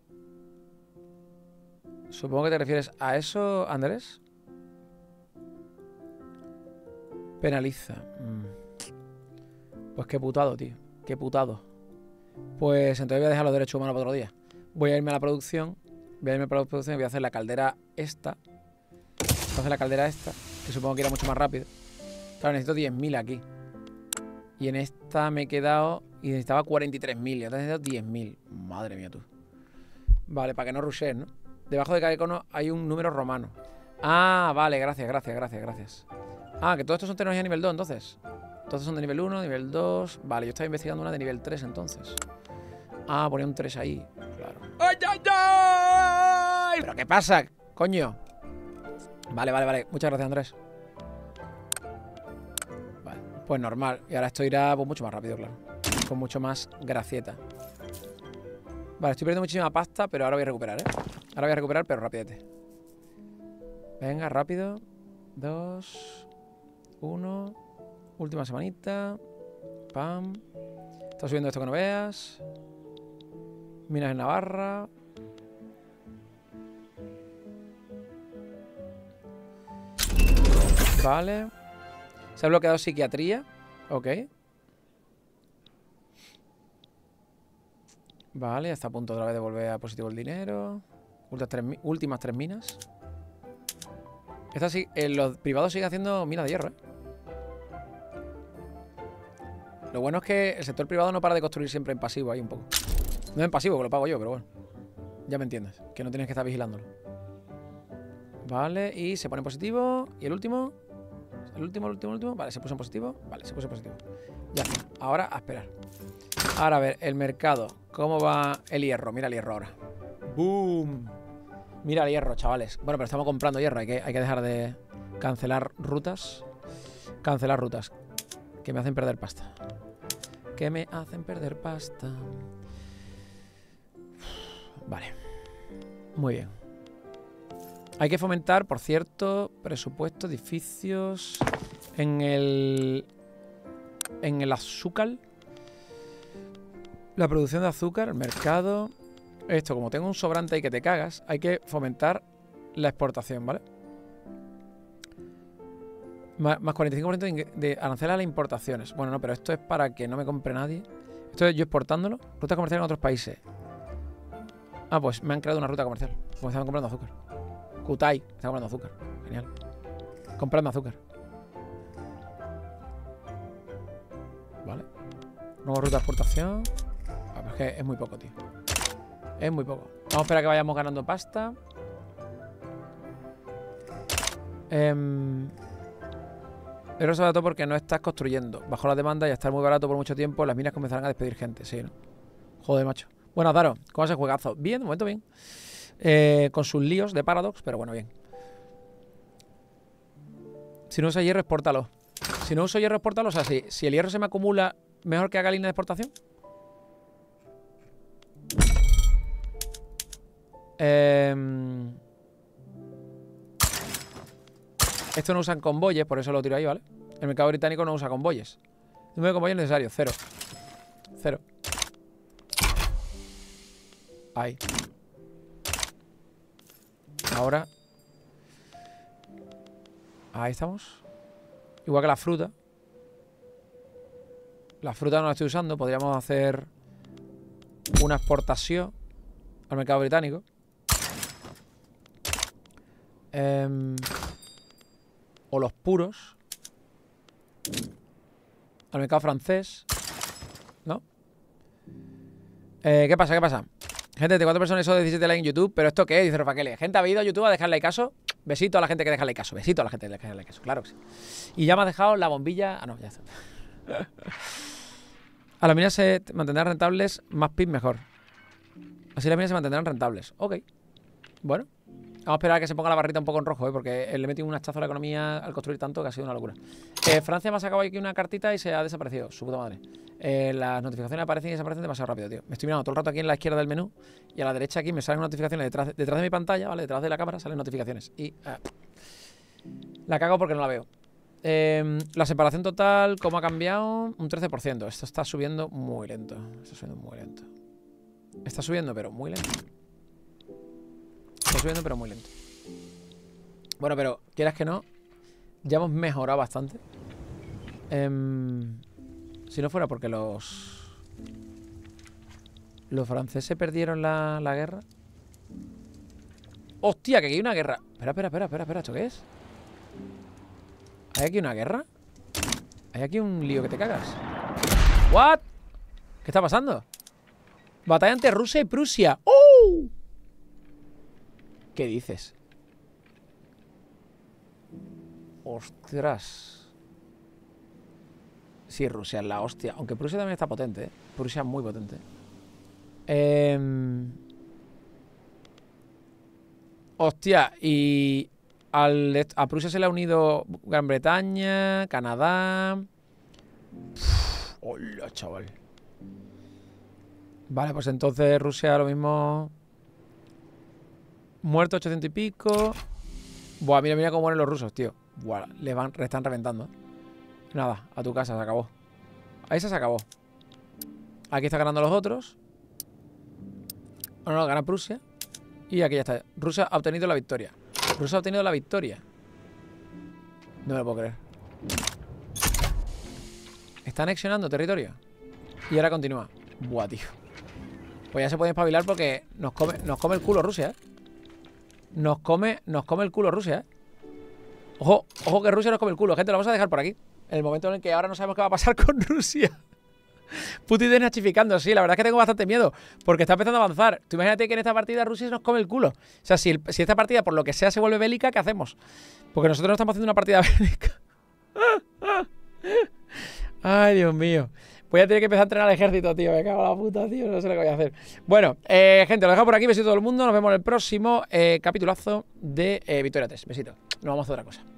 Supongo que te refieres a eso, Andrés. Penaliza. Mm. Pues qué putado, tío. Qué putado. Pues entonces voy a dejar los derechos humanos para otro día. Voy a irme a la producción. Voy a irme a la producción y voy a hacer la caldera esta. Voy a hacer la caldera esta, que supongo que irá mucho más rápido. Claro, necesito diez mil aquí. Y en esta me he quedado... Y necesitaba cuarenta y tres mil. Y ahora necesito diez mil. Madre mía, tú. Vale, para que no rushes, ¿no? Debajo de cada icono hay un número romano. Ah, vale, gracias, gracias, gracias, gracias. Ah, que todos estos son tecnología nivel dos, entonces. Todos son de nivel uno, nivel dos. Vale, yo estaba investigando una de nivel tres, entonces. Ah, ponía un tres ahí. Claro. ¡Ay, ay, ay! ¿Pero qué pasa, coño? Vale, vale, vale. Muchas gracias, Andrés. Vale, pues normal. Y ahora esto irá pues, mucho más rápido, claro. Con mucho más gracieta. Vale, estoy perdiendo muchísima pasta, pero ahora voy a recuperar, ¿eh? Ahora voy a recuperar, pero rapidete. Venga, rápido. Dos. Uno. Última semanita. Pam. Está subiendo esto que no veas. Minas en Navarra. Vale. Se ha bloqueado psiquiatría. Ok. Vale, está a punto otra vez de volver a positivo el dinero. Últimas tres, últimas tres minas. Esta sí, eh, los privados siguen haciendo minas de hierro, ¿eh? Lo bueno es que el sector privado no para de construir siempre en pasivo ahí un poco. No en pasivo, que lo pago yo, pero bueno. Ya me entiendes, que no tienes que estar vigilándolo. Vale, y se pone en positivo. ¿Y el último? ¿El último, el último, el último? Vale, se puso en positivo. Vale, se puso en positivo. Ya está. Ahora a esperar. Ahora a ver, el mercado. ¿Cómo va el hierro? Mira el hierro ahora. ¡Boom! Mira el hierro, chavales. Bueno, pero estamos comprando hierro. Hay que, hay que dejar de cancelar rutas. Cancelar rutas. Que me hacen perder pasta. Que me hacen perder pasta. Vale. Muy bien. Hay que fomentar, por cierto, presupuestos, edificios. En el... En el azúcar. La producción de azúcar, el mercado. Esto, como tengo un sobrante ahí que te cagas, hay que fomentar la exportación, ¿vale? Más, más cuarenta y cinco por ciento de, de aranceles a las importaciones. Bueno, no, pero esto es para que no me compre nadie. Esto es yo exportándolo. Ruta comercial en otros países. Ah, pues me han creado una ruta comercial. Como estaban comprando azúcar. Kutai, está comprando azúcar. Genial. Comprando azúcar. Vale. Nueva ruta de exportación. Ah, pero es que es muy poco, tío. Es muy poco. Vamos a esperar a que vayamos ganando pasta. Eh, Pero se barato porque no estás construyendo. Bajo la demanda y a estar muy barato por mucho tiempo, las minas comenzarán a despedir gente. Sí, ¿no? Joder, macho. Bueno, Daro, ¿cómo hace juegazo? Bien, de momento bien. Eh, con sus líos de Paradox, pero bueno, bien. Si no usa hierro, expórtalo. Si no uso hierro, expórtalo. O sea, si, si el hierro se me acumula, mejor que haga línea de exportación. Eh, esto no usan convoyes, por eso lo tiro ahí, ¿vale? El mercado británico no usa convoyes. Número de convoyes necesario, cero. Cero. Ahí. Ahora. Ahí estamos. Igual que la fruta. La fruta no la estoy usando. Podríamos hacer una exportación al mercado británico. Eh, o los puros al mercado francés. ¿No? Eh, ¿Qué pasa? ¿Qué pasa? Gente, de cuatro personas y solo diecisiete likes en YouTube. ¿Pero esto qué es? Dice Rafael. Gente, ¿ha ido a YouTube a dejarle caso? Besito a la gente que deja like caso. Besito a la gente que deja like caso. Claro que sí. Y ya me ha dejado la bombilla. Ah, no, ya está. A las minas se mantendrán rentables. Más P I B mejor. Así las minas se mantendrán rentables. Ok. Bueno. Vamos a esperar a que se ponga la barrita un poco en rojo, ¿eh? Porque le he metido un hachazo a la economía al construir tanto que ha sido una locura. Eh, Francia me ha sacado aquí una cartita y se ha desaparecido. Su puta madre. Eh, las notificaciones aparecen y desaparecen demasiado rápido, tío. Me estoy mirando todo el rato aquí en la izquierda del menú y a la derecha aquí me salen notificaciones detrás, detrás de mi pantalla, ¿vale? Detrás de la cámara salen notificaciones. Y eh, la cago porque no la veo. Eh, la separación total, ¿cómo ha cambiado? Un trece por ciento. Esto está subiendo muy lento. Está subiendo muy lento. Está subiendo, pero muy lento. Está subiendo, pero muy lento. Bueno, pero quieras que no, ya hemos mejorado bastante. Eh, si no fuera porque los Los franceses perdieron la, la guerra. ¡Hostia! Que aquí hay una guerra. Espera, espera, espera, espera, espera. ¿Esto qué es? ¿Hay aquí una guerra? ¿Hay aquí un lío que te cagas? ¿What? ¿Qué está pasando? Batalla entre Rusia y Prusia. ¡Oh! ¿Qué dices? Ostras. Sí, Rusia es la hostia. Aunque Prusia también está potente, ¿eh? Prusia es muy potente. Eh... Hostia, y al, a Prusia se le ha unido Gran Bretaña, Canadá. Uf, hola, chaval. Vale, pues entonces Rusia lo mismo. Muerto ochocientos y pico. Buah, mira, mira cómo mueren los rusos, tío. Buah, le, van, le están reventando. Nada, a tu casa, se acabó. Ahí se acabó. Aquí está ganando los otros. No, no, gana Prusia. Y aquí ya está. Rusia ha obtenido la victoria. Rusia ha obtenido la victoria. No me lo puedo creer. Está anexionando territorio. Y ahora continúa. Buah, tío. Pues ya se puede espabilar porque nos come, nos come el culo Rusia, ¿eh? Nos come, nos come el culo Rusia, ¿eh? Ojo, ojo que Rusia nos come el culo. Gente, lo vamos a dejar por aquí. En el momento en el que ahora no sabemos qué va a pasar con Rusia. Putin desnazificando, sí, la verdad es que tengo bastante miedo porque está empezando a avanzar. Tú imagínate que en esta partida Rusia nos come el culo. O sea, si, el, si esta partida por lo que sea se vuelve bélica, ¿qué hacemos? Porque nosotros no estamos haciendo una partida bélica. Ay, Dios mío. Voy a tener que empezar a entrenar al ejército, tío. Me cago en la puta, tío. No sé lo que voy a hacer. Bueno, eh, gente, lo dejo por aquí. Besito a todo el mundo. Nos vemos en el próximo eh, capitulazo de eh, Victoria tres. Besito. Nos vamos a hacer otra cosa.